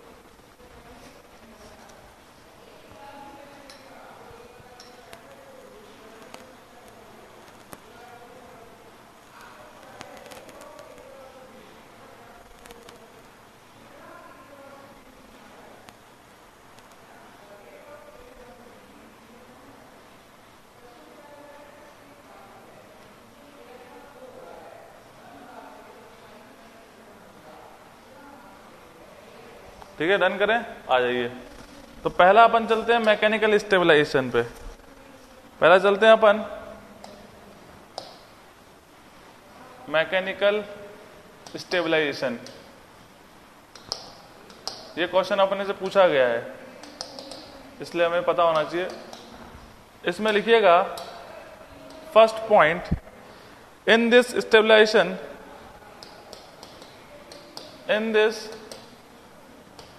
ठीक है, डन करें, आ जाइए। तो पहला अपन चलते हैं मैकेनिकल स्टेबलाइजेशन पे। पहला चलते हैं अपन मैकेनिकल स्टेबलाइजेशन। ये क्वेश्चन अपने से पूछा गया है, इसलिए हमें पता होना चाहिए। इसमें लिखिएगा first point, in this stabilization, in this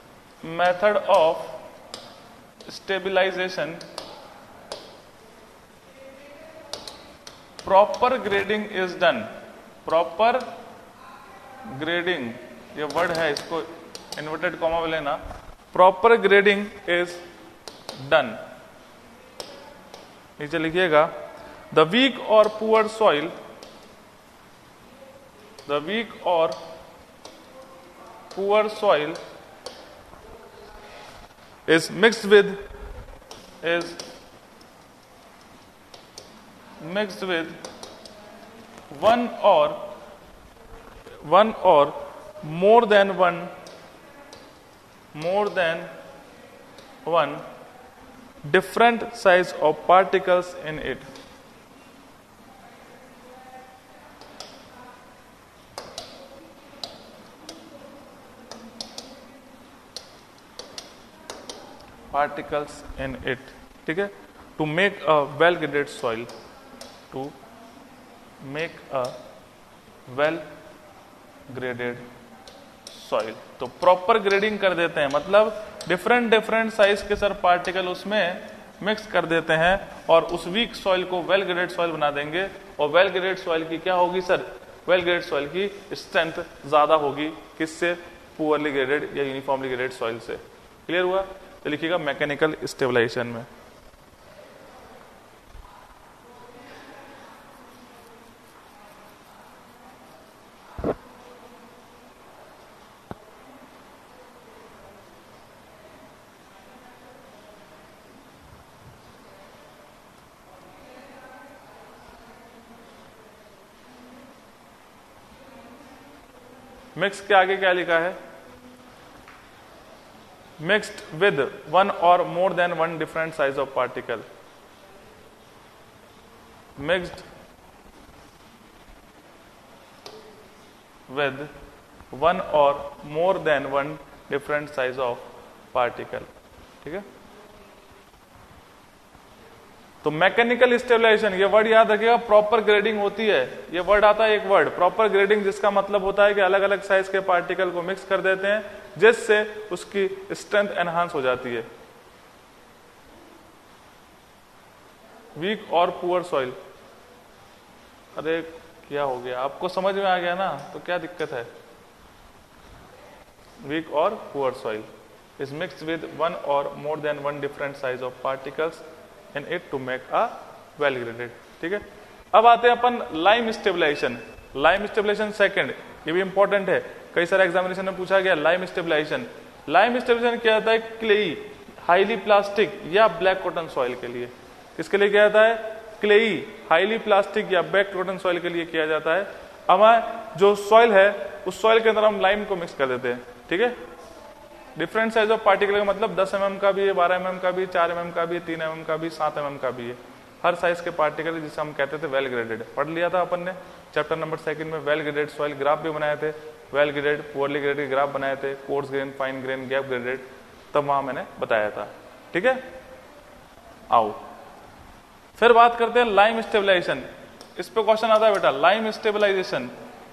method of stabilization proper grading is done, proper grading ये वर्ड है, इसको इन्वर्टेड कॉमा में लेना, प्रॉपर ग्रेडिंग इज डन। नीचे लिखिएगा द वीक और पुअर सॉइल, द वीक और poor soil is mixed with is mixed with one or one or more than one more than one different size of particles in it. Particles in it, ठीक है, to make a well graded soil, to make a well graded soil। तो proper grading कर देते हैं, मतलब different different size के sir particle उसमें mix कर देते हैं और उस वीक सॉइल को वेल ग्रेडेड सॉइल बना देंगे। और वेल ग्रेडेड सॉइल की क्या होगी सर, वेल ग्रेडेड सॉइल की स्ट्रेंथ ज्यादा होगी किससे, पुअरली ग्रेडेड या यूनिफॉर्मली ग्रेडेड सॉइल से। क्लियर हुआ? तो लिखिएगा मैकेनिकल स्टेबलाइजेशन में। मिक्स के आगे क्या लिखा है, mixed with one or more than one different size of particle, mixed with one or more than one different size of particle, ठीक है। तो मैकेनिकल स्टेबलाइजेशन, ये वर्ड याद रखिएगा, प्रॉपर ग्रेडिंग होती है, ये वर्ड आता है एक वर्ड प्रॉपर ग्रेडिंग, जिसका मतलब होता है कि अलग अलग साइज के पार्टिकल को मिक्स कर देते हैं जिससे उसकी स्ट्रेंथ एनहांस हो जाती है। वीक और पुअर सॉइल, अरे क्या हो गया, आपको समझ में आ गया ना, तो क्या दिक्कत है। वीक और poor soil is mixed with one और more than one different size of particles in it to make a well graded, ठीक है। अब आते हैं अपन lime stabilization. Lime stabilization second, ये भी इंपॉर्टेंट है, कई सारे एग्जामिनेशन में पूछा गया। लाइम स्टेबलाइजेशन, लाइम स्टेबलाइजेशन क्या होता है, क्लेई, हाईली प्लास्टिक या ब्लैक कॉटन सॉइल के लिए। किसके लिए किया जाता है, क्लेई, हाईली प्लास्टिक या ब्लैक कॉटन सॉइल के लिए किया जाता है। हमारा जो सॉइल है उस सॉइल के अंदर हम लाइम को मिक्स कर देते हैं, ठीक है। डिफरेंट साइज ऑफ पार्टिकल का मतलब दस एम एम का भी है, बारह एम एम का भी, चार एम एम का भी, तीन एम एम का भी, सात एम एम का भी है। हर साइज के पार्टिकल जिसे हम कहते थे वेल ग्रेडेड, पढ़ लिया था अपन ने चैप्टर नंबर सेकंड में। वेल ग्रेडेड सॉइल ग्राफ भी बनाए थे, well graded, poorly graded graph बनाए थे, coarse grain, fine grain, gap graded, तब वहां मैंने बताया था, ठीक है। आओ फिर बात करते हैं लाइम स्टेबलाइजेशन। इस पे क्वेश्चन आता है बेटा, लाइम स्टेबलाइजेशन।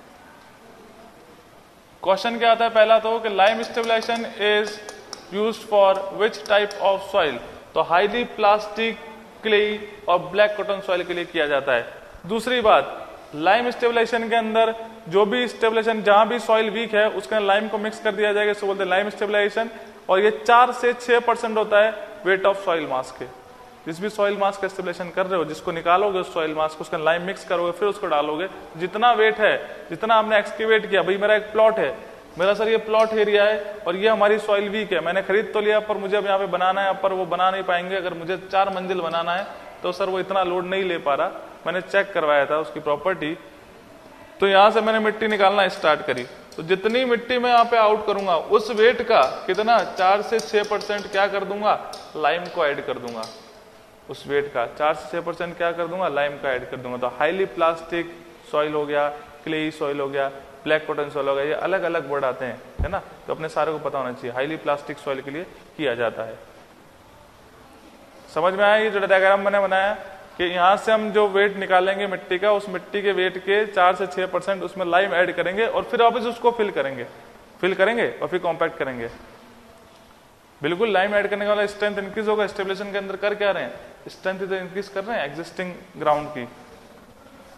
क्वेश्चन क्या आता है पहला तो कि lime stabilization is used for which type of soil. तो हाईली प्लास्टिक, क्लेई और ब्लैक कॉटन सॉइल के लिए किया जाता है। दूसरी बात, लाइम स्टेबलाइजेशन के अंदर जो भी स्टेबलाइजेशन, जहां भी सॉइल वीक है उसके अंदर लाइम को मिक्स कर दिया जाएगा, इसको बोलते हैं लाइम स्टेबलाइजेशन। और ये चार से छह परसेंट होता है वेट ऑफ सॉइल मास के। जिस भी सॉइल मास का स्टेबलाइजेशन कर रहे हो, जिसको निकालोगे उस सॉइल मास को, उसका लाइम मिक्स करोगे, फिर उसको डालोगे, जितना वेट है, जितना आपने एक्सकेवेट किया, भाई मेरा एक प्लॉट है, मेरा सर ये प्लॉट एरिया है और ये हमारी सॉइल वीक है, मैंने खरीद तो लिया पर मुझे अब यहाँ पे बनाना है, पर वो बना नहीं पाएंगे, अगर मुझे चार मंजिल बनाना है तो सर वो इतना लोड नहीं ले पा रहा, मैंने चेक करवाया था उसकी प्रॉपर्टी, तो यहाँ से मैंने मिट्टी निकालना स्टार्ट करी, तो जितनी मिट्टी मैं यहाँ पे आउट करूंगा उस वेट का कितना, चार से छह परसेंट क्या कर दूंगा, लाइम को ऐड कर दूंगा। उस वेट का चार से छह परसेंट क्या कर दूंगा, लाइम का ऐड कर दूंगा। तो हाईली प्लास्टिक सॉइल हो गया, क्लेई सॉइल हो गया, ब्लैक कॉटन सॉइल हो गया, ये अलग अलग वर्ड आते हैं, है ना, तो अपने सारे को पता होना चाहिए। हाईली प्लास्टिक सॉइल के लिए किया जाता है। समझ में आया ये जो डायग्राम मैंने बनाया कि यहाँ से हम जो वेट निकालेंगे मिट्टी का, उस मिट्टी के वेट के चार से छह परसेंट उसमें लाइम ऐड करेंगे और फिर वापस उसको फिल करेंगे, फिल करेंगे और फिर कॉम्पैक्ट करेंगे। बिल्कुल लाइम ऐड करने वाला स्ट्रेंथ इंक्रीज होगा। स्टेबलाइजेशन के अंदर कर क्या रहे हैं, स्ट्रेंथ तो इंक्रीज कर रहे हैं एग्जिस्टिंग ग्राउंड की।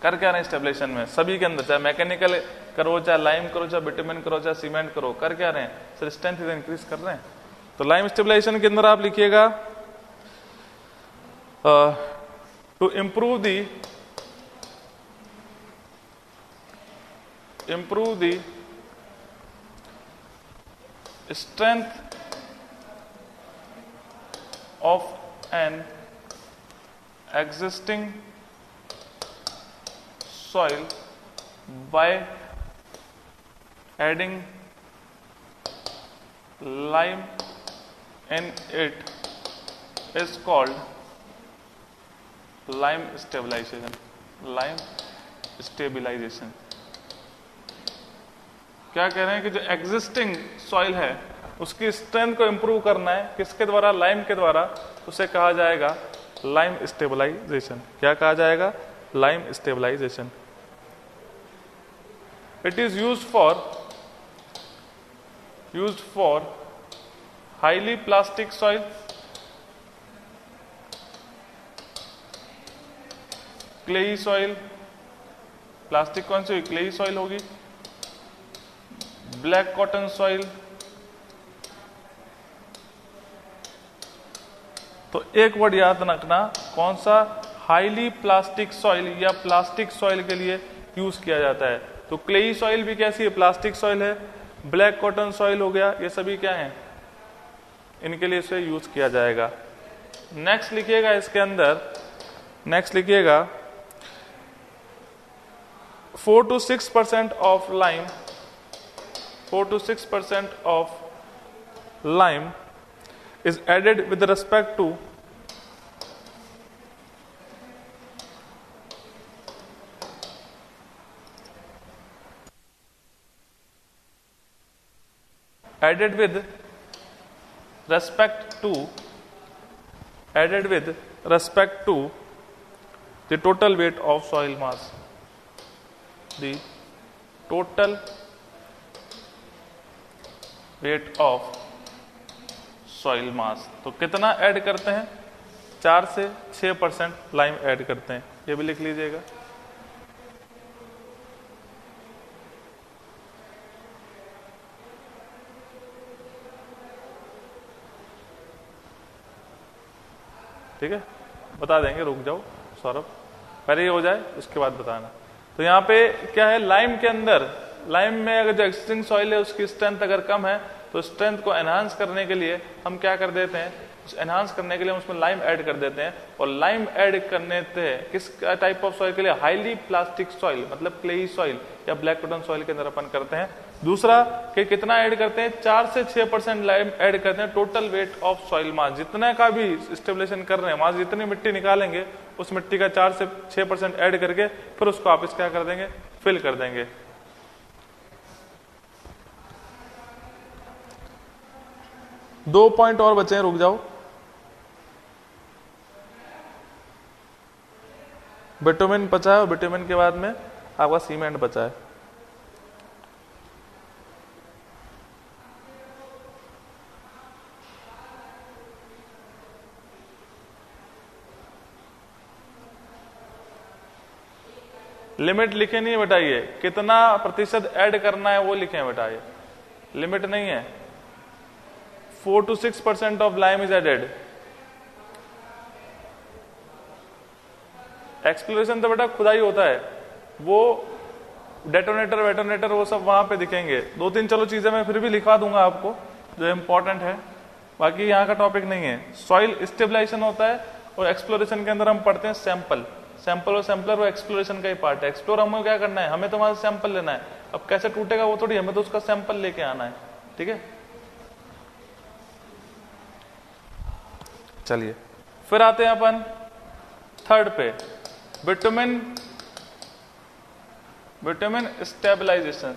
कर क्या रहे हैं स्टेबलाइजेशन में सभी के अंदर, चाहे मैकेनिकल करो, चाहे लाइम करो, चाहे बिटुमेन करो, चाहे सीमेंट करो, कर क्या रहे हैं सर, स्ट्रेंथ इंक्रीज कर रहे हैं। तो लाइम स्टेबलाइजेशन के अंदर आप लिखिएगा to improve the improve the strength of an existing soil by adding lime in it is called lime stabilization. Lime stabilization क्या कह रहे हैं कि जो एग्जिस्टिंग सॉइल है उसकी स्ट्रेंथ को इंप्रूव करना है, किसके द्वारा, लाइम के द्वारा, उसे कहा जाएगा लाइम स्टेबलाइजेशन। क्या कहा जाएगा, lime stabilization. It is used for used for highly plastic soil, clayey soil, plastic कौन सी हुई, क्लेई सॉइल होगी, ब्लैक कॉटन सॉइल। तो एक वर्ड याद रखना, कौन सा, हाईली प्लास्टिक सॉइल या प्लास्टिक सॉइल के लिए यूज किया जाता है। तो क्लेई सॉइल भी कैसी है, प्लास्टिक सॉइल है, ब्लैक कॉटन सॉइल हो गया, ये सभी क्या हैं, इनके लिए इसे यूज किया जाएगा। नेक्स्ट लिखिएगा इसके अंदर, नेक्स्ट लिखिएगा four to six percent of lime four to six percent of lime is added with respect to added with respect to added with respect to the total weight of soil mass, the total weight of soil mass. तो कितना add करते हैं, चार से छह percent lime add करते हैं, ये भी लिख लीजिएगा। ठीक है, बता देंगे, रुक जाओ सौरभ, पहले ये हो जाए उसके बाद बताना। तो यहाँ पे क्या है, लाइम के अंदर, लाइम में अगर जो एक्सिस्टिंग सॉइल है उसकी स्ट्रेंथ अगर कम है तो स्ट्रेंथ को एनहांस करने के लिए हम क्या कर देते हैं, एनहांस करने के लिए हम उसमें लाइम ऐड कर देते हैं। और लाइम ऐड करने से किस टाइप ऑफ सॉइल के लिए, हाईली प्लास्टिक सॉइल मतलब क्लेई सॉइल या ब्लैक कॉटन सॉइल के अंदर अपन करते हैं। दूसरा कि कितना ऐड करते हैं, चार से छह परसेंट लाइम ऐड करते हैं total weight of soil mass, जितने का भी स्टेबलाइजेशन कर रहे हैं मास, जितनी मिट्टी निकालेंगे उस मिट्टी का चार से छह परसेंट ऐड करके फिर उसको आप इस क्या कर देंगे, फिल कर देंगे। दो पॉइंट और बचे हैं, रुक जाओ। बिटुमेन बचा है और बिटुमेन के बाद में आपका सीमेंट बचा है। लिमिट लिखे नहीं बेटाइए, कितना प्रतिशत ऐड करना है वो लिखे बेटाइए, लिमिट नहीं है। Four to six percent of lime is added. Exploration तो बेटा खुदा ही होता है, वो डेटोनेटर वेटोनेटर वो सब वहां पे दिखेंगे। दो तीन चलो चीजें मैं फिर भी लिखवा दूंगा आपको जो इंपॉर्टेंट है, बाकी यहाँ का टॉपिक नहीं है। सॉइल स्टेबलाइजेशन होता है और एक्सप्लोरेशन के अंदर हम पढ़ते हैं सैंपल। सैंपल और सैंपलर वो एक्सप्लोरेशन का ही पार्ट है। एक्सप्लोर हमें क्या करना है, हमें तो वहां सैंपल लेना है। अब कैसे टूटेगा वो थोड़ी, हमें तो उसका सैंपल लेके आना है। ठीक है, चलिए फिर आते हैं अपन थर्ड पे, बिटुमेन बिटुमेन स्टेबलाइजेशन।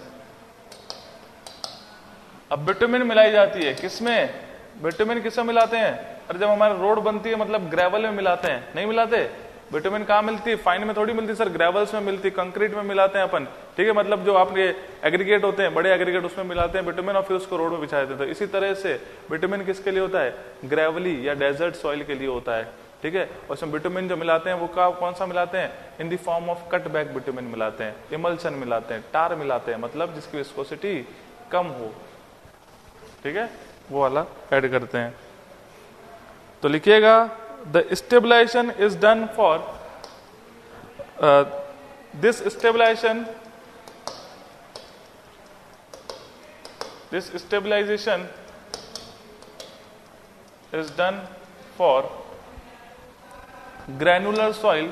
अब बिटुमेन मिलाई जाती है किसमें, बिटुमेन किसमें मिलाते हैं, अरे जब हमारी रोड बनती है मतलब ग्रेवल में मिलाते हैं, नहीं मिलाते। बिटुमेन कहाँ मिलती है, फाइन में थोड़ी मिलती सर, ग्रेवल्स में मिलती, कंक्रीट में मिलाते हैं अपन। ठीक है, मतलब जो आपके एग्रीगेट होते हैं, बड़े एग्रीगेट, उसमें मिलाते हैं बिटुमेन और फिर उसको रोड में बिछा देते हैं। तो इसी तरह से बिटुमेन किसके लिए होता है, ग्रेवली या डेजर्ट सॉइल के लिए होता है। ठीक है। उसमें बिटुमिन जो मिलाते हैं वो का कौन सा मिलाते हैं, in the form of cut back bitumen मिलाते हैं, इमल्शन मिलाते हैं, टार मिलाते हैं, मतलब जिसकी विस्कोसिटी कम हो, ठीक है, वो वाला ऐड करते हैं। तो लिखिएगा the stabilization is done for this stabilization this stabilization is done for granular soil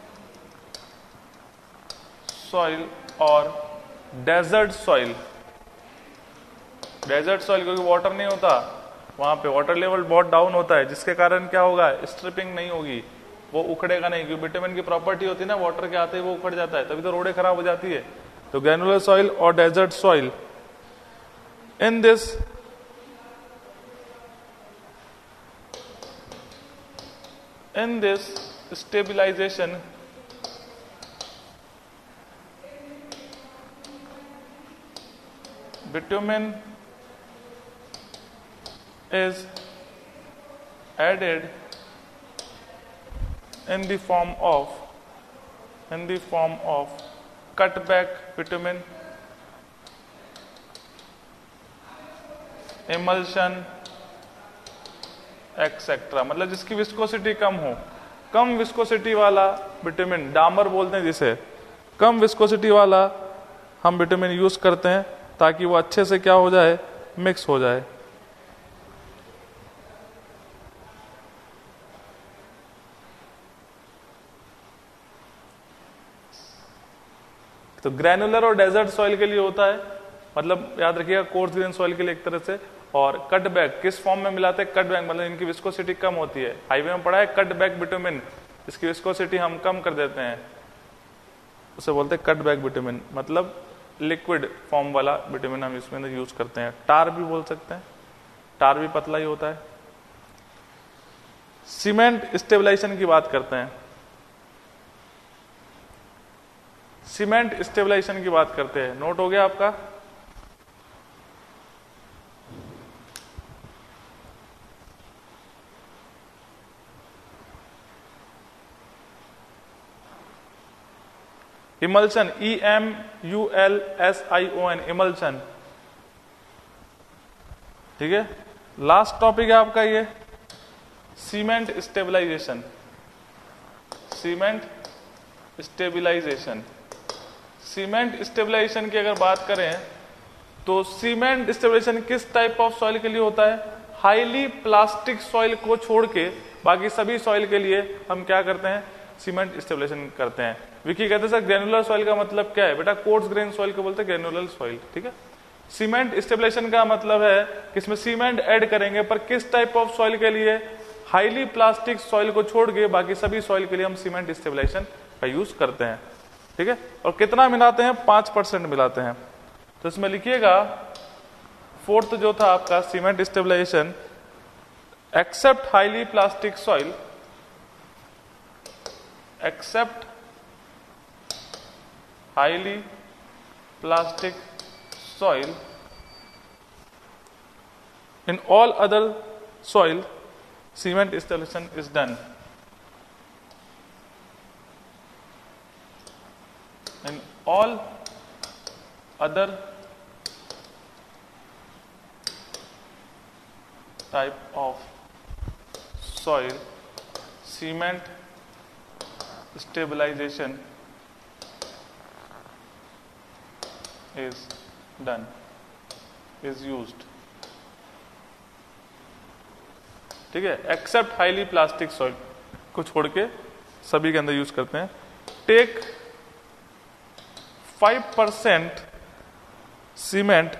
soil और desert soil। डेजर्ट सॉइल क्योंकि वाटर नहीं होता वहां पे, वाटर लेवल बहुत डाउन होता है, जिसके कारण क्या होगा, स्ट्रिपिंग नहीं होगी, वो उखड़ेगा नहीं, क्योंकि विटामिन की प्रॉपर्टी होती है ना, वाटर के आते ही वो उखड़ जाता है, तभी तो रोडें खराब हो जाती है। तो ग्रैनुलर सॉइल और desert soil, in this in this stabilization bitumen is added in the form of in the form of cut back bitumen, emulsion etcetera, मतलब जिसकी विस्कोसिटी कम हो। कम विस्कोसिटी वाला विटामिन, डामर बोलते हैं जिसे, कम विस्कोसिटी वाला हम विटामिन यूज करते हैं ताकि वो अच्छे से क्या हो जाए, मिक्स हो जाए। तो ग्रैनुलर और डेजर्ट सॉइल के लिए होता है, मतलब याद रखिएगा कोर्स ग्रेन सॉइल के लिए एक तरह से, और कट बैक किस फॉर्म में मिलाते हैं, कट बैक, मतलब इनकी विस्कोसिटी कम होती है। हाईवे में पढ़ा है कट बैक विटामिन, इसकी विस्कोसिटी हम कम कर देते हैं, उसे बोलते हैं कट बैक विटामिन, मतलब लिक्विड फॉर्म वाला विटामिन हम इसमें यूज करते हैं। टार भी बोल सकते हैं, टार भी पतला ही होता है। सीमेंट स्टेबलाइजेशन की बात करते हैं, सीमेंट स्टेबलाइजेशन की बात करते हैं, नोट हो गया आपका। Emulsion, E M U L S I O N, emulsion, ठीक है। लास्ट टॉपिक है आपका ये cement stabilization, cement stabilization. Cement stabilization की अगर बात करें तो सीमेंट स्टेबलाइजेशन किस टाइप ऑफ सॉइल के लिए होता है, हाईली प्लास्टिक सॉइल को छोड़ के बाकी सभी सॉइल के लिए हम क्या करते हैं, सीमेंट स्टेबलाइजेशन करते हैं। विकी कहते हैं सर ग्रेनुलर सॉइल का मतलब क्या है, बेटा कोर्स ग्रेन सॉइल को बोलते हैं ग्रेनुलर सॉइल, ठीक है। सीमेंट स्टेबलाइजेशन का मतलब है कि इसमें सीमेंट ऐड करेंगे, पर किस टाइप ऑफ सॉइल के लिए, हाईली प्लास्टिक सॉइल को छोड़ के बाकी सभी सॉइल के लिए हम सीमेंट स्टेबलाइजेशन का यूज करते हैं, ठीक है। और कितना मिलाते हैं, पांच परसेंट मिलाते हैं। तो इसमें लिखिएगा फोर्थ जो था आपका cement stabilization, except highly plastic soil, except highly plastic soil, in all other soil cement installation is done, in all other type of soil cement stabilization is done, is used, ठीक है। Accept highly plastic soil को छोड़ के सभी के अंदर use करते हैं। Take five percent cement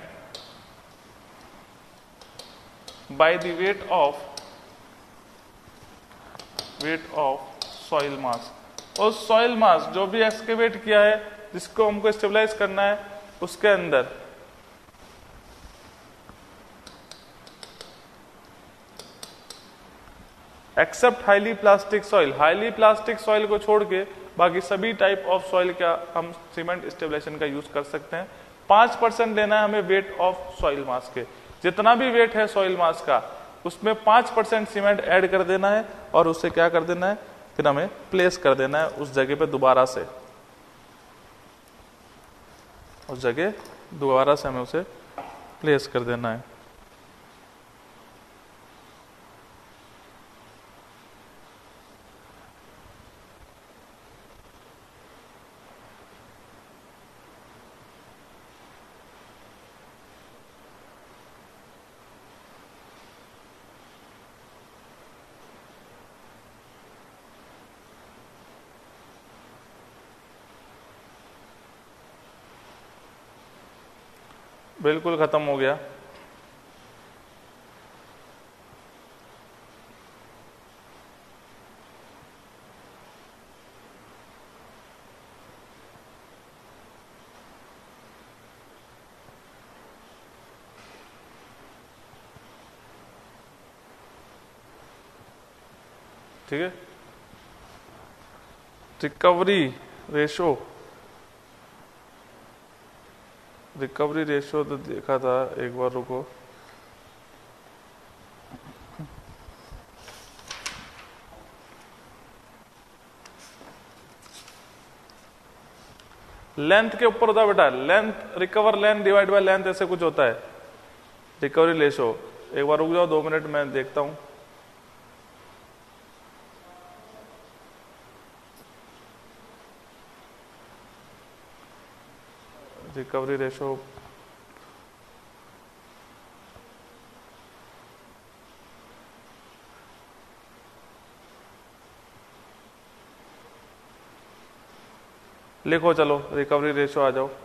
by the weight of weight of soil mass, और सॉइल मास जो भी एक्सकेवेट किया है जिसको हमको स्टेबलाइज करना है उसके अंदर except highly plastic soil, highly plastic soil को छोड़ के बाकी सभी टाइप ऑफ सॉइल का हम सीमेंट स्टेबलाइजेशन का यूज कर सकते हैं। पांच परसेंट लेना है हमें वेट ऑफ सॉइल मास के, जितना भी वेट है सॉइल मास का उसमें पाँच परसेंट सीमेंट ऐड कर देना है और उसे क्या कर देना है, फिर हमें प्लेस कर देना है उस जगह पे दोबारा से, उस जगह दोबारा से हमें उसे प्लेस कर देना है। बिल्कुल खत्म हो गया। ठीक है, रिकवरी रेशो, रिकवरी रेशो तो देखा था एक बार, रुको, लेंथ के ऊपर होता है बेटा, length, recover length divide by length, ऐसे कुछ होता है रिकवरी रेशो। एक बार रुक जाओ दो मिनट, मैं देखता हूं। रिकवरी रेशो लिखो, चलो रिकवरी रेशो आ जाओ।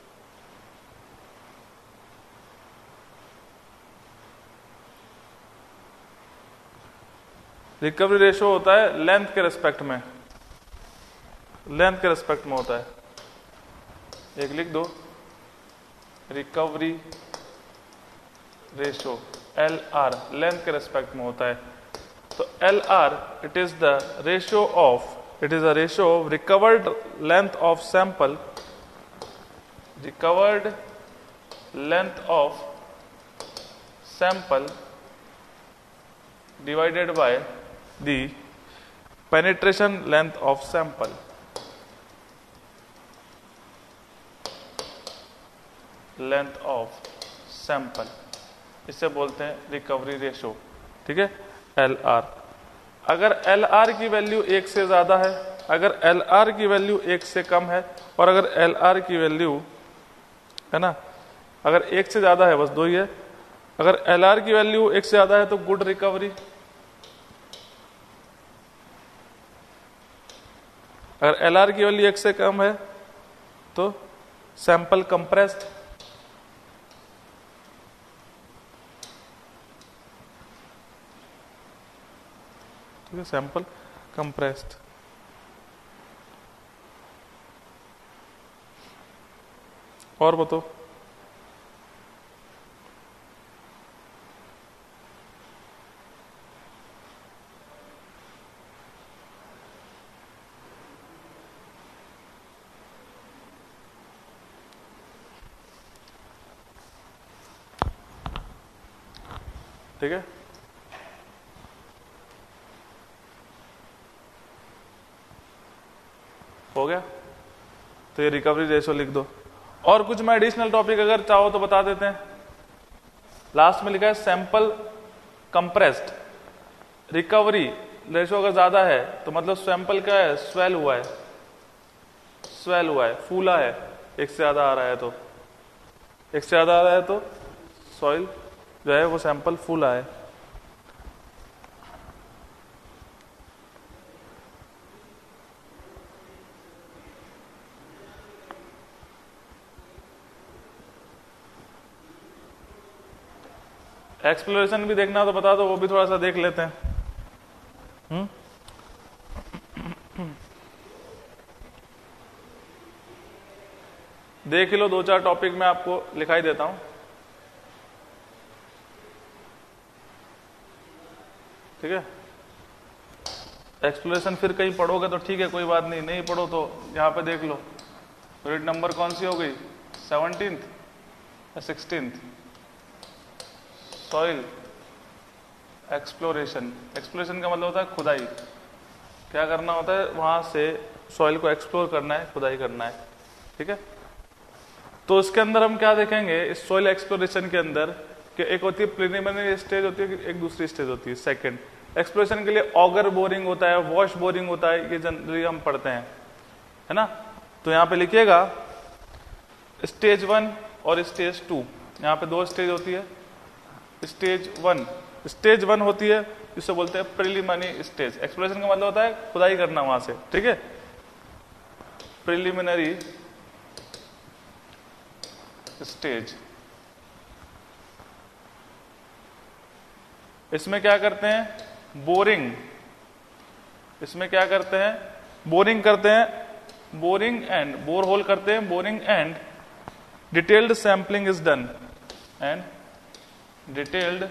रिकवरी रेशो होता है लेंथ के रेस्पेक्ट में, लेंथ के रेस्पेक्ट में होता है। एक लिख दो, recovery ratio L R length के रेस्पेक्ट में होता है। तो L R it is the ratio of, it is a ratio of recovered length of sample, recovered length of sample divided by the penetration length of sample, length of sample, इसे बोलते हैं recovery ratio. ठीक है, L R. अगर L R की value एक से ज्यादा है, अगर एल आर की वैल्यू एक से कम है, और अगर एल आर की वैल्यू है ना, अगर एक से ज्यादा है, बस दो ही है, अगर एल आर की वैल्यू एक से ज्यादा है तो गुड रिकवरी, अगर एल आर की वैल्यू एक से कम है तो सैंपल कंप्रेस्ड, ठीक है, सैंपल कंप्रेस्ड। और बताओ, ठीक है, हो गया। तो ये रिकवरी रेशो लिख दो। और कुछ मैं एडिशनल टॉपिक अगर चाहो तो बता देते हैं। लास्ट में लिखा है सैंपल कंप्रेस्ड, रिकवरी रेशो अगर ज्यादा है तो मतलब सैंपल क्या है, स्वेल हुआ है, स्वेल हुआ है, फूला है, एक से ज्यादा आ रहा है तो, एक से ज्यादा आ रहा है तो सॉइल जो है वो सैंपल फूला है। एक्सप्लोरेशन भी देखना तो बता दो, वो भी थोड़ा सा देख लेते हैं। हम्म देख लो, दो चार टॉपिक मैं आपको लिखाई देता हूं। ठीक है, एक्सप्लोरेशन फिर कहीं पढ़ोगे तो ठीक है, कोई बात नहीं, नहीं पढ़ो तो यहाँ पे देख लो। यूनिट नंबर कौन सी हो गई, सेवनटीन्थ या सिक्सटीन्थ, सॉइल एक्सप्लोरेशन, एक्सप्लोरेशन का मतलब होता है खुदाई, क्या करना होता है, वहां से सॉइल को एक्सप्लोर करना है, खुदाई करना है, ठीक है। तो इसके अंदर हम क्या देखेंगे इस सॉइल एक्सप्लोरेशन के अंदर कि एक होती है प्रिलिमिनरी स्टेज होती है, एक दूसरी स्टेज होती है सेकंड। एक्सप्लोरेशन के लिए ऑगर बोरिंग होता है, वॉश बोरिंग होता है, ये जनरली हम पढ़ते हैं, है ना। तो यहाँ पे लिखिएगा स्टेज वन और स्टेज टू, यहाँ पे दो स्टेज होती है। स्टेज वन, स्टेज वन होती है जिसे बोलते हैं प्रिलिमिनरी स्टेज। एक्सप्लोरेशन का मतलब होता है खुदाई करना वहां से, ठीक है। प्रिलिमिनरी स्टेज, इसमें क्या करते हैं, बोरिंग, इसमें क्या करते हैं, बोरिंग करते हैं, बोरिंग एंड बोर होल करते हैं, boring and detailed sampling is done, and detailed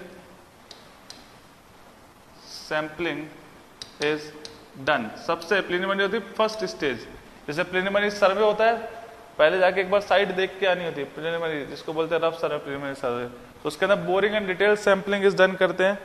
sampling is done. सबसे प्रिलिमिनरी होती है फर्स्ट स्टेज, जैसे प्रिलिमिनरी सर्वे होता है, पहले जाके एक बार साइट देख के आनी होती है, प्रिलिमिनरी जिसको बोलते हैं रफ सर्वे, प्रिलिमिनरी सर्वे। तो उसके अंदर boring and detail sampling is done करते हैं,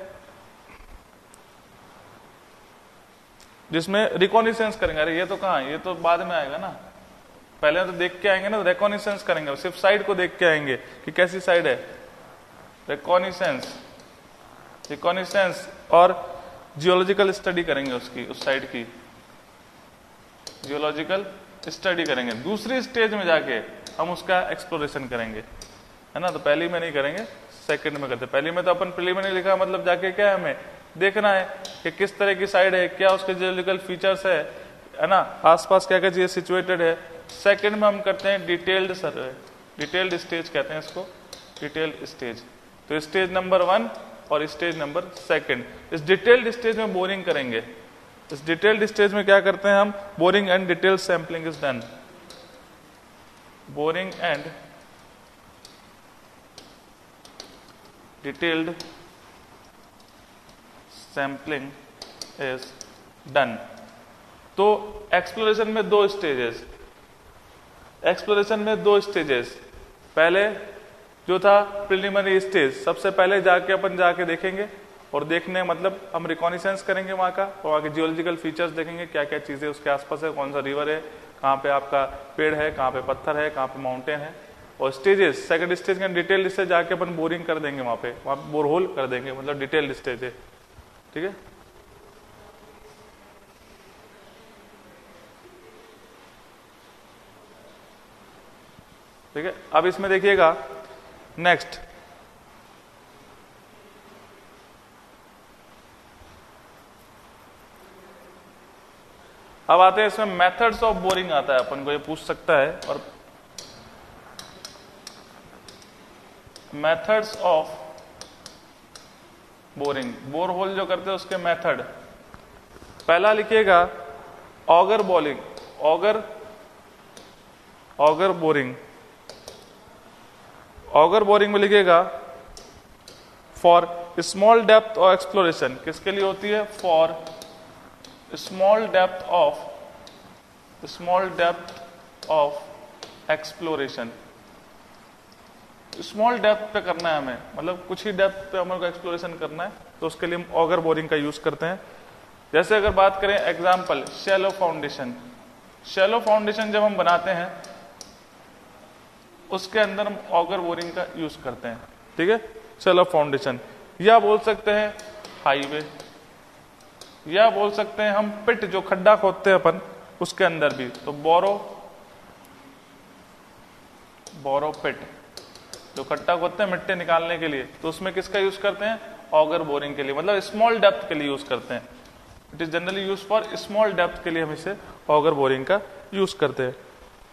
जिसमें रिकॉनिसेंस करेंगे। अरे ये तो कहाँ, ये तो बाद में आएगा ना, पहले तो देख के आएंगे ना, तो रिकॉनिसेंस करेंगे, सिर्फ साइट को देख के आएंगे कि कैसी साइट है, रिकॉनिसेंस, रिकॉनिसेंस और जियोलॉजिकल स्टडी करेंगे उसकी, उस साइट की जियोलॉजिकल स्टडी करेंगे। दूसरी स्टेज में जाके हम उसका एक्सप्लोरेशन करेंगे, है ना। तो पहली में नहीं करेंगे, सेकंड में करते। पहली में तो अपन प्रिलिमिनरी लिखा, मतलब जाके क्या है, हमें देखना है कि किस तरह की साइड है, क्या उसके जियोलॉजिकल फीचर्स है, है ना, आसपास क्या क्या चीजें सिचुएटेड है। सेकंड में हम करते हैं डिटेल्ड सर्वे, डिटेल्ड स्टेज कहते हैं इसको, डिटेल्ड स्टेज। तो स्टेज नंबर वन और स्टेज नंबर सेकंड। इस डिटेल्ड स्टेज में बोरिंग करेंगे। इस डिटेल्ड स्टेज में क्या करते हैं हम, boring and detailed sampling is done, boring and detailed sampling is done. तो एक्सप्लोरेशन में दो स्टेजेस, एक्सप्लोरेशन में दो स्टेजेस। पहले जो था प्रिलिमिनरी स्टेज, सबसे पहले जाके अपन जाके देखेंगे, और देखने मतलब हम रिकॉनिसेंस करेंगे वहाँ का, और वहाँ के जियोलॉजिकल फीचर्स देखेंगे, क्या क्या चीज़ें उसके आसपास है, कौन सा रिवर है, कहाँ पे आपका पेड़ है, कहाँ पे पत्थर है, कहाँ पे माउंटेन है। और स्टेजेस, सेकंड स्टेज का डिटेल्ड स्टेज जाके अपन बोरिंग कर देंगे वहाँ पे, वहाँ पे बोर होल कर देंगे, मतलब डिटेल्ड स्टेज है, ठीक है। ठीक है, अब इसमें देखिएगा नेक्स्ट, अब आते हैं इसमें मेथड्स ऑफ बोरिंग आता है, अपन को ये पूछ सकता है। और methods of boring, bore hole जो करते हैं उसके मेथड। पहला लिखिएगा auger boring, auger auger boring. Auger boring में लिखिएगा फॉर स्मॉल डेप्थ और एक्सप्लोरेशन, किसके लिए होती है, for small depth of small depth of exploration. Small depth पे करना है हमें, मतलब कुछ ही डेप्थ पे हमारे को एक्सप्लोरेशन करना है, तो उसके लिए हम ऑगर बोरिंग का यूज करते हैं। जैसे अगर बात करें example, shallow foundation. Shallow foundation जब हम बनाते हैं उसके अंदर हम ऑगर बोरिंग का यूज करते हैं, ठीक है, शैलो फाउंडेशन। या बोल सकते हैं हाईवे, या बोल सकते हैं हम पिट, जो खड्डा खोदते हैं अपन उसके अंदर भी, तो बोरो बोरो पिट, जो खड्डा खोदते हैं मिट्टी निकालने के लिए, तो उसमें किसका यूज करते हैं, ऑगर बोरिंग के लिए, मतलब स्मॉल डेप्थ के लिए यूज करते हैं। It is generally use for small depth के लिए हम इसे ऑगर बोरिंग का यूज करते हैं।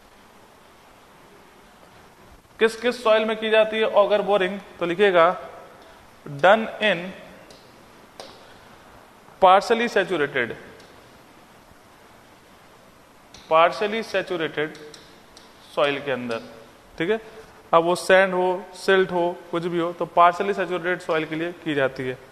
किस किस सॉइल में की जाती है ऑगर बोरिंग, तो लिखिएगा done in partially saturated, partially saturated soil के अंदर, ठीक है। अब वो सैंड हो, सिल्ट हो, कुछ भी हो, तो पार्शली सैचुरेटेड सॉइल के लिए की जाती है।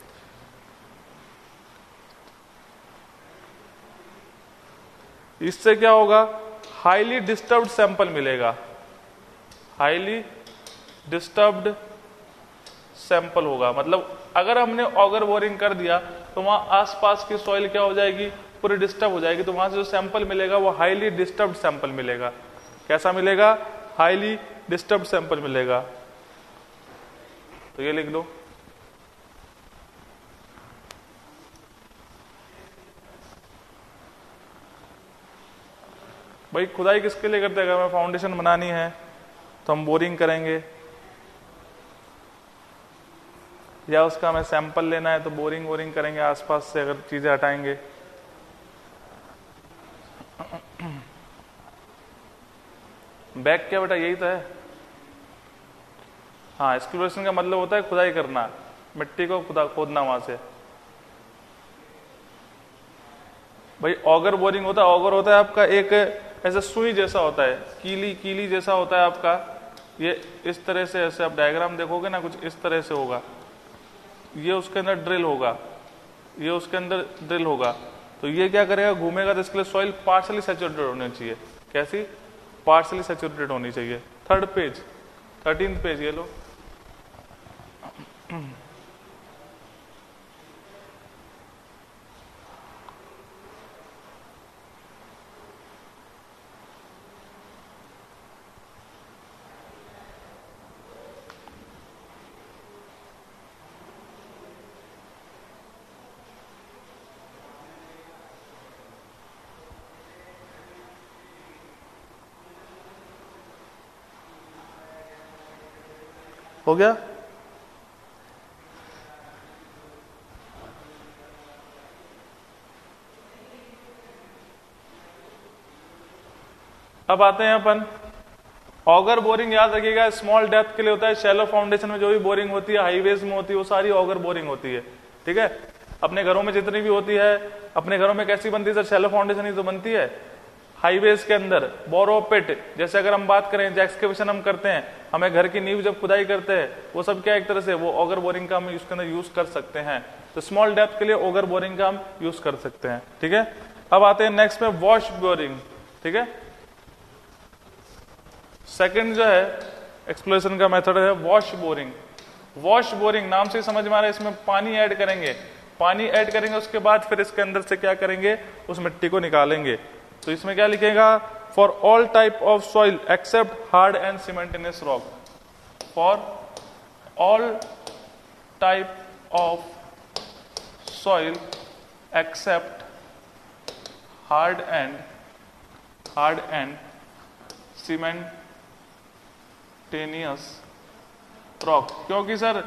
इससे क्या होगा, हाईली डिस्टर्ब्ड सैंपल मिलेगा, हाईली डिस्टर्ब्ड सैंपल होगा, मतलब अगर हमने ऑगर बोरिंग कर दिया तो वहां आसपास की सॉइल क्या हो जाएगी, पूरी डिस्टर्ब हो जाएगी, तो वहां से जो सैंपल मिलेगा वो हाईली डिस्टर्ब्ड सैंपल मिलेगा। कैसा मिलेगा, हाईली डिस्टर्ब्ड सैंपल मिलेगा। तो ये लिख लो। भाई खुदाई किसके लिए करते हैं, अगर हमें फाउंडेशन बनानी है तो हम बोरिंग करेंगे, या उसका हमें सैंपल लेना है तो बोरिंग वोरिंग करेंगे, आसपास से अगर चीजें हटाएंगे। बैक क्या बेटा, यही तो है। हाँ, एक्सप्लोरेशन का मतलब होता है खुदाई करना, मिट्टी को खुदा खोदना वहां से। भाई ऑगर बोरिंग होता है, ऑगर होता है आपका एक ऐसा सुई जैसा होता है, कीली कीली जैसा होता है आपका, ये इस तरह से, ऐसे आप डायग्राम देखोगे ना कुछ इस तरह से होगा, ये उसके अंदर ड्रिल होगा, ये उसके अंदर ड्रिल होगा, तो ये क्या करेगा, घूमेगा, तो इसके लिए सॉइल पार्शली सैचुरेटेड होनी चाहिए। कैसी, पार्शली सैचुरेटेड होनी चाहिए। थर्ड पेज, थर्टीन पेज ये लो। हो गया। अब आते हैं अपन ऑगर बोरिंग। याद रखिएगा स्मॉल डेप्थ के लिए होता है, शैलो फाउंडेशन में जो भी बोरिंग होती है, हाईवेज में होती है, वो सारी ऑगर बोरिंग होती है। ठीक है, अपने घरों में जितनी भी होती है, अपने घरों में कैसी बनती है सर, शैलो फाउंडेशन ही तो बनती है। हाईवेज के अंदर बोरो पिट, जैसे अगर हम बात करें जो एक्सकेवेशन हम करते हैं, हमें घर की नींव जब खुदाई करते हैं, वो सब क्या एक तरह से वो ऑगर बोरिंग का हम उसके अंदर यूज कर सकते हैं। तो स्मॉल डेप्थ के लिए ऑगर बोरिंग का हम यूज कर सकते हैं। ठीक है, अब आते हैं नेक्स्ट में वॉश बोरिंग। ठीक है, सेकंड जो है एक्सप्लोरेशन का मेथड है वॉश बोरिंग। वॉश बोरिंग नाम से समझ में आ रहा है, इसमें पानी ऐड करेंगे, पानी ऐड करेंगे, उसके बाद फिर इसके अंदर से क्या करेंगे, उस मिट्टी को निकालेंगे। तो इसमें क्या लिखेगा, for all type of soil except hard and cementitious rock, for all type of soil except hard and hard and cementitious rock. क्योंकि सर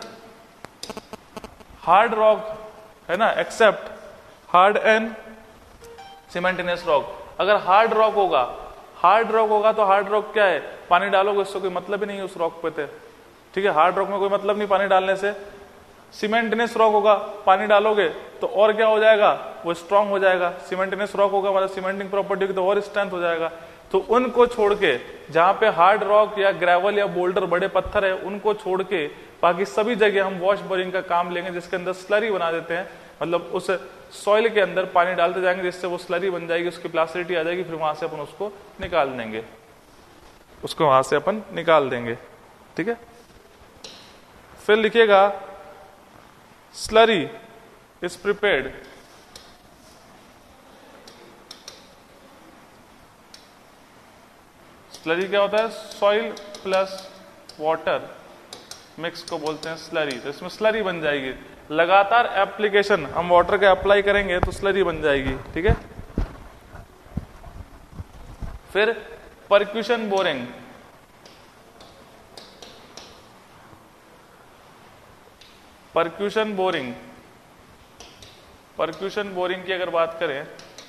हार्ड रॉक है ना, except hard and cementitious rock. अगर hard rock होगा, hard rock होगा तो hard rock क्या है, पानी डालोगे उससे कोई मतलब ही नहीं है उस रॉक पे थे। ठीक है, हार्ड रॉक में कोई मतलब नहीं पानी डालने से। सीमेंटेनियस रॉक होगा, पानी डालोगे तो और क्या हो जाएगा, वो स्ट्रांग हो जाएगा। सीमेंटेनियस रॉक होगा मतलब सीमेंटिंग प्रॉपर्टी की तो और स्ट्रेंथ हो जाएगा। तो उनको छोड़ के, जहां पे हार्ड रॉक या ग्रेवल या बोल्डर बड़े पत्थर है, उनको छोड़ के बाकी सभी जगह हम वॉश बोरिंग का काम लेंगे, जिसके अंदर स्लरी बना देते हैं। मतलब उस सॉइल के अंदर पानी डालते जाएंगे, जिससे वो स्लरी बन जाएगी, उसकी प्लास्टिसिटी आ जाएगी, फिर वहां से अपन उसको निकाल देंगे, उसको वहां से अपन निकाल देंगे। ठीक है, फिर लिखिएगा स्लरी इज प्रिपेयर्ड स्लरी क्या होता है, सॉइल प्लस वाटर मिक्स को बोलते हैं स्लरी। तो इसमें स्लरी बन जाएगी, लगातार एप्लीकेशन हम वाटर के अप्लाई करेंगे तो स्लरी बन जाएगी। ठीक है, फिर percussion boring. Percussion boring percussion boring की अगर बात करें,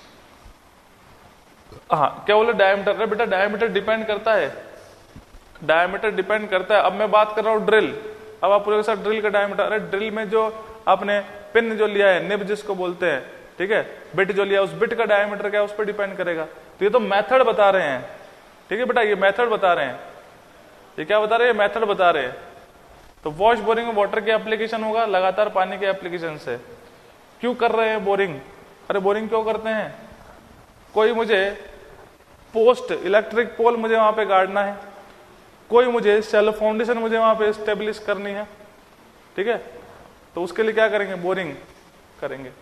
हाँ क्या बोले डायमीटर, अरे बेटा डायमीटर डिपेंड करता है, डायमीटर डिपेंड करता है। अब मैं बात कर रहा हूं ड्रिल, अब आप पूरे साथ ड्रिल का डायमीटर, अरे ड्रिल में जो आपने पिन जो लिया है, निब जिसको बोलते हैं, ठीक है, बिट जो लिया, उस बिट का डायमीटर क्या है उस पर डिपेंड करेगा। तो ये तो मेथड बता रहे हैं। ठीक है बेटा, ये मेथड बता रहे हैं, ये क्या बता रहे हैं, मेथड बता रहे हैं। तो वॉश बोरिंग में वाटर की एप्लीकेशन होगा, लगातार पानी के एप्लीकेशन से। क्यों कर रहे हैं बोरिंग, अरे बोरिंग क्यों करते हैं, कोई मुझे पोस्ट इलेक्ट्रिक पोल मुझे वहां पे गाड़ना है, कोई मुझे शैलो फाउंडेशन मुझे वहां पे स्टेब्लिश करनी है। ठीक है, तो उसके लिए क्या करेंगे, बोरिंग करेंगे।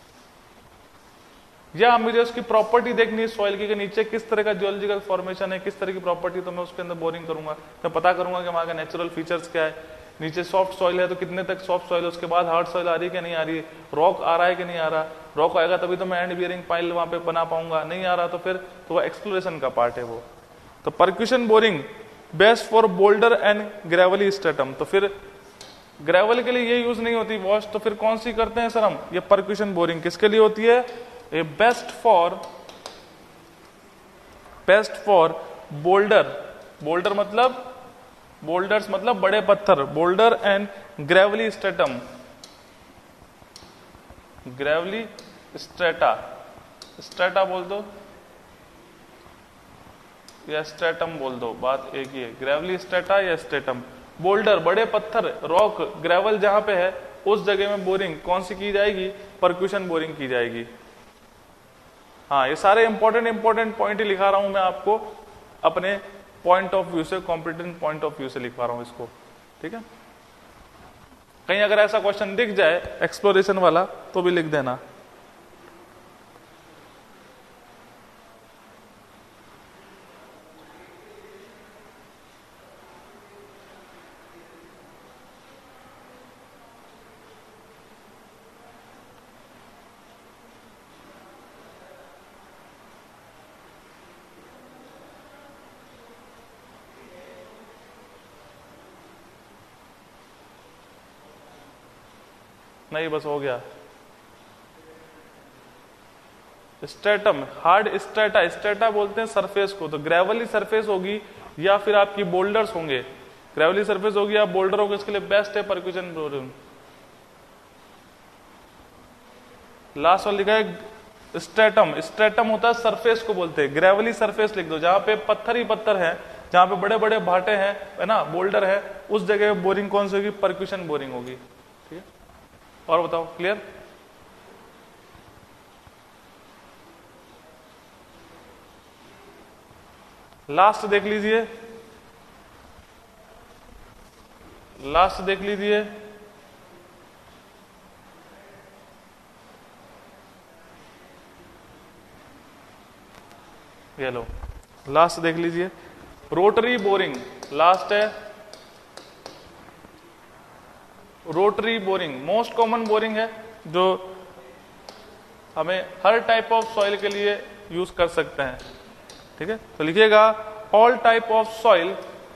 या मुझे उसकी प्रॉपर्टी देखनी है सॉइल की, कि नीचे किस तरह का जियोलॉजिकल फॉर्मेशन है, किस तरह की प्रॉपर्टी, तो मैं उसके अंदर बोरिंग करूंगा। मैं पता करूंगा कि वहां का नेचुरल फीचर्स क्या है, नीचे सॉफ्ट सॉइल है तो कितने तक सॉफ्ट सॉइल है, उसके बाद हार्ड सॉइल आ रही है कि नहीं आ रही है, रॉक आ रहा है कि नहीं आ रहा, रॉक आएगा तभी तो मैं एंड बियरिंग पाइल वहां पे बना पाऊंगा, नहीं आ रहा तो फिर तो वो एक्सप्लोरेशन का पार्ट है वो। तो percussion boring best for boulder and gravelly stratum. तो फिर ग्रेवल के लिए ये यूज नहीं होती वॉश, तो फिर कौन सी करते हैं सर हम, ये परक्यूशन बोरिंग किसके लिए होती है, a best for best for boulder, boulder मतलब बोल्डर्स मतलब बड़े पत्थर, boulder and gravelly stratum, gravelly strata, strata बोल दो या स्ट्रेटम बोल दो, बात एक ही है, ग्रेवली स्ट्रेटा या स्ट्रेटम। बोल्डर बड़े पत्थर, रॉक, ग्रेवल जहां पे है उस जगह में बोरिंग कौन सी की जाएगी, परक्यूशन बोरिंग की जाएगी। हाँ, ये सारे इंपॉर्टेंट इंपॉर्टेंट पॉइंट ही लिखा रहा हूं मैं आपको अपने पॉइंट ऑफ व्यू से, कॉम्पिटेंट पॉइंट ऑफ व्यू से लिखवा रहा हूं इसको, ठीक है। कहीं अगर ऐसा क्वेश्चन दिख जाए एक्सप्लोरेशन वाला तो भी लिख देना। नहीं, बस हो गया। स्ट्रेटम, हार्ड स्ट्रेटा, स्ट्रेटा बोलते हैं सरफेस को, तो ग्रेवली सरफेस होगी या फिर आपकी बोल्डर्स होंगे, ग्रेवली सरफेस होगी या बोल्डर होगा, इसके लिए बेस्ट है परक्यूशन बोरिंग। लास्ट वाला लिखा है स्ट्रेटम, स्ट्रेटम होता है सरफेस को बोलते हैं, ग्रेवली सरफेस लिख दो, जहां पे पत्थर ही पत्थर है, जहां पे बड़े बड़े भाटे हैं, है ना, बोल्डर है, उस जगह बोरिंग कौन सी होगी, परक्यूशन बोरिंग होगी, ठीक है। और बताओ, क्लियर? लास्ट देख लीजिए, लास्ट देख लीजिए, ये लो, लास्ट देख लीजिए, रोटरी बोरिंग, लास्ट है rotary boring, most common boring है जो हमें हर टाइप ऑफ सॉइल के लिए यूज कर सकते हैं, ठीक है। तो लिखिएगा all type of soil,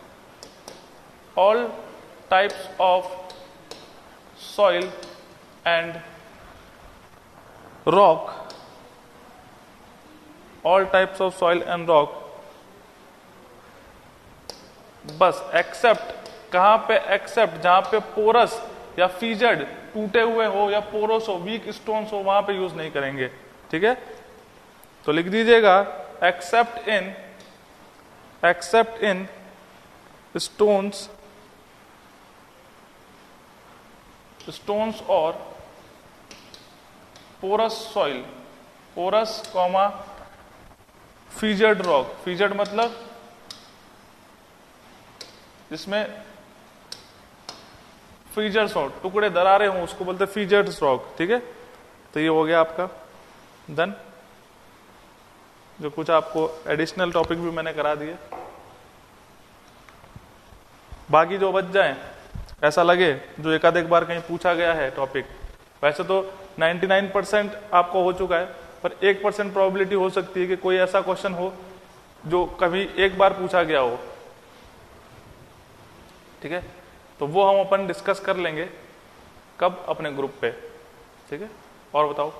all types of soil and rock, all types of soil and rock, बस एक्सेप्ट, कहां पे एक्सेप्ट, जहां पे पोरस या फीजड, टूटे हुए हो या पोरस हो, वीक स्टोन्स हो, वहां पे यूज नहीं करेंगे, ठीक है। तो लिख दीजिएगा except in, except in stones, stones और porous soil, porous comma fissured rock, fissured मतलब जिसमें फीजर्स हो, टुकड़े दरारे हों, उसको बोलते हैं फीजर्स रॉक, ठीक है। तो ये हो गया आपका डन, जो कुछ आपको एडिशनल टॉपिक भी मैंने करा दिए। बाकी जो बच जाए, ऐसा लगे जो एक आध एक बार कहीं पूछा गया है टॉपिक, वैसे तो निन्यानवे परसेंट आपको हो चुका है, पर एक परसेंट प्रोबेबिलिटी हो सकती है कि कोई ऐसा क्वेश्चन हो जो कभी एक बार पूछा गया हो, ठीक है। तो वो हम अपन डिस्कस कर लेंगे कब, अपने ग्रुप पे, ठीक है। और बताओ,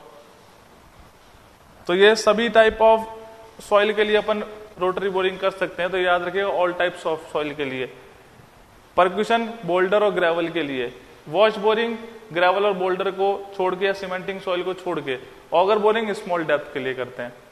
तो ये सभी टाइप ऑफ सॉइल के लिए अपन रोटरी बोरिंग कर सकते हैं, तो याद रखिएगा ऑल टाइप्स ऑफ सॉइल के लिए, परक्यूशन बोल्डर और ग्रेवल के लिए, वॉश बोरिंग ग्रेवल और बोल्डर को छोड़ के या सीमेंटिंग सॉइल को छोड़ के, ऑगर बोरिंग स्मॉल डेप्थ के लिए करते हैं।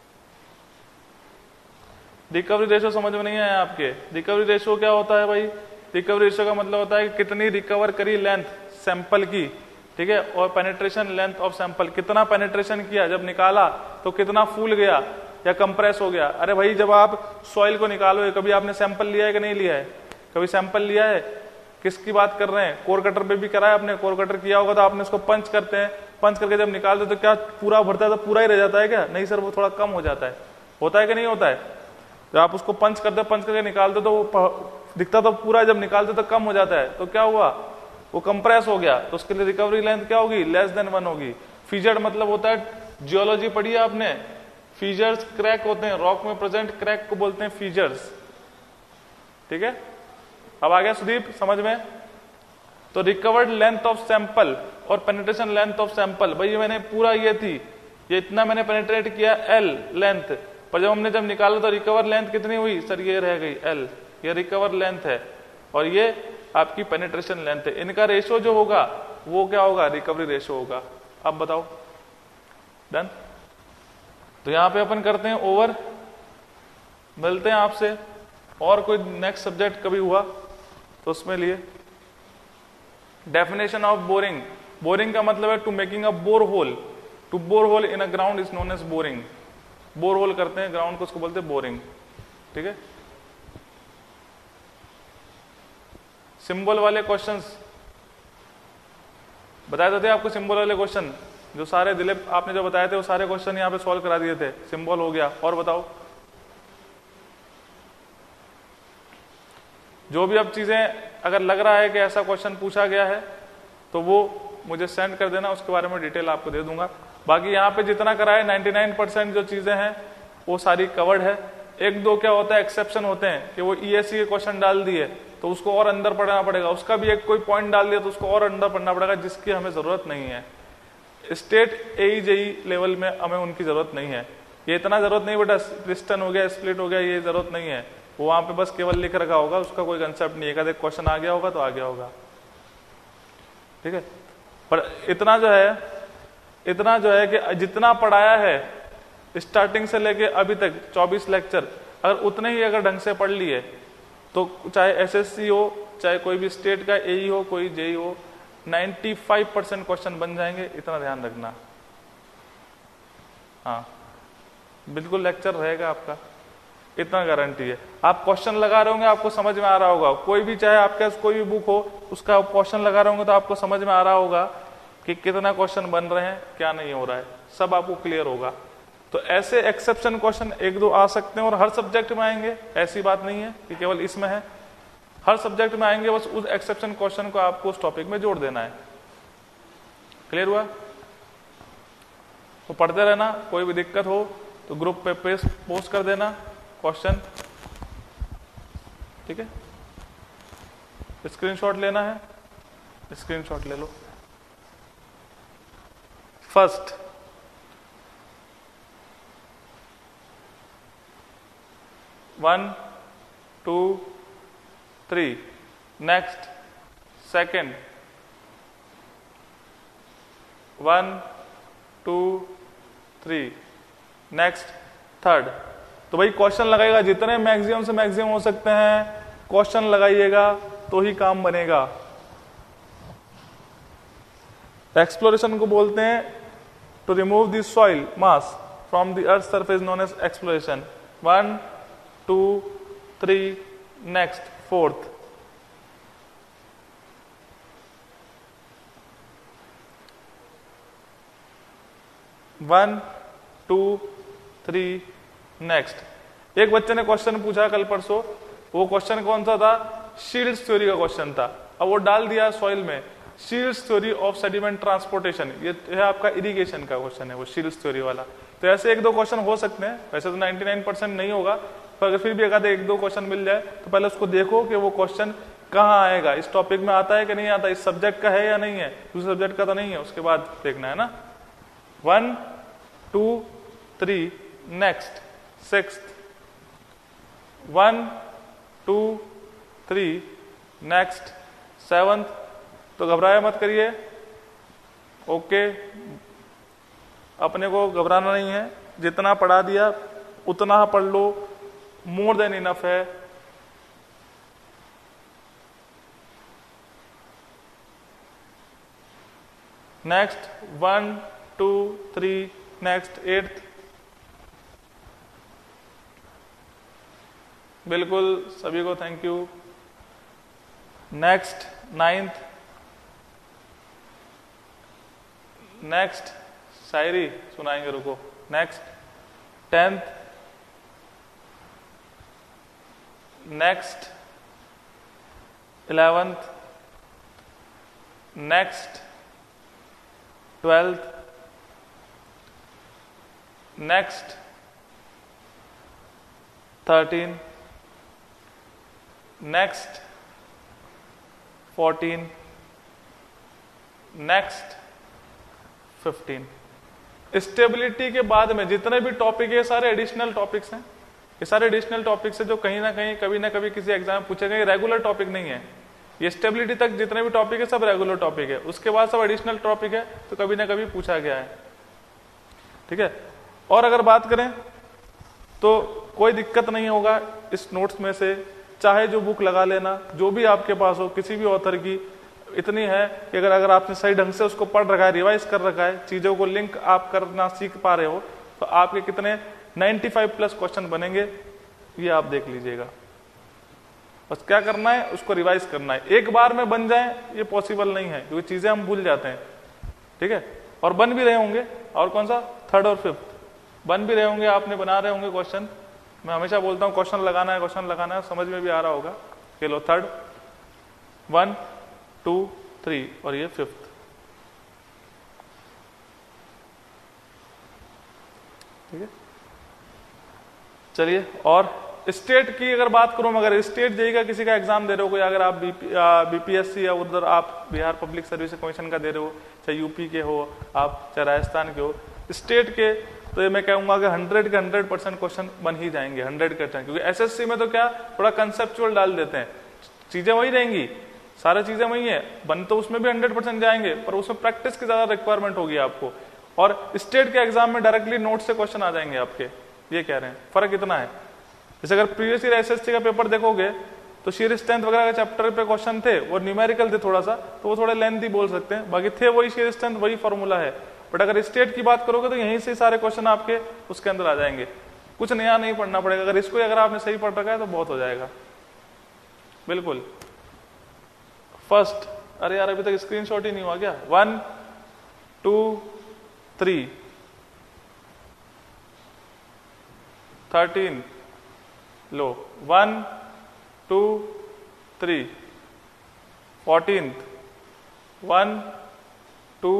रिकवरी रेशियो समझ में नहीं आया आपके? रिकवरी रेशियो क्या होता है भाई? रिकवरी रेशियो का मतलब होता है कि कितनी रिकवर करी लेंथ सैंपल की, ठीक है, और पेनिट्रेशन लेंथ ऑफ सैंपल, कितना पेनिट्रेशन किया, जब निकाला तो कितना फूल गया या कंप्रेस हो गया। अरे भाई, जब आप सॉइल को निकालो, कभी आपने सैंपल लिया है कि नहीं लिया है? कभी सैंपल लिया है? किसकी बात कर रहे हैं? कोर कटर पे भी कराया आपने, कोर कटर किया होगा तो आपने इसको पंच करते हैं, पंच करके जब निकालते तो क्या पूरा भरता है तो पूरा ही रह जाता है क्या? नहीं सर, वो थोड़ा कम हो जाता है। होता है कि नहीं होता है? जब आप उसको पंच करते पंच करके निकालते तो वो दिखता तो पूरा, जब निकालते तो कम हो जाता है। तो क्या हुआ? वो कंप्रेस हो गया, तो उसके लिए रिकवरी लेंथ क्या होगी? लेस देन वन होगी। फीजर मतलब होता है, जियोलॉजी पढ़ी है आपने, फीजर्स क्रैक होते हैं, रॉक में प्रेजेंट क्रैक को बोलते हैं फीजर्स। ठीक है, अब आ गया सुदीप समझ में? तो रिकवर्ड लेंथ ऑफ सैंपल और पेनिट्रेशन लेंथ ऑफ सैंपल, भाई मैंने पूरा ये थी, ये इतना मैंने पेनिट्रेट किया एल लेंथ, पर जब हमने जब निकाला तो रिकवर लेंथ कितनी हुई? सर ये रह गई एल, ये रिकवर लेंथ है और ये आपकी पेनिट्रेशन लेंथ है। इनका रेशो जो होगा वो क्या होगा? रिकवरी रेशो होगा। अब बताओ, डन? तो यहां पे अपन करते हैं ओवर, मिलते हैं आपसे और कोई नेक्स्ट सब्जेक्ट कभी हुआ तो उसमें लिए। डेफिनेशन ऑफ बोरिंग, बोरिंग का मतलब है to making a bore hole, to bore hole in a ground is known as boring. Bore hole करते हैं ग्राउंड को, उसको बोलते हैं बोरिंग। ठीक है, सिंबल वाले क्वेश्चंस बताए तो थे आपको, सिंबल वाले क्वेश्चन जो सारे दिलीप आपने जो बताए थे वो सारे क्वेश्चन यहाँ पे सॉल्व करा दिए थे। सिंबल हो गया, और बताओ जो भी अब चीजें अगर लग रहा है कि ऐसा क्वेश्चन पूछा गया है तो वो मुझे सेंड कर देना, उसके बारे में डिटेल आपको दे दूंगा। बाकी यहाँ पे जितना करा है निन्यानवे परसेंट जो चीजें हैं वो सारी कवर्ड है। एक दो क्या होता है, एक्सेप्शन होते हैं कि वो ईएससी के क्वेश्चन डाल दिए तो उसको और अंदर पढ़ना पड़ेगा, उसका भी एक कोई पॉइंट डाल दिया तो उसको और अंदर पढ़ना पड़ेगा, जिसकी हमें जरूरत नहीं है। स्टेट एई जेई लेवल में हमें उनकी जरूरत नहीं है। ये इतना जरूरत नहीं बेटा, पिस्टन हो गया, स्प्लिट हो गया, ये जरूरत नहीं है। वो वहां पे बस केवल लिख रखा होगा, उसका कोई कंसेप्ट नहीं है। एक क्वेश्चन आ गया होगा तो आ गया होगा। ठीक है, पर इतना जो है इतना जो है कि जितना पढ़ाया है स्टार्टिंग से लेके अभी तक चौबीस लेक्चर, अगर उतने ही अगर ढंग से पढ़ लिए तो चाहे एसएससी हो, चाहे कोई भी स्टेट का एई हो, कोई जेई हो, पचानवे परसेंट क्वेश्चन बन जाएंगे। इतना ध्यान रखना। हाँ बिल्कुल लेक्चर रहेगा आपका, इतना गारंटी है। आप क्वेश्चन लगा रहे होंगे, आपको समझ में आ रहा होगा। कोई भी चाहे आपके पास कोई भी बुक हो, उसका क्वेश्चन लगा रहे होंगे तो आपको समझ में आ रहा होगा कि कितना क्वेश्चन बन रहे हैं, क्या नहीं हो रहा है, सब आपको क्लियर होगा। तो ऐसे एक्सेप्शन क्वेश्चन एक दो आ सकते हैं और हर सब्जेक्ट में आएंगे, ऐसी बात नहीं है कि केवल इसमें है, हर सब्जेक्ट में आएंगे। बस उस एक्सेप्शन क्वेश्चन को आपको उस टॉपिक में जोड़ देना है। क्लियर हुआ? तो पढ़ते रहना, कोई भी दिक्कत हो तो ग्रुप पे पेस्ट पोस्ट कर देना क्वेश्चन। ठीक है, स्क्रीनशॉट लेना है, स्क्रीनशॉट ले लो। First, one two three, next second, one two three, next third. तो भाई क्वेश्चन लगाएगा, जितने मैक्सिमम से मैक्सिमम हो सकते हैं क्वेश्चन लगाइएगा तो ही काम बनेगा। एक्सप्लोरेशन को बोलते हैं to remove the soil mass from the earth surface, known as exploration. One two three, next fourth. One two three, next. एक बच्चे ने क्वेश्चन पूछा कल परसों, वो क्वेश्चन कौन सा था? शील्ड्स थ्योरी का क्वेश्चन था। अब वो डाल दिया सॉइल में, Shields theory of sediment transportation. ये है आपका इरिगेशन का क्वेश्चन है वो शील्ड्स थ्योरी वाला। तो ऐसे एक दो क्वेश्चन हो सकते हैं, वैसे तो निन्यानवे परसेंट नहीं होगा, पर अगर फिर भी अगर एक दो क्वेश्चन मिल जाए तो पहले उसको देखो कि वो क्वेश्चन कहाँ आएगा, इस टॉपिक में आता है कि नहीं आता, इस सब्जेक्ट का है या नहीं है, दूसरे सब्जेक्ट का तो नहीं है, उसके बाद देखना है ना। One two three, next sixth, one two three, next seventh. तो घबराया मत करिए, ओके, अपने को घबराना नहीं है, जितना पढ़ा दिया उतना पढ़ लो, मोर देन इनफ है। Next one two three, next eighth. बिल्कुल, सभी को thank you. Next ninth, next शायरी सुनाएंगे, रुको, next tenth, next eleventh, next twelfth, next thirteen, next fourteen, next fifteen. Stability के बाद में जितने भी टॉपिक है सारे एडिशनल टॉपिक्स हैं, ये सारे एडिशनल टॉपिक्स है जो कहीं ना कहीं कभी ना कभी किसी एग्जाम में पूछे गए, रेगुलर टॉपिक नहीं है। ये स्टेबिलिटी तक जितने भी टॉपिक है सब रेगुलर टॉपिक है, उसके बाद सब एडिशनल टॉपिक है तो कभी ना कभी पूछा गया है, ठीक है। और अगर बात करें तो कोई दिक्कत नहीं होगा इस नोट्स में से, चाहे जो बुक लगा लेना जो भी आपके पास हो किसी भी ऑथर की, इतनी है कि अगर अगर आपने सही ढंग से उसको पढ़ रखा है, रिवाइज कर रखा है, चीजों को लिंक आप करना सीख पा रहे हो, तो आपके कितने पचानवे प्लस क्वेश्चन बनेंगे ये आप देख लीजिएगा। बस क्या करना है, उसको रिवाइज करना है। एक बार में बन जाए ये पॉसिबल नहीं है क्योंकि चीजें हम भूल जाते हैं, ठीक है। और बन भी रहे होंगे, और कौन सा, थर्ड और फिफ्थ बन भी रहे होंगे, आपने बना रहे होंगे क्वेश्चन। मैं हमेशा बोलता हूँ क्वेश्चन लगाना है, क्वेश्चन लगाना है, समझ में भी आ रहा होगा। चलो थर्ड, वन टू थ्री, और ये फिफ्थ, ठीक है। चलिए, और स्टेट की अगर बात करूं, अगर स्टेट जेई का किसी का एग्जाम दे रहे हो कोई, अगर आप बीपीएससी या उधर आप बिहार पब्लिक सर्विस कमीशन का दे रहे हो, चाहे यूपी के हो आप, चाहे राजस्थान के हो, स्टेट के, तो ये मैं कहूंगा कि हंड्रेड के हंड्रेड परसेंट क्वेश्चन बन ही जाएंगे, हंड्रेड के परसेंट। क्योंकि एसएससी में तो क्या थोड़ा कंसेप्चुअल डाल देते हैं, चीजें वही रहेंगी, सारी चीजें वही है, बन तो उसमें भी हंड्रेड परसेंट जाएंगे, पर उसमें प्रैक्टिस की ज्यादा रिक्वायरमेंट होगी आपको। और स्टेट के एग्जाम में डायरेक्टली नोट से क्वेश्चन आ जाएंगे आपके, ये कह रहे हैं, फर्क इतना है। जैसे अगर प्रीवियस ईयर एसएससी का पेपर देखोगे तो शेयर स्ट्रेंथ वगैरह के चैप्टर पे क्वेश्चन थे, वो न्यूमेरिकल थे थोड़ा सा, तो वो थोड़े लेंथी बोल सकते हैं, बाकी थे वही शेयर स्ट्रेंथ, वही फॉर्मूला है। बट अगर स्टेट की बात करोगे तो यहीं से सारे क्वेश्चन आपके उसके अंदर आ जाएंगे, कुछ नया नहीं पढ़ना पड़ेगा। अगर इसको अगर आपने सही पढ़ रखा है तो बहुत हो जाएगा, बिल्कुल। फर्स्ट, अरे यार अभी तक स्क्रीनशॉट ही नहीं हुआ क्या, वन टू थ्री, थर्टीन, लो, one two three, fourteen, one two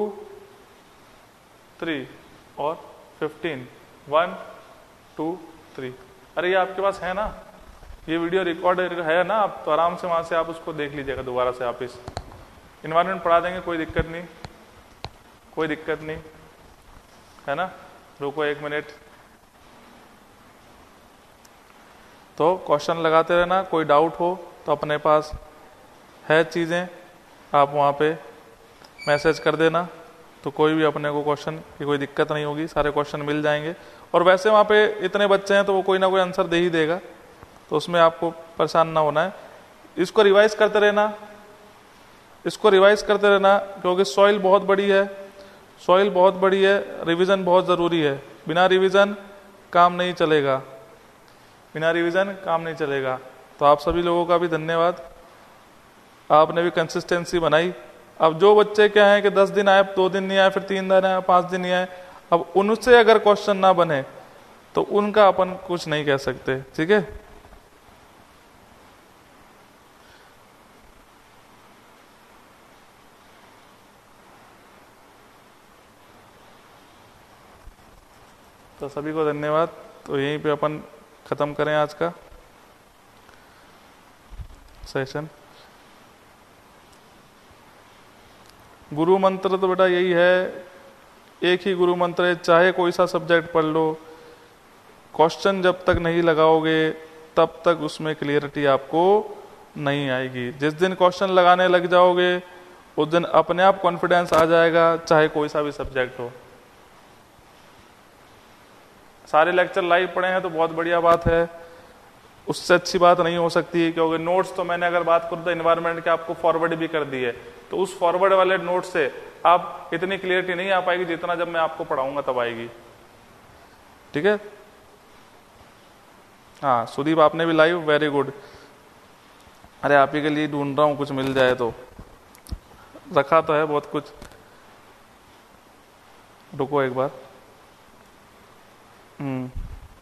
three, और फिफ्टीन, वन टू थ्री। अरे ये आपके पास है ना, ये वीडियो रिकॉर्ड है ना, आप तो आराम से वहां से आप उसको देख लीजिएगा दोबारा से, आप इस इन्वायरमेंट पढ़ा देंगे, कोई दिक्कत नहीं, कोई दिक्कत नहीं है ना। रुको एक मिनट, तो क्वेश्चन लगाते रहना, कोई डाउट हो तो अपने पास है चीज़ें, आप वहाँ पे मैसेज कर देना, तो कोई भी अपने को क्वेश्चन की कोई दिक्कत नहीं होगी, सारे क्वेश्चन मिल जाएंगे। और वैसे वहाँ पे इतने बच्चे हैं तो वो कोई ना कोई आंसर दे ही देगा, तो उसमें आपको परेशान ना होना है। इसको रिवाइज करते रहना, इसको रिवाइज करते रहना, क्योंकि सॉइल बहुत बड़ी है, सॉइल बहुत बड़ी है, रिवीजन बहुत ज़रूरी है। बिना रिवीजन काम नहीं चलेगा, बिना रिवीजन काम नहीं चलेगा। तो आप सभी लोगों का भी धन्यवाद, आपने भी कंसिस्टेंसी बनाई। अब जो बच्चे क्या हैं कि दस दिन आए, दो दिन नहीं आए, फिर तीन दिन आए, पाँच दिन नहीं आए, अब उनसे अगर क्वेश्चन ना बने तो उनका अपन कुछ नहीं कह सकते, ठीक है। तो सभी को धन्यवाद। तो यहीं पे अपन खत्म करें आज का सेशन। गुरु मंत्र तो बेटा यही है, एक ही गुरु मंत्र है, चाहे कोई सा सब्जेक्ट पढ़ लो, क्वेश्चन जब तक नहीं लगाओगे तब तक उसमें क्लियरिटी आपको नहीं आएगी। जिस दिन क्वेश्चन लगाने लग जाओगे उस दिन अपने आप कॉन्फिडेंस आ जाएगा, चाहे कोई सा भी सब्जेक्ट हो। सारे लेक्चर लाइव पढ़े हैं तो बहुत बढ़िया बात है, उससे अच्छी बात नहीं हो सकती, क्योंकि नोट्स तो मैंने अगर बात करूँ तो एनवायरनमेंट के आपको फॉरवर्ड भी कर दी है, तो उस फॉरवर्ड वाले नोट से आप इतनी क्लियरिटी नहीं आ पाएगी जितना जब मैं आपको पढ़ाऊंगा तब आएगी, ठीक है। हाँ सुदीप आपने भी लाइव, वेरी गुड। अरे आप ही के लिए ढूंढ रहा हूँ, कुछ मिल जाए तो। रखा तो है बहुत कुछ, रुको एक बार। हम्म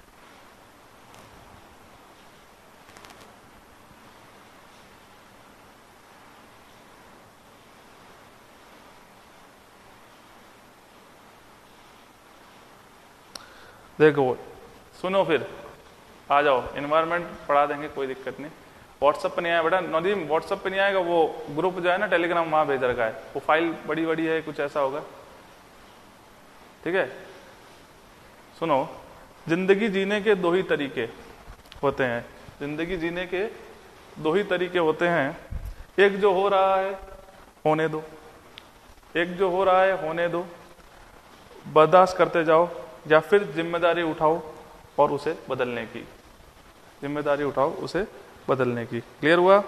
देखो सुनो, फिर आ जाओ, इन्वायरमेंट पढ़ा देंगे, कोई दिक्कत नहीं। व्हाट्सएप पे नहीं आया बेटा नदीम, व्हाट्सएप पे नहीं आएगा, वो ग्रुप जो है ना टेलीग्राम, वहां भेज रखा है, वो फाइल बड़ी बड़ी है, कुछ ऐसा होगा, ठीक है। सुनो, जिंदगी जीने के दो ही तरीके होते हैं, जिंदगी जीने के दो ही तरीके होते हैं, एक जो हो रहा है होने दो, एक जो हो रहा है होने दो, बर्दाश्त करते जाओ, या फिर जिम्मेदारी उठाओ और उसे बदलने की, जिम्मेदारी उठाओ उसे बदलने की। क्लियर हुआ?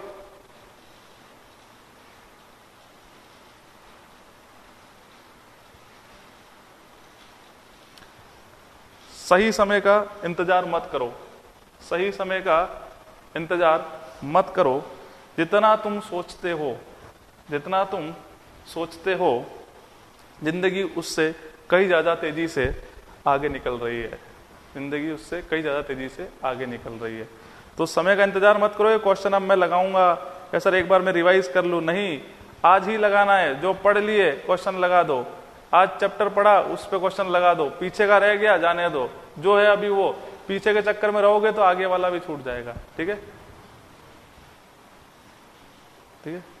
सही समय का इंतजार मत करो, सही समय का इंतजार मत करो, जितना तुम सोचते हो, जितना तुम सोचते हो जिंदगी उससे कई ज्यादा तेजी से आगे निकल रही है, जिंदगी उससे कई ज्यादा तेजी से आगे निकल रही है। तो समय का इंतजार मत करो, ये क्वेश्चन अब मैं लगाऊंगा या सर एक बार मैं रिवाइज कर लूं, नहीं, आज ही लगाना है। जो पढ़ लिए क्वेश्चन लगा दो, आज चैप्टर पढ़ा उस पे क्वेश्चन लगा दो, पीछे का रह गया जाने दो, जो है अभी वो, पीछे के चक्कर में रहोगे तो आगे वाला भी छूट जाएगा, ठीक है, ठीक है।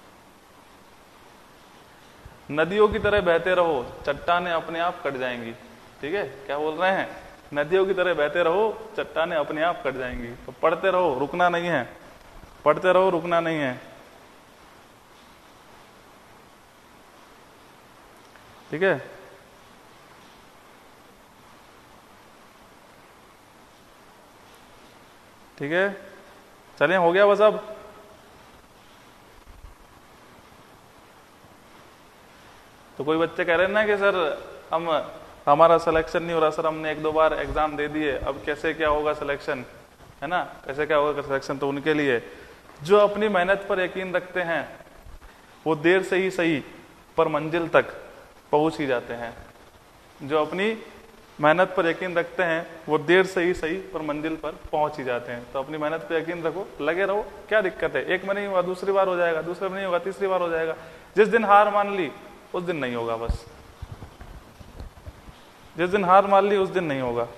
नदियों की तरह बहते रहो, चट्टानें अपने आप कट जाएंगी, ठीक है। क्या बोल रहे हैं? नदियों की तरह बहते रहो, चट्टानें अपने आप कट जाएंगी। तो पढ़ते रहो, रुकना नहीं है, पढ़ते रहो, रुकना नहीं है, ठीक है। ठीक है, चलिए हो गया बस। अब तो कोई बच्चे कह रहे हैं ना कि सर हम हमारा सिलेक्शन नहीं हो रहा, सर हमने एक दो बार एग्जाम दे दिए, अब कैसे क्या होगा सिलेक्शन, है ना, कैसे क्या होगा सिलेक्शन। तो उनके लिए जो अपनी मेहनत पर यकीन रखते हैं वो देर से ही सही पर मंजिल तक पहुंच ही जाते हैं, जो अपनी मेहनत पर यकीन रखते हैं वो देर से ही सही पर मंजिल पर पहुंच ही जाते हैं। तो अपनी मेहनत पर यकीन रखो, लगे रहो, क्या दिक्कत है, एक में नहीं हुआ दूसरी बार हो जाएगा, दूसरे में नहीं होगा तीसरी बार हो जाएगा। जिस दिन हार मान ली उस दिन नहीं होगा, बस जिस दिन हार मान ली उस दिन नहीं होगा।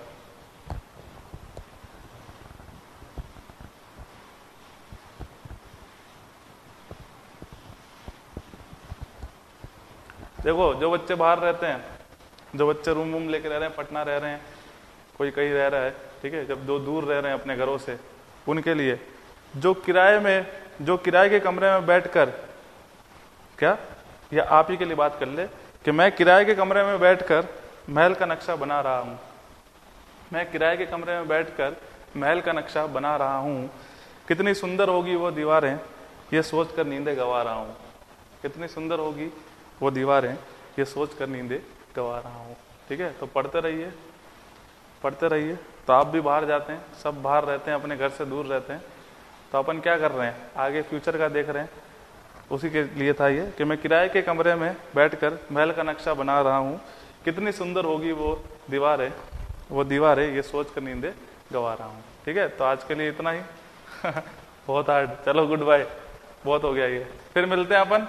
देखो जो बच्चे बाहर रहते हैं, जो बच्चे रूम वूम लेके रह रहे हैं, पटना रह रहे हैं, कोई कहीं रह रहा है, ठीक है, जब दो दूर रह रहे हैं अपने घरों से, उनके लिए जो किराए में, जो किराए के कमरे में बैठकर, क्या, या आप ही के लिए बात कर ले कि मैं किराए के कमरे में बैठकर महल का नक्शा बना रहा हूं, मैं किराए के कमरे में बैठकर महल का नक्शा बना रहा हूं, कितनी सुंदर होगी वो दीवारें ये सोचकर नींदें गवा रहा हूं, कितनी सुंदर होगी वो दीवारें ये सोचकर नींदें गवा रहा हूं। ठीक है, तो पढ़ते रहिए, पढ़ते रहिए। तो आप भी बाहर जाते हैं, सब बाहर रहते हैं, अपने घर से दूर रहते हैं, तो अपन क्या कर रहे हैं, आगे फ्यूचर का देख रहे हैं। उसी के लिए था ये कि मैं किराए के कमरे में बैठकर महल का नक्शा बना रहा हूँ, कितनी सुंदर होगी वो दीवारें, वो दीवारें ये सोच कर नींदें गवा रहा हूँ। ठीक है, तो आज के लिए इतना ही बहुत हार्ड, चलो गुड बाय, बहुत हो गया ये, फिर मिलते हैं अपन।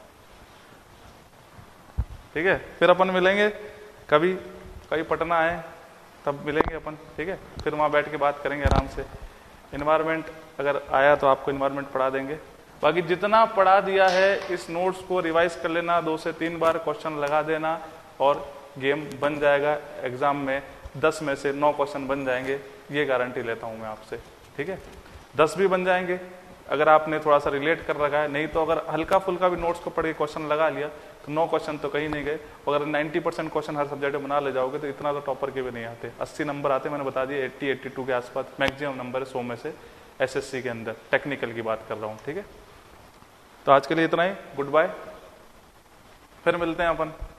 ठीक है, फिर अपन मिलेंगे कभी, कभी पटना आए तब मिलेंगे अपन। ठीक है, फिर वहाँ बैठ के बात करेंगे आराम से। इन्वायरमेंट अगर आया तो आपको इन्वायरमेंट पढ़ा देंगे। बाकी जितना पढ़ा दिया है इस नोट्स को रिवाइज कर लेना, दो से तीन बार क्वेश्चन लगा देना और गेम बन जाएगा। एग्जाम में दस में से नौ क्वेश्चन बन जाएंगे, ये गारंटी लेता हूँ मैं आपसे। ठीक है, दस भी बन जाएंगे अगर आपने थोड़ा सा रिलेट कर रखा है। नहीं तो अगर हल्का फुल्का भी नोट्स को पढ़ के क्वेश्चन लगा लिया तो नौ क्वेश्चन तो कहीं नहीं गए। अगर नब्बे परसेंट क्वेश्चन हर सब्जेक्ट में बना ले जाओगे तो इतना तो टॉपर के भी नहीं आते। अस्सी नंबर आते, मैंने बता दिया, अस्सी बयासी के आसपास मैक्सिमम नंबर है सौ में से एसएससी के अंदर। टेक्निकल की बात कर रहा हूँ। ठीक है, तो आज के लिए इतना ही, गुड बाय, फिर मिलते हैं अपन।